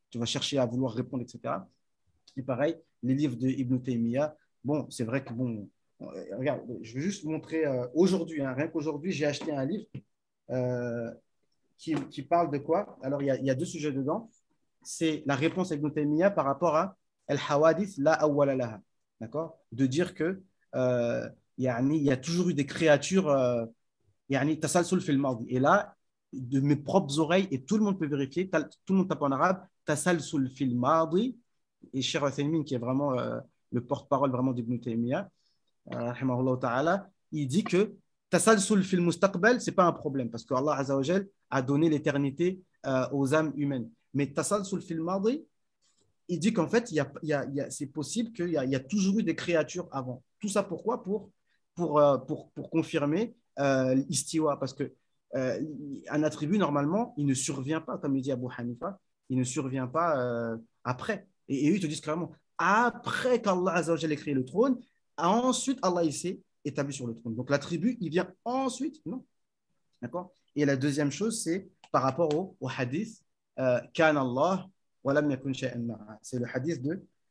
tu vas chercher à vouloir répondre, etc. Et pareil, les livres de Ibn Taymiyyah, bon, c'est vrai que, bon, regarde, je vais juste vous montrer aujourd'hui, hein, rien qu'aujourd'hui, j'ai acheté un livre euh, qui parle de quoi? Alors, il y a deux sujets dedans. C'est la réponse à Ibn Taymiyyah par rapport à Al-Hawadith la awwala laha. D'accord? De dire que il y a toujours eu des créatures, tasalsul fil madi. Et là, de mes propres oreilles, et tout le monde peut vérifier, tout le monde tape en arabe, tasalsul fil madi. Et Cheikh Uthaymin, qui est vraiment le porte-parole vraiment d'Ibn Taymiyyah, rahimahullah ta'ala, il dit que tasalsul fil mustaqbal, ce n'est pas un problème parce qu'Allah Azza wa Jal a donné l'éternité aux âmes humaines. Mais tasalsul fil madi, il dit qu'en fait, c'est possible qu'il y a toujours eu des créatures avant. Tout ça pourquoi? Pour confirmer l'istiwa. Parce que un attribut, normalement, il ne survient pas, comme il dit Abu Hanifa, il ne survient pas après. Et eux, ils te disent clairement, après qu'Allah Azza wa Jal ait créé le trône, ensuite, Allah il s'est établi sur le trône. Donc, l'attribut, il vient ensuite. Non. D'accord? Et la deuxième chose, c'est par rapport au hadith, Kan Allah. C'est le hadith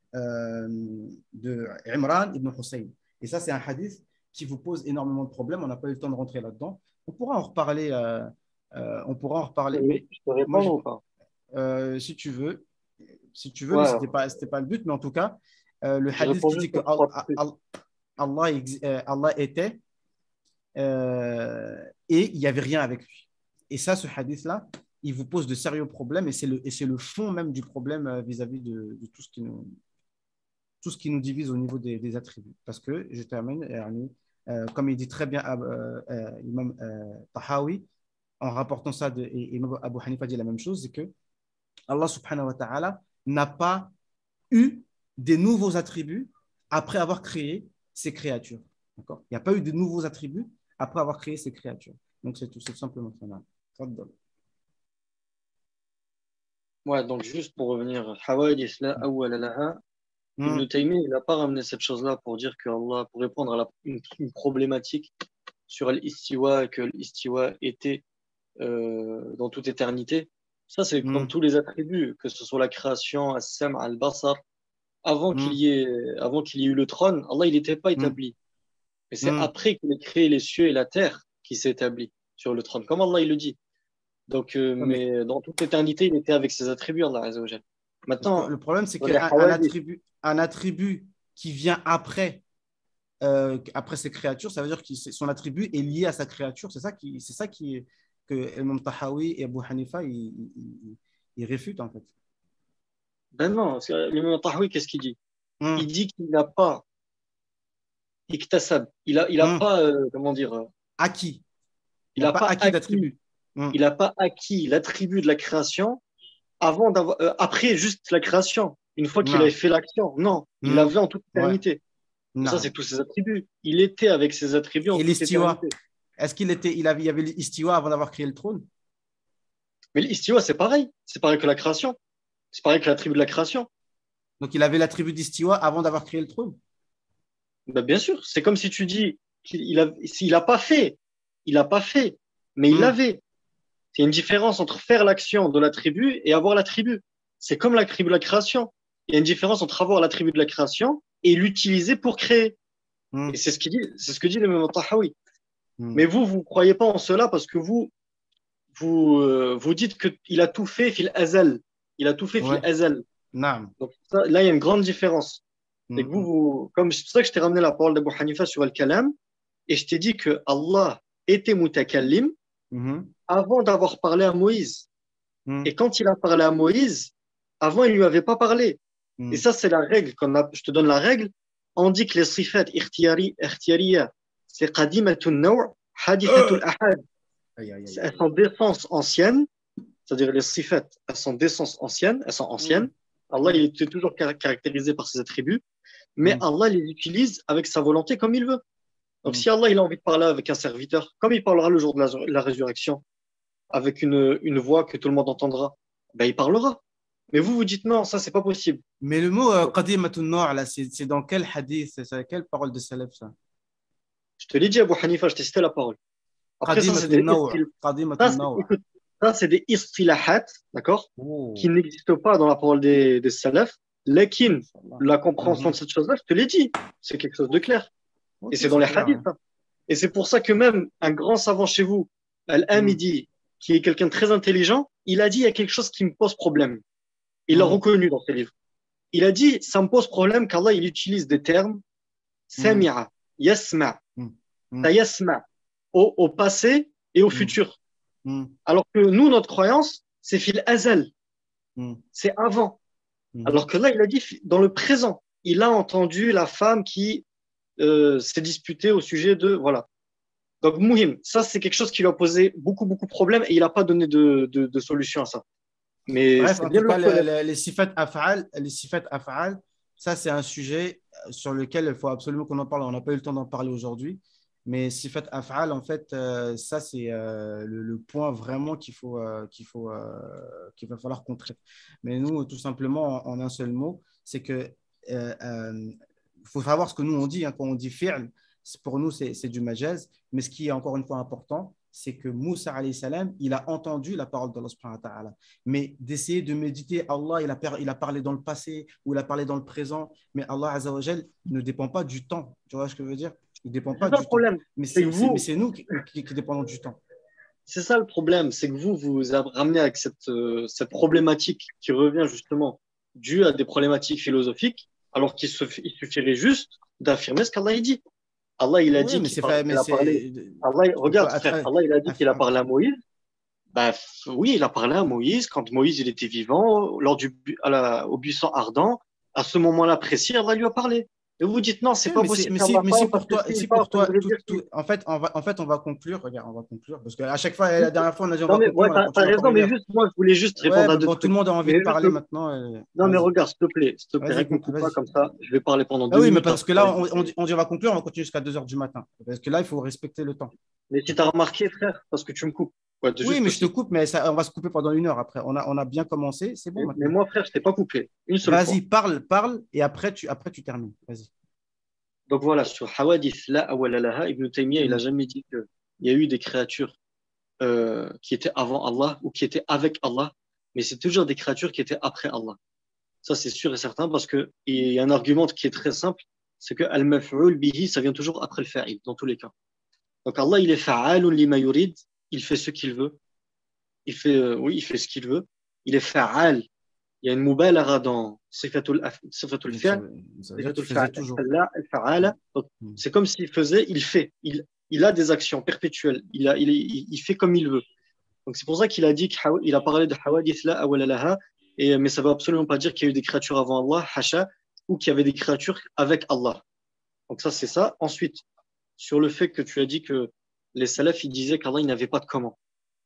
de Imran ibn Hussein. Et ça, c'est un hadith qui vous pose énormément de problèmes. On n'a pas eu le temps de rentrer là-dedans. On pourra en reparler. On pourra en reparler. Oui, je peux répondre ou pas? Si tu veux. Si tu veux, Ouais, mais ce n'était pas le but. Mais en tout cas, le je hadith réponds qui dit juste que sur trois trucs. Allah était et il n'y avait rien avec lui. Et ça, ce hadith-là, il vous pose de sérieux problèmes et c'est le fond même du problème vis-à-vis de tout ce qui nous divise au niveau des attributs. Parce que, je termine, comme il dit très bien Imam Tahawi, en rapportant ça, et Imam Abu Hanifa dit la même chose, c'est que Allah subhanahu wa ta'ala n'a pas eu des nouveaux attributs après avoir créé ces créatures. D'accord? Il n'y a pas eu de nouveaux attributs après avoir créé ces créatures. Donc, c'est tout simplement ça. Ouais, donc juste pour revenir, Hawadith la awwala laha, Ibn Taymiyyah, il n'a pas ramené cette chose-là pour dire que Allah, pour répondre à une problématique sur l'istiwa, que l'istiwa était dans toute éternité. Ça, c'est comme tous les attributs, que ce soit la création, as-sam, al-basar. Avant qu'il y ait eu le trône, Allah, il n'était pas établi. Mais c'est après qu'il ait créé les cieux et la terre qu'il s'est établi sur le trône, comme Allah, il le dit. Donc, mais dans toute éternité, il était avec ses attributs, Allah Azza wa Jal. Maintenant, le problème, c'est un attribut qui vient après ces créatures, ça veut dire que son attribut est lié à sa créature. C'est ça que Imam Tahawi et Abu Hanifa ils réfutent en fait. Ben non, l'imam Tahawi, qu'est-ce qu'il dit? Il dit qu'il n'a pas iktasab, il a pas, comment dire, acquis. Il n'a pas acquis d'attribut. Il n'a pas acquis l'attribut de la création après juste la création, une fois qu'il avait fait l'action. Non, il l'avait en toute éternité. Ça, c'est tous ses attributs. Il était avec ses attributs en toute éternité. Est-ce qu'il y avait l'istiwa avant d'avoir créé le trône? Mais l'istiwa, c'est pareil. C'est pareil que la création. C'est pareil que l'attribut de la création. Donc, il avait l'attribut d'istiwa avant d'avoir créé le trône? Ben, bien sûr. C'est comme si tu dis s'il n'a pas fait, mais il l'avait. Il y a une différence entre faire l'action de l'attribut et avoir l'attribut. C'est comme l'attribut de la création. Il y a une différence entre avoir l'attribut de la création et l'utiliser pour créer. Et c'est ce que dit le même Tahawi. Mais vous ne croyez pas en cela parce que vous dites qu'il a tout fait fil azal. Il a tout fait fil azal. Donc là, il y a une grande différence. C'est que c'est pour ça que je t'ai ramené la parole d'Abu Hanifa sur Al-Kalam et je t'ai dit que Allah était mutakallim avant d'avoir parlé à Moïse. Et quand il a parlé à Moïse, avant, il ne lui avait pas parlé. Et ça, c'est la règle. Je te donne la règle. On dit que les sifat ikhtiyariya, c'est qadimatun naw' hadithatul ahad. Elles sont d'essence ancienne, c'est-à-dire les sifat, elles sont d'essence ancienne, elles sont anciennes. Allah, il était toujours caractérisé par ses attributs, mais Allah les utilise avec sa volonté comme il veut. Donc, si Allah il a envie de parler avec un serviteur, comme il parlera le jour de la résurrection, avec une voix que tout le monde entendra, ben, il parlera. Mais vous dites non, ça, c'est pas possible. Mais le mot qadimatun naw', c'est dans quel hadith, c'est quelle parole de salaf, ça? Je te l'ai dit, Abu Hanifa, je t'ai cité la parole. Après, ça, c'est des... Ça, c'est des istilahat, d'accord, qui Oh, n'existent pas dans la parole des salafs. Lakin, Inch'Allah. la compréhension de Mhm. cette chose-là, je te l'ai dit, c'est quelque chose de clair. Et Ok, c'est dans c'est les clair. hadiths, Ouais. hein. Et c'est pour ça que même un grand savant chez vous, Mhm. Al-Hamidi, qui est quelqu'un de très intelligent, il a dit il y a quelque chose qui me pose problème. Il l'a Mhm. reconnu dans ses livres. Il a dit ça me pose problème qu'Allah il utilise des termes Mhm. sami'a, yasma, Mhm. tayasma au passé et au Mhm. futur. Mhm. Alors que nous, notre croyance, c'est fil azal, Mhm. c'est avant. Alors Mhm. que là, il a dit dans le présent. Il a entendu la femme qui s'est disputée au sujet de voilà. Donc, Mouhim, ça, c'est quelque chose qui lui a posé beaucoup, beaucoup de problèmes et il n'a pas donné de solution à ça. Mais Bref, c'est en bien tout de le cas, reconnaître. les sifat af'al, ça, c'est un sujet sur lequel il faut absolument qu'on en parle. On n'a pas eu le temps d'en parler aujourd'hui. Mais sifat af'al, en fait, ça, c'est le point vraiment qu'il va falloir qu'on traite. Mais nous, tout simplement, en un seul mot, c'est que faut savoir ce que nous, on dit. Hein, quand on dit fi'l, pour nous, c'est du majaz. Mais ce qui est encore une fois important, c'est que Moussa, alayhi salam, il a entendu la parole d'Allah subhanahu wa ta'ala, mais d'essayer de méditer, Allah, il a parlé dans le passé ou il a parlé dans le présent, mais Allah Azzawajal ne dépend pas du temps. Tu vois ce que je veux dire? Il ne dépend C'est pas ça le du temps. problème. Mais C'est que c'est nous qui dépendons du temps. c'est ça le problème. C'est que vous avez ramené avec cette problématique qui revient justement due à des problématiques philosophiques, alors il suffirait juste d'affirmer ce qu'Allah a dit. Allah, il a Oui, dit mais qu'il mais a parlé. c'est. Allah, Tu peux pas. regarde, frère, Allah, il a dit qu'il a parlé à Moïse. Bah, oui, il a parlé à Moïse quand Moïse il était vivant, au buisson ardent. À ce moment-là précis, Allah lui a parlé. Et vous dites non, Ok, c'est pas possible qu'Allah mais parle parce que si s'il parle, pour ça toi, voudrait dire qu'il. en fait, on va conclure. Regarde, on va conclure parce que à chaque fois, la dernière fois, on a dit on Non, va mais conclure, ouais, on a t'as continué encore raison, une mais heure. juste, moi, je voulais juste Ouais, répondre à mais deux bon, tout trucs. le monde a envie de Mais juste, parler maintenant. non, mais Vas-y, regarde, s'il te plaît, rien que me coupe pas vas-y. comme ça. Je vais parler pendant Ah deux oui, mais minutes, parce après que ça va là, être coupé. on dit on va conclure, on va continuer jusqu'à 2 heures du matin. Parce que là, il faut respecter le temps. Mais si t'as remarqué, frère, parce que tu me coupes. Ouais, Oui, juste mais je te aussi. coupe, mais on va se couper pendant 1 heure après. On a bien commencé, c'est bon Mais maintenant. moi, frère, je t'ai pas coupé. Une seule Vas-y, fois. parle, et après tu termines. Vas-y. Donc voilà, sur Hawadith, la awala laha, Ibn Taymiyyah, il a Mm. jamais dit qu'il y a eu des créatures qui étaient avant Allah ou qui étaient avec Allah, mais c'est toujours des créatures qui étaient après Allah. Ça, c'est sûr et certain parce que il y a un argument qui est très simple, c'est que al-maf'ul bihi, ça vient toujours après le fa'il, dans tous les cas. Donc Allah, il est fa'alun lima yurid, il fait ce qu'il veut, oui, il fait ce qu'il veut. Il est fa'al. Il y a une mubalagha dans sifatul Donc, fi'l, ça veut dire que tu sifatul faisais fa'al, toujours. al-fa'ala, Mm. al-fa'ala. Donc, Mm. c'est comme s'il faisait, il fait. Il a des actions perpétuelles. Il fait comme il veut. Donc c'est pour ça qu'il a dit qu'il a parlé de hawadith la awala laha, mais ça ne veut absolument pas dire qu'il y a eu des créatures avant Allah, hasha, ou qu'il y avait des créatures avec Allah. Donc ça, c'est ça. Ensuite, sur le fait que tu as dit que les salafs, ils disaient qu'Allah, il n'avait pas de comment.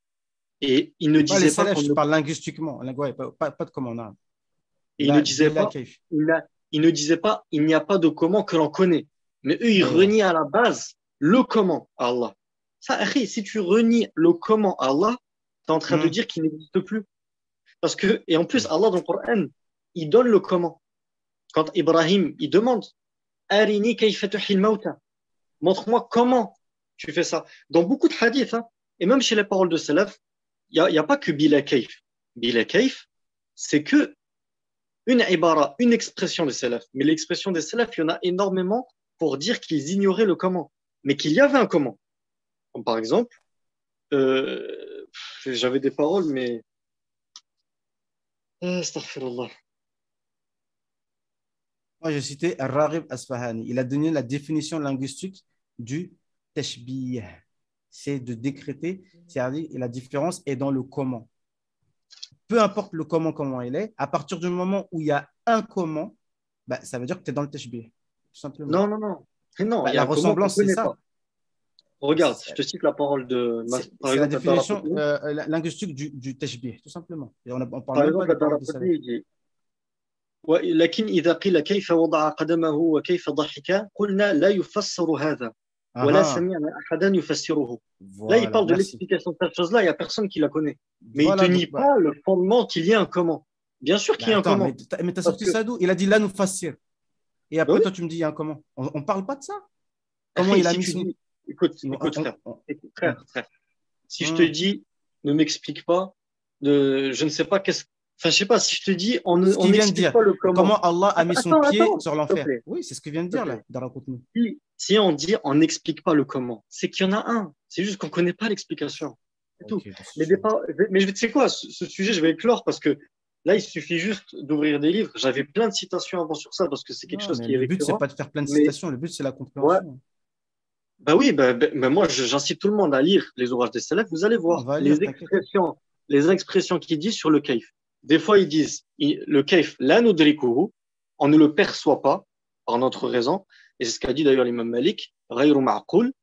Et il ne Pas les disait pas salafs, qu'on je ne, parle linguistiquement. Ouais, pas de comment on a. et il ne Là, disait bila pas, kaif. il ne disait pas, il n'y a pas de comment que l'on connaît. Mais eux, ils Aywa. renient à la base le comment à Allah. Ça, akhi, si tu renies le comment à Allah, tu es en train de Mm. dire qu'il n'existe plus. Parce que, et en plus, Allah dans le Coran, il donne le comment. Quand Ibrahim, il demande, Arini kayfa tuhil mauta. Montre-moi comment tu fais ça. Dans beaucoup de hadiths, hein, et même chez les paroles de Salaf, il y a pas que bila kayf. Bila kayf, c'est que une ibara, une expression des Salaf. Mais l'expression des Salaf, il y en a énormément pour dire qu'ils ignoraient le comment. Mais qu'il y avait un comment. Comme par exemple, j'avais des paroles, mais. Astaghfirullah. Moi, j'ai cité Rarib Asfahani. Il a donné la définition linguistique du tashbih. C'est de décréter, c'est-à-dire la différence est dans le comment. Peu importe le comment il est, à partir du moment où il y a un comment, bah, ça veut dire que tu es dans le tashbih, tout simplement. Non, non, non. Mais non, il Bah, y a la un comment qu'on ne ressemblance, c'est connaît pas. ça. Regarde, je te cite la parole par C'est la exemple, définition Ad-Daraqutni. linguistique du tashbih, tout simplement. Et on ne parle Par même pas exemple, des paroles des salafs. Ad-Daraqutni, il dit لكن إذا قيل كيف وضع قدمه وكيف ضحك قلنا لا يفسر هذا ولا Ah, سمعنا أحدا يفسره. Là, il voilà, parle de merci. l'explication de cette chose-là, il n'y a personne qui la connaît. Mais il ne te Voilà, nie donc, bah, pas le fondement qu'il y ait un comment. Bien sûr bah, qu'il y a un attends, comment. mais t'as Parce sorti que, ça d'où? Il a dit là, nous fassir. Et bah après, oui, toi, tu me dis, il y a un comment? On ne parle pas de ça? Comment après, il a si mis tu son. dis, écoute, on- écoute, on- frère, on- écoute, on- frère, si je te Hum, dis ne m'explique pas je ne sais pas enfin, je sais pas, si je te dis, on Ce qu'il vient de n'explique dire. pas le comment. Comment Allah a mis son pied Attends, sur s'il te l'enfer. plaît, Oui, c'est ce que vient de s'il te dire là, plaît. dans la Qutni. Si on dit on n'explique pas le comment, c'est qu'il y en a un. C'est juste qu'on ne connaît pas l'explication. C'est tout. Ok, bah, c'est Mais, chaud. tu sais quoi, ce sujet, je vais éclore parce que là, il suffit juste d'ouvrir des livres. J'avais plein de citations avant sur ça parce que c'est quelque Non, chose mais qui est le but, c'est récurrent. pas de faire plein de Mais citations. Le but, c'est la ouais, compréhension. bah oui, moi, j'incite tout le monde à lire les ouvrages des salafs. Vous allez Non, on voir va lire, t'inquiète. les expressions qu'ils disent sur le kaif. Des fois, ils disent le kaif, la nudrikuhu, on ne le perçoit pas par notre raison. Et c'est ce qu'a dit d'ailleurs l'imam Malik, ghayru ma'qul.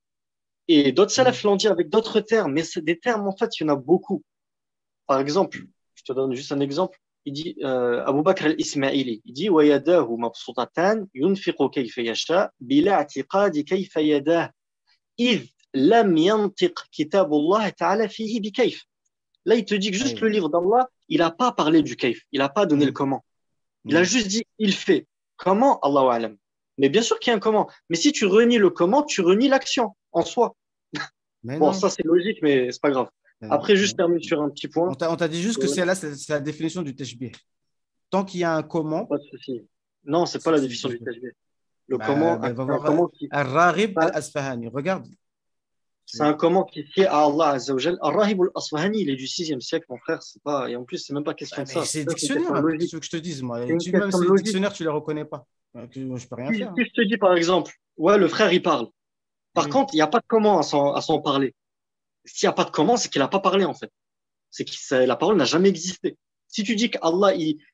Et d'autres Hmm. salafs l'ont dit avec d'autres termes, mais c'est des termes, en fait, il y en a beaucoup. Par exemple, je te donne juste un exemple. Il dit, Abu Bakr al-Ismaili, il dit, وَيَدَاهُ مَبْسُوطَتَانِ يُنْفِقُ كَيْفَ يَشَاءُ بِلَا اعْتِقَادِ كَيْفَ يَدَاهُ إِذْ لَمْ يَنْطِقْ كِتَابُ اللَّهِ تَعَالَى فِيهِ بِكَيْفَ. Là, il te dit que juste le Aïe. livre d'Allah, il n'a pas parlé du kaif, il n'a pas donné le Hmm. comment. Il a Hmm. juste dit, il fait. Comment? Allahu alam. Mais bien sûr qu'il y a un comment. Mais si tu renies le comment, tu renies l'action en soi. Mais Bon, non. ça, c'est logique, mais c'est pas grave. Mais non. Après, Mais juste non. termine sur un petit point. On t'a dit juste que Euh, c'est là, c'est la définition du tashbih. Tant qu'il y a un comment, Pas de souci. Non, c'est pas la c'est du définition du tashbih. tajbih. Le comment, Va c'est un voir comment qui, Al-Rarib Al-Asfahani. Regarde. c'est un comment qui est fié à Allah Azza wa Jal. Ar-Rahib al-Asfahani, il est du 6e siècle, mon frère. C'est pas, et en plus, c'est même pas question de Mais ça. c'est Ça, c'est une dictionnaire, question de hein, qu'est-ce que logique. tu veux que je te dise, moi. C'est une Même question de ces logique. dictionnaires, tu les reconnais pas. Je peux rien faire. Si je te dis, par exemple, ouais, le frère, il parle. Par Oui. contre, il n'y a pas de comment à son parler. S'il n'y a pas de comment, c'est qu'il n'a pas parlé, en fait. C'est que la parole n'a jamais existé. Si tu dis qu'Allah,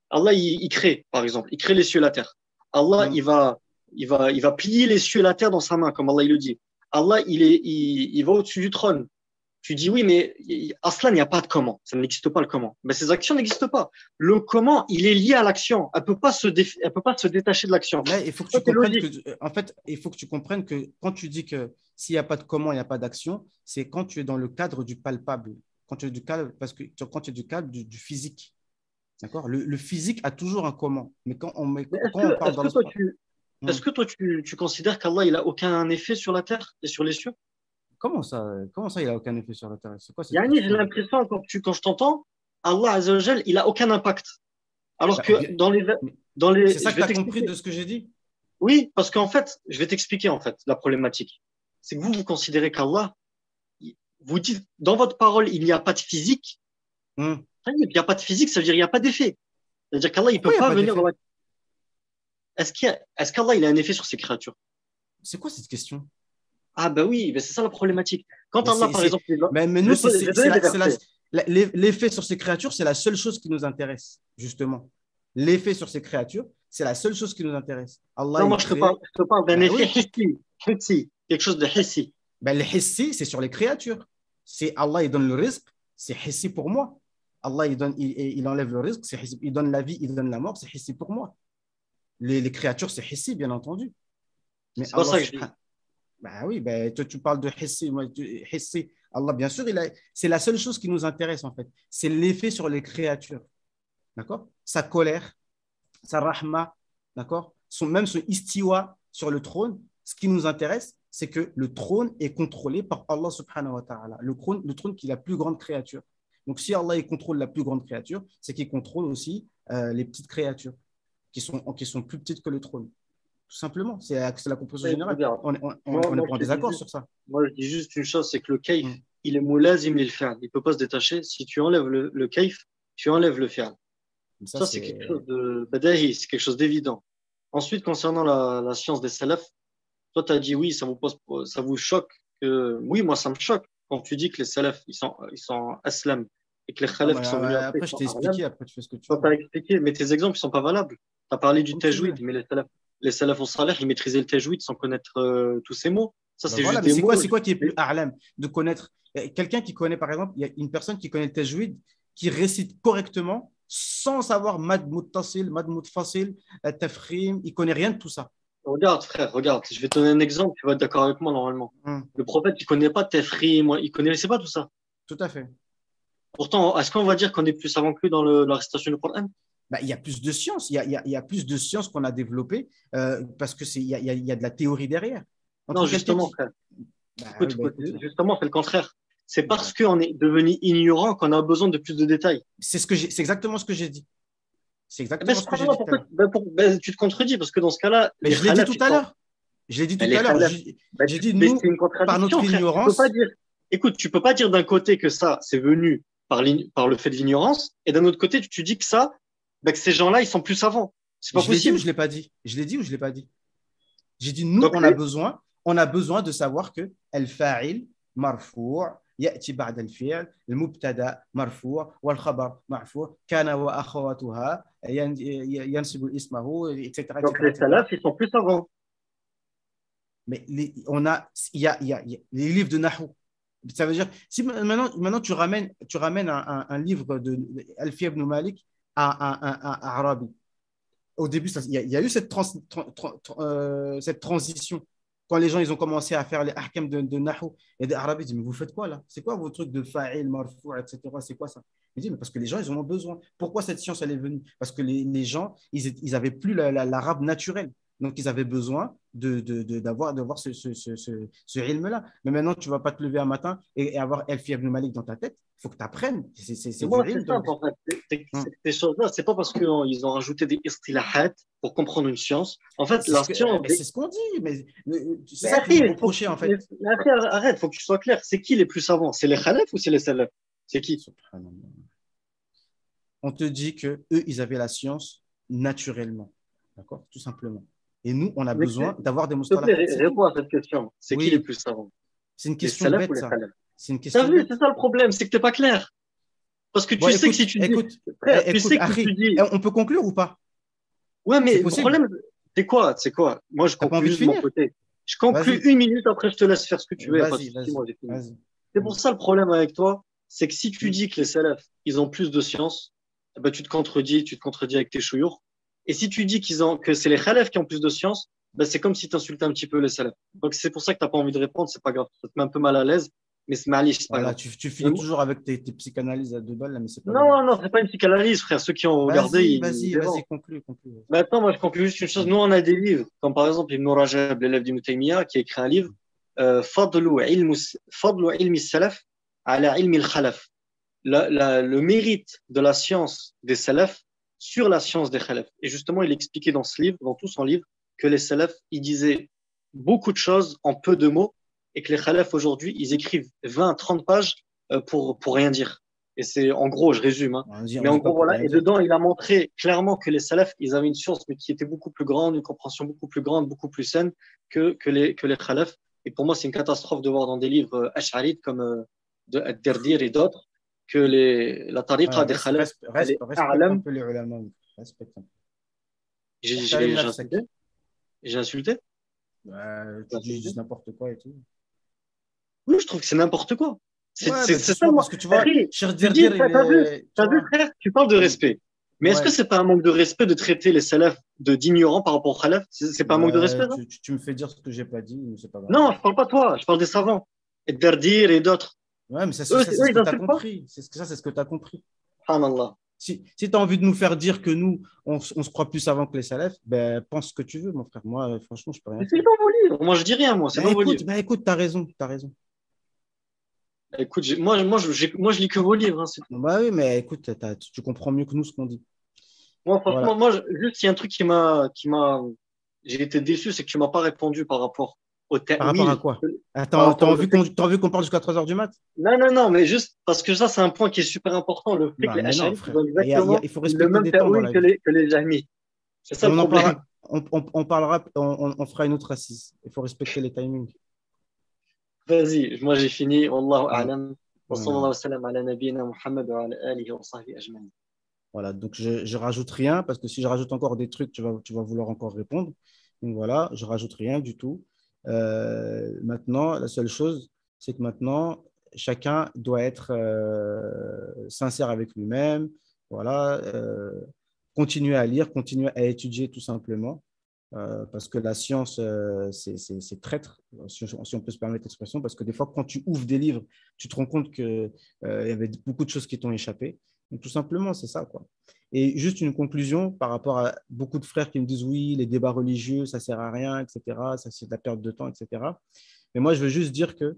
il crée, par exemple, il crée les cieux et la terre. Allah, Hmm. il va plier les cieux et la terre dans sa main, comme Allah il le dit. Allah, il va au-dessus du trône. Tu dis oui, mais Aslan, il n'y a pas de comment. Ça n'existe pas le comment. Mais ces actions n'existent pas. Le comment, il est lié à l'action. Elle peut pas se détacher de l'action. Là, il faut que Ça, tu c'est comprennes que, logique. en fait, il faut que tu comprennes que quand tu dis que s'il n'y a pas de comment, il n'y a pas d'action, c'est quand tu es dans le cadre du palpable. Quand tu es du cadre, parce que quand tu es du cadre du physique. D'accord? Le physique a toujours un comment. Mais Mais quand on parle dans l'espace. est-ce que toi, tu considères qu'Allah, il a aucun effet sur la terre et sur les cieux? Comment ça, il n'a aucun effet sur la Terre? C'est quoi cette Yani, j'ai question? l'impression, quand je t'entends, Allah Azzawajal, il a aucun impact. Alors Bah, que c'est ça je que tu vais as compris t'expliquer. de ce que j'ai dit? Oui, parce qu'en fait, je vais t'expliquer, en fait, la problématique. C'est que vous considérez qu'Allah, vous dites, dans votre parole, il n'y a pas de physique. Hmm. Il n'y a pas de physique, ça veut dire il n'y a pas d'effet. C'est-à-dire qu'Allah, il Pourquoi peut il n'y a pas pas venir d'effet? Est-ce qu'Allah, il a un effet sur ses créatures? C'est quoi cette question? Ah, bah oui, ben c'est ça la problématique. Quand Mais, Allah, par exemple, mais nous, je vais donner des versets. l'effet sur ces créatures, c'est la seule chose qui nous intéresse, justement. L'effet sur ces créatures, c'est la seule chose qui nous intéresse. Allah, Non, moi, il crée. je te parle d'un Ben effet oui. hissi. Hissi. Quelque chose de hissi. Ben, le hissi, c'est sur les créatures. C'est Allah, il donne le risque, c'est hissi pour moi. Allah, il enlève le risque, c'est hissi. Il donne la vie, il donne la mort, c'est hissi pour moi. Les créatures, c'est hissi, bien entendu. Mais C'est pas Allah, ça que je dis. subhanahu. Ben oui, ben, toi, tu parles de hissi. Hissi. Allah, bien sûr, c'est la seule chose qui nous intéresse, en fait. C'est l'effet sur les créatures. D'accord? Sa colère, sa rahma, d'accord? Même son istiwa sur le trône, ce qui nous intéresse, c'est que le trône est contrôlé par Allah subhanahu wa ta'ala. Le trône qui est la plus grande créature. Donc, si Allah il contrôle la plus grande créature, c'est qu'il contrôle aussi les petites créatures qui sont plus petites que le trône. Tout simplement. C'est la composition générale. Regarde, On n'est moi, pas en désaccord sur ça. moi, je dis juste une chose, c'est que le kaif, Mm. il est moulazim lil fi'l. Il peut pas se détacher. Si tu enlèves le kaif, tu enlèves le fi'l. Ça, Ça, c'est quelque c'est. chose de badahi, c'est quelque chose d'évident. Ensuite, concernant la science des salafs, toi, tu as dit oui, ça vous choque que, oui, moi, ça me choque quand tu dis que les salafs, ils sont aslam et que les Ah, khalafs qui sont venus après, après, ils je sont t'ai arlam. expliqué. Après, tu fais ce que tu Toi, veux. tu as expliqué, mais tes exemples, ils sont pas valables. Tu as parlé du Comme tu veux. tajwid, mais les salafs au salih, ils maîtrisaient le tajwid sans connaître tous ces mots. Ça, Ben c'est voilà, juste mais des mots. c'est quoi qui est plus a'lam de connaître quelqu'un qui connaît, par exemple, il y a une personne qui connaît le tajwid, qui récite correctement sans savoir mad muttasil, mad mutfasil, tafkhim, il connaît rien de tout ça. Regarde, frère, regarde. Je vais te donner un exemple, tu vas être d'accord avec moi normalement. Le prophète, il connaît pas Tefrim, il connaissait pas tout ça. Tout à fait. Pourtant, est-ce qu'on va dire qu'on est plus savant que lui dans la récitation du Coran? Ben, il y a plus de sciences, il y a plus de sciences qu'on a développées parce que il y a de la théorie derrière. Non, Entre quelqu'un justement, qui. frère. Ben, oui, Écoute, ben, écoute, écoute. justement, c'est le contraire. c'est parce qu'on est devenu ignorant qu'on a besoin de plus de détails. C'est exactement ce que j'ai dit. C'est Eh ben, exactement ce que j'ai dit tout à l'heure. tu te contredis parce que dans ce cas-là, Mais les je l'ai dit khalaf, tout ils à sont. l'heure. Je l'ai dit tout Les à l'heure. khalaf, J'ai dit, mais nous, c'est une par notre contradiction, frère. Tu peux ignorance, pas dire. Écoute, tu peux pas dire d'un côté que ça, c'est venu par le fait de l'ignorance, et d'un autre côté, tu dis que ça, que ces gens-là, ils sont plus savants. C'est pas je l'ai dit ou possible. je ne l'ai pas dit? Je l'ai dit ou je ne l'ai pas dit? J'ai dit, nous, Donc, on a besoin de savoir que al-fa'il marfou' يأتي بعد الفعل المبتدا مرفوع والخبر مرفوع كان وأخواتها ينسب اسمه etc donc etc les etc. salafs, ils sont plus savants. Mais il y a les livres de Nahou. Ça veut dire, si maintenant tu ramènes un livre de Alfiya ibn Malik à Arabi. Au début, il y a eu cette transition. Quand les gens ils ont commencé à faire les ahkam de Nahou, et des Arabes disent, mais vous faites quoi là? C'est quoi vos trucs de fa'il, marfou', etc. C'est quoi ça? Ils disent, mais parce que les gens, ils en ont besoin. Pourquoi cette science, elle est venue? Parce que les gens, ils n'avaient plus l'arabe naturel. Donc, ils avaient besoin d'avoir ce ilm-là. Mais maintenant, tu ne vas pas te lever un matin et avoir El Ibn Malik dans ta tête. Il faut que tu apprennes. C'est du Moi, c'est ilm. simple, en fait. Ces choses-là, c'est pas parce qu'ils ont rajouté des istilahat pour comprendre une science. En fait, la science. C'est ce qu'on dit. Mais c'est Mais ça que vous après, me reprochez, en fait. mais après, arrête, faut que tu sois clair. C'est qui les plus savants? C'est les khalaf ou c'est les salaf? C'est qui? On te dit que eux, ils avaient la science naturellement. D'accord? Tout simplement. Et nous, on a Mais besoin d'avoir des s'il te plaît, mustalahat. réponds à cette question. C'est qui les Oui, plus savants? c'est une Les question salafs ou bête, les ça. khalaf? C'est une T'as question vu, bête. c'est ça le problème, c'est que t'es pas clair. Parce que Bon, tu sais que écoute, si tu dis, écoute, frère, tu écoute, sais que si Harry, tu dis, on peut conclure ou pas? ouais, C'est mais le possible. problème, c'est quoi? Moi, je T'as pas conclus envie de juste de mon finir? côté. Je conclus Vas-y, 1 minute, après je te laisse faire ce que tu veux, y a pas de vas-y, souci, vas-y, moi j'ai fini. vas-y. C'est pour ça le problème avec toi, c'est que si tu Mm. dis que les salafs, ils ont plus de science, eh ben, tu te contredis avec tes chouyours. Et si tu dis que c'est les khalafs qui ont plus de science, ben, c'est comme si tu insultais un petit peu les salafs. Donc c'est pour ça que t'as pas envie de répondre, c'est pas grave. Ça te met un peu mal à l'aise, mais c'est malice, c'est pas Voilà, grave. tu Mais finis toujours avec tes psychanalyses à 2 balles, là, mais c'est pas grave. non, non, c'est pas une psychanalyse, frère. Ceux qui ont regardé, ils Vas-y, verront. conclue, conclue. Maintenant, moi, je conclue juste une chose. Nous, on a des livres, comme par exemple Ibn Rajab, l'élève d'Ibn Taymiyyah, qui a écrit un livre, Fadlu ilmi salaf ala ilmi al-khalaf. Le mérite de la science des salafs sur la science des khalaf. Et justement, il expliquait dans ce livre, dans tout son livre, que les salafs, ils disaient beaucoup de choses en peu de mots et que les khalaf aujourd'hui, ils écrivent 20, 30 pages pour rien dire. Et c'est, en gros, je résume, hein. On Mais dit en pas gros, pour voilà. rien Et dire. dedans, il a montré clairement que les salafs, ils avaient une science, mais qui était beaucoup plus grande, une compréhension beaucoup plus grande, beaucoup plus saine que les khalaf. Et pour moi, c'est une catastrophe de voir dans des livres ash'arites comme de Ad-Dirdir et d'autres que la tariqa des khalaf, elle est Respecte un a'lam. peu les ulama. Respecte un peu. J'ai Ihtarim insulté? nafsak. J'ai insulté? J'ai Tu insulté? dis n'importe quoi et tout. Oui, je trouve que c'est n'importe quoi. Ouais, C'est bah ça, doucement, moi. parce que tu vois, Harry, Cher tu dis, Dirdir, il est. Tu t'as vu, vois. frère, tu parles de respect. Mais est-ce que Ouais. c'est pas un manque de respect de traiter les salafs d'ignorants par rapport aux khalaf? C'est pas un manque de respect, ça? Tu me fais dire ce que j'ai pas dit, mais c'est pas grave. Non, je parle pas de toi, je parle des savants. Et Dardir et d'autres. Ouais, mais Eux, c'est eux, ce ils que tu as insultent pas? compris. C'est ce que tu as compris. Subhanallah. Si tu as envie de nous faire dire que nous, on se croit plus savants que les salafs, ben, pense ce que tu veux, mon frère. Moi, franchement, je peux rien Mais faire. c'est dans vos livres. Moi, je dis rien, moi, c'est dans vos livres. Écoute, t'as raison, t'as raison. Écoute, moi, je lis que vos livres, hein, c'est tout. Bah oui, mais écoute, tu comprends mieux que nous ce qu'on dit. Moi, franchement, Voilà. juste, il y a un truc j'ai été déçu, c'est que tu m'as pas répondu par rapport au Par rapport à ta'wil. quoi? Par Attends, rapport au fait. t'as envie qu'on parle jusqu'à 3 heures du mat? Non, non, non, mais juste parce que ça, c'est un point qui est super important. Le fait que Non, les mais non, Ash'ari, ils frère. ont exactement Il faut le respecter même des temps dans ta'wil la vie. que les Jahmis. C'est ça Et le on en problème. parlera, on parlera, on fera une autre assise. Il faut respecter les timings. Vas-y, moi, j'ai fini. Wallahu Voilà. a'lam. Wa sallallahu Voilà. wa sallam ala nabiyyina Muhammad wa ala alihi wa sahbihi ajma'in. Voilà. Donc, je rajoute rien parce que si je rajoute encore des trucs, tu vas vouloir encore répondre. Donc, voilà, je rajoute rien du tout. Maintenant, la seule chose, c'est que maintenant, chacun doit être sincère avec lui-même. Voilà. Continuer à lire, continuer à étudier tout simplement. Parce que la science, c'est traître, si on peut se permettre l'expression, parce que des fois, quand tu ouvres des livres, tu te rends compte qu'il y avait beaucoup de choses qui t'ont échappé. Donc, tout simplement, c'est ça, quoi. Et juste une conclusion par rapport à beaucoup de frères qui me disent oui, les débats religieux, ça ne sert à rien, etc. Ça, c'est de la perte de temps, etc. Mais moi, je veux juste dire que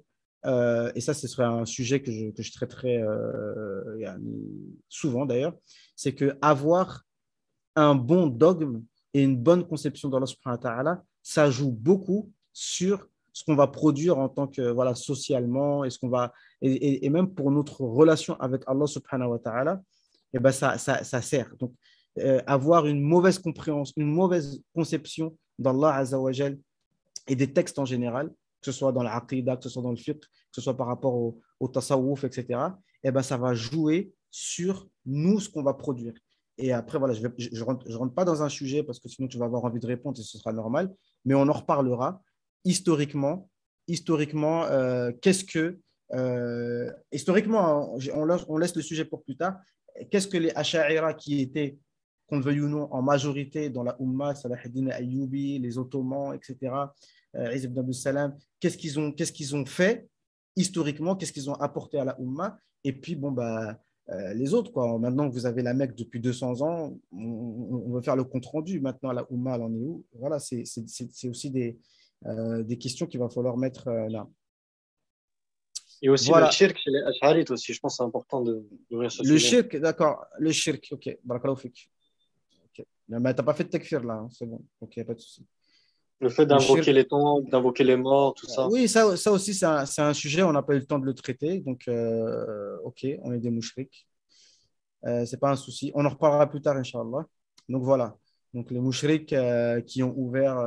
et ça, ce serait un sujet que je traiterai souvent d'ailleurs, c'est qu'avoir un bon dogme et une bonne conception d'Allah subhanahu wa ta'ala, ça joue beaucoup sur ce qu'on va produire en tant que, voilà, socialement, et, ce qu'on va, et même pour notre relation avec Allah subhanahu wa ta'ala, et ben ça sert. Donc, avoir une mauvaise compréhension, une mauvaise conception d'Allah Azza wa Jal et des textes en général, que ce soit dans l'aqidah, que ce soit dans le fiqh, que ce soit par rapport au tasawwuf, etc., et ben ça va jouer sur nous, ce qu'on va produire. Et après, voilà, je ne rentre pas dans un sujet parce que sinon tu vas avoir envie de répondre et ce sera normal, mais on en reparlera. Historiquement, qu'est-ce que. Historiquement, on laisse le sujet pour plus tard. Qu'est-ce que les Asha'ira qui étaient, qu'on le veuille ou non, en majorité dans la Ummah, Salah ad-Din Ayyubi, les Ottomans, etc., Izz ibn Abdus Salam, qu'est-ce qu'ils ont fait historiquement, qu'est-ce qu'ils ont apporté à la Ummah, et puis bon, bah, les autres, quoi. Maintenant que vous avez la Mecque depuis 200 ans, on va faire le compte-rendu. Maintenant, la Oumma, elle en est où? Voilà, c'est aussi des questions qu'il va falloir mettre là. Et aussi le Voilà. shirk chez les Ash'arites aussi, je pense que c'est important d'ouvrir ce Le sujet. shirk, d'accord. Le shirk, ok. Barakallahu fik. Ok. Mais tu n'as pas fait de takfir là, hein. C'est bon. Ok, pas de souci. Le fait Le d'invoquer shirk, les tombes, d'invoquer les morts, tout ça. oui, ça aussi, c'est un sujet, on n'a pas eu le temps de le traiter. Donc, ok, on est des mouchriks. C'est pas un souci. On en reparlera plus tard, Inch'Allah. Donc voilà. Donc les mouchriks qui ont ouvert,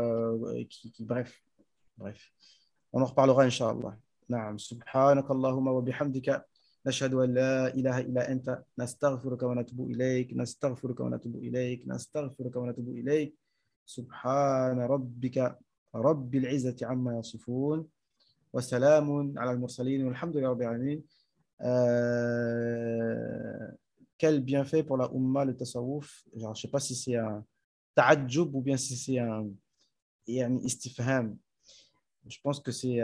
bref. On en reparlera, Inch'Allah. نعم سبحانك اللهم وبحمدك نشهد أن لا إله إلا أنت نستغفرك ونتوب إليك نستغفرك ونتوب إليك نستغفرك ونتوب إليك سبحان ربك رب العزة عما يصفون وسلام على المرسلين والحمد لله رب العالمين. Quel bienfait pour la Ummah, le tasawwuf. Genre, je ne sais pas si c'est un ta'adjub ou bien si c'est un istifham. Je pense que c'est.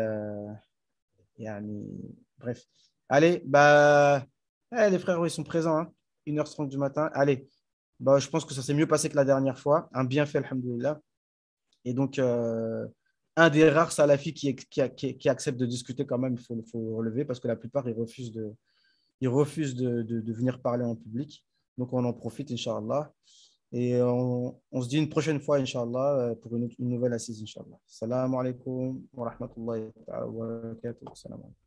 Bref. Allez, bah, les frères, ils sont présents. Hein. 1h30 du matin. Allez, bah, je pense que ça s'est mieux passé que la dernière fois. Un bienfait, alhamdoulilah. Et donc, un des rares salafis qui accepte de discuter quand même, il faut relever parce que la plupart, ils refusent de venir parler en public. Donc, on en profite, Inch'Allah. Et on se dit une prochaine fois, Inch'Allah, pour une nouvelle assise, Inch'Allah. Salam alaikum wa rahmatullahi wa barakatuh.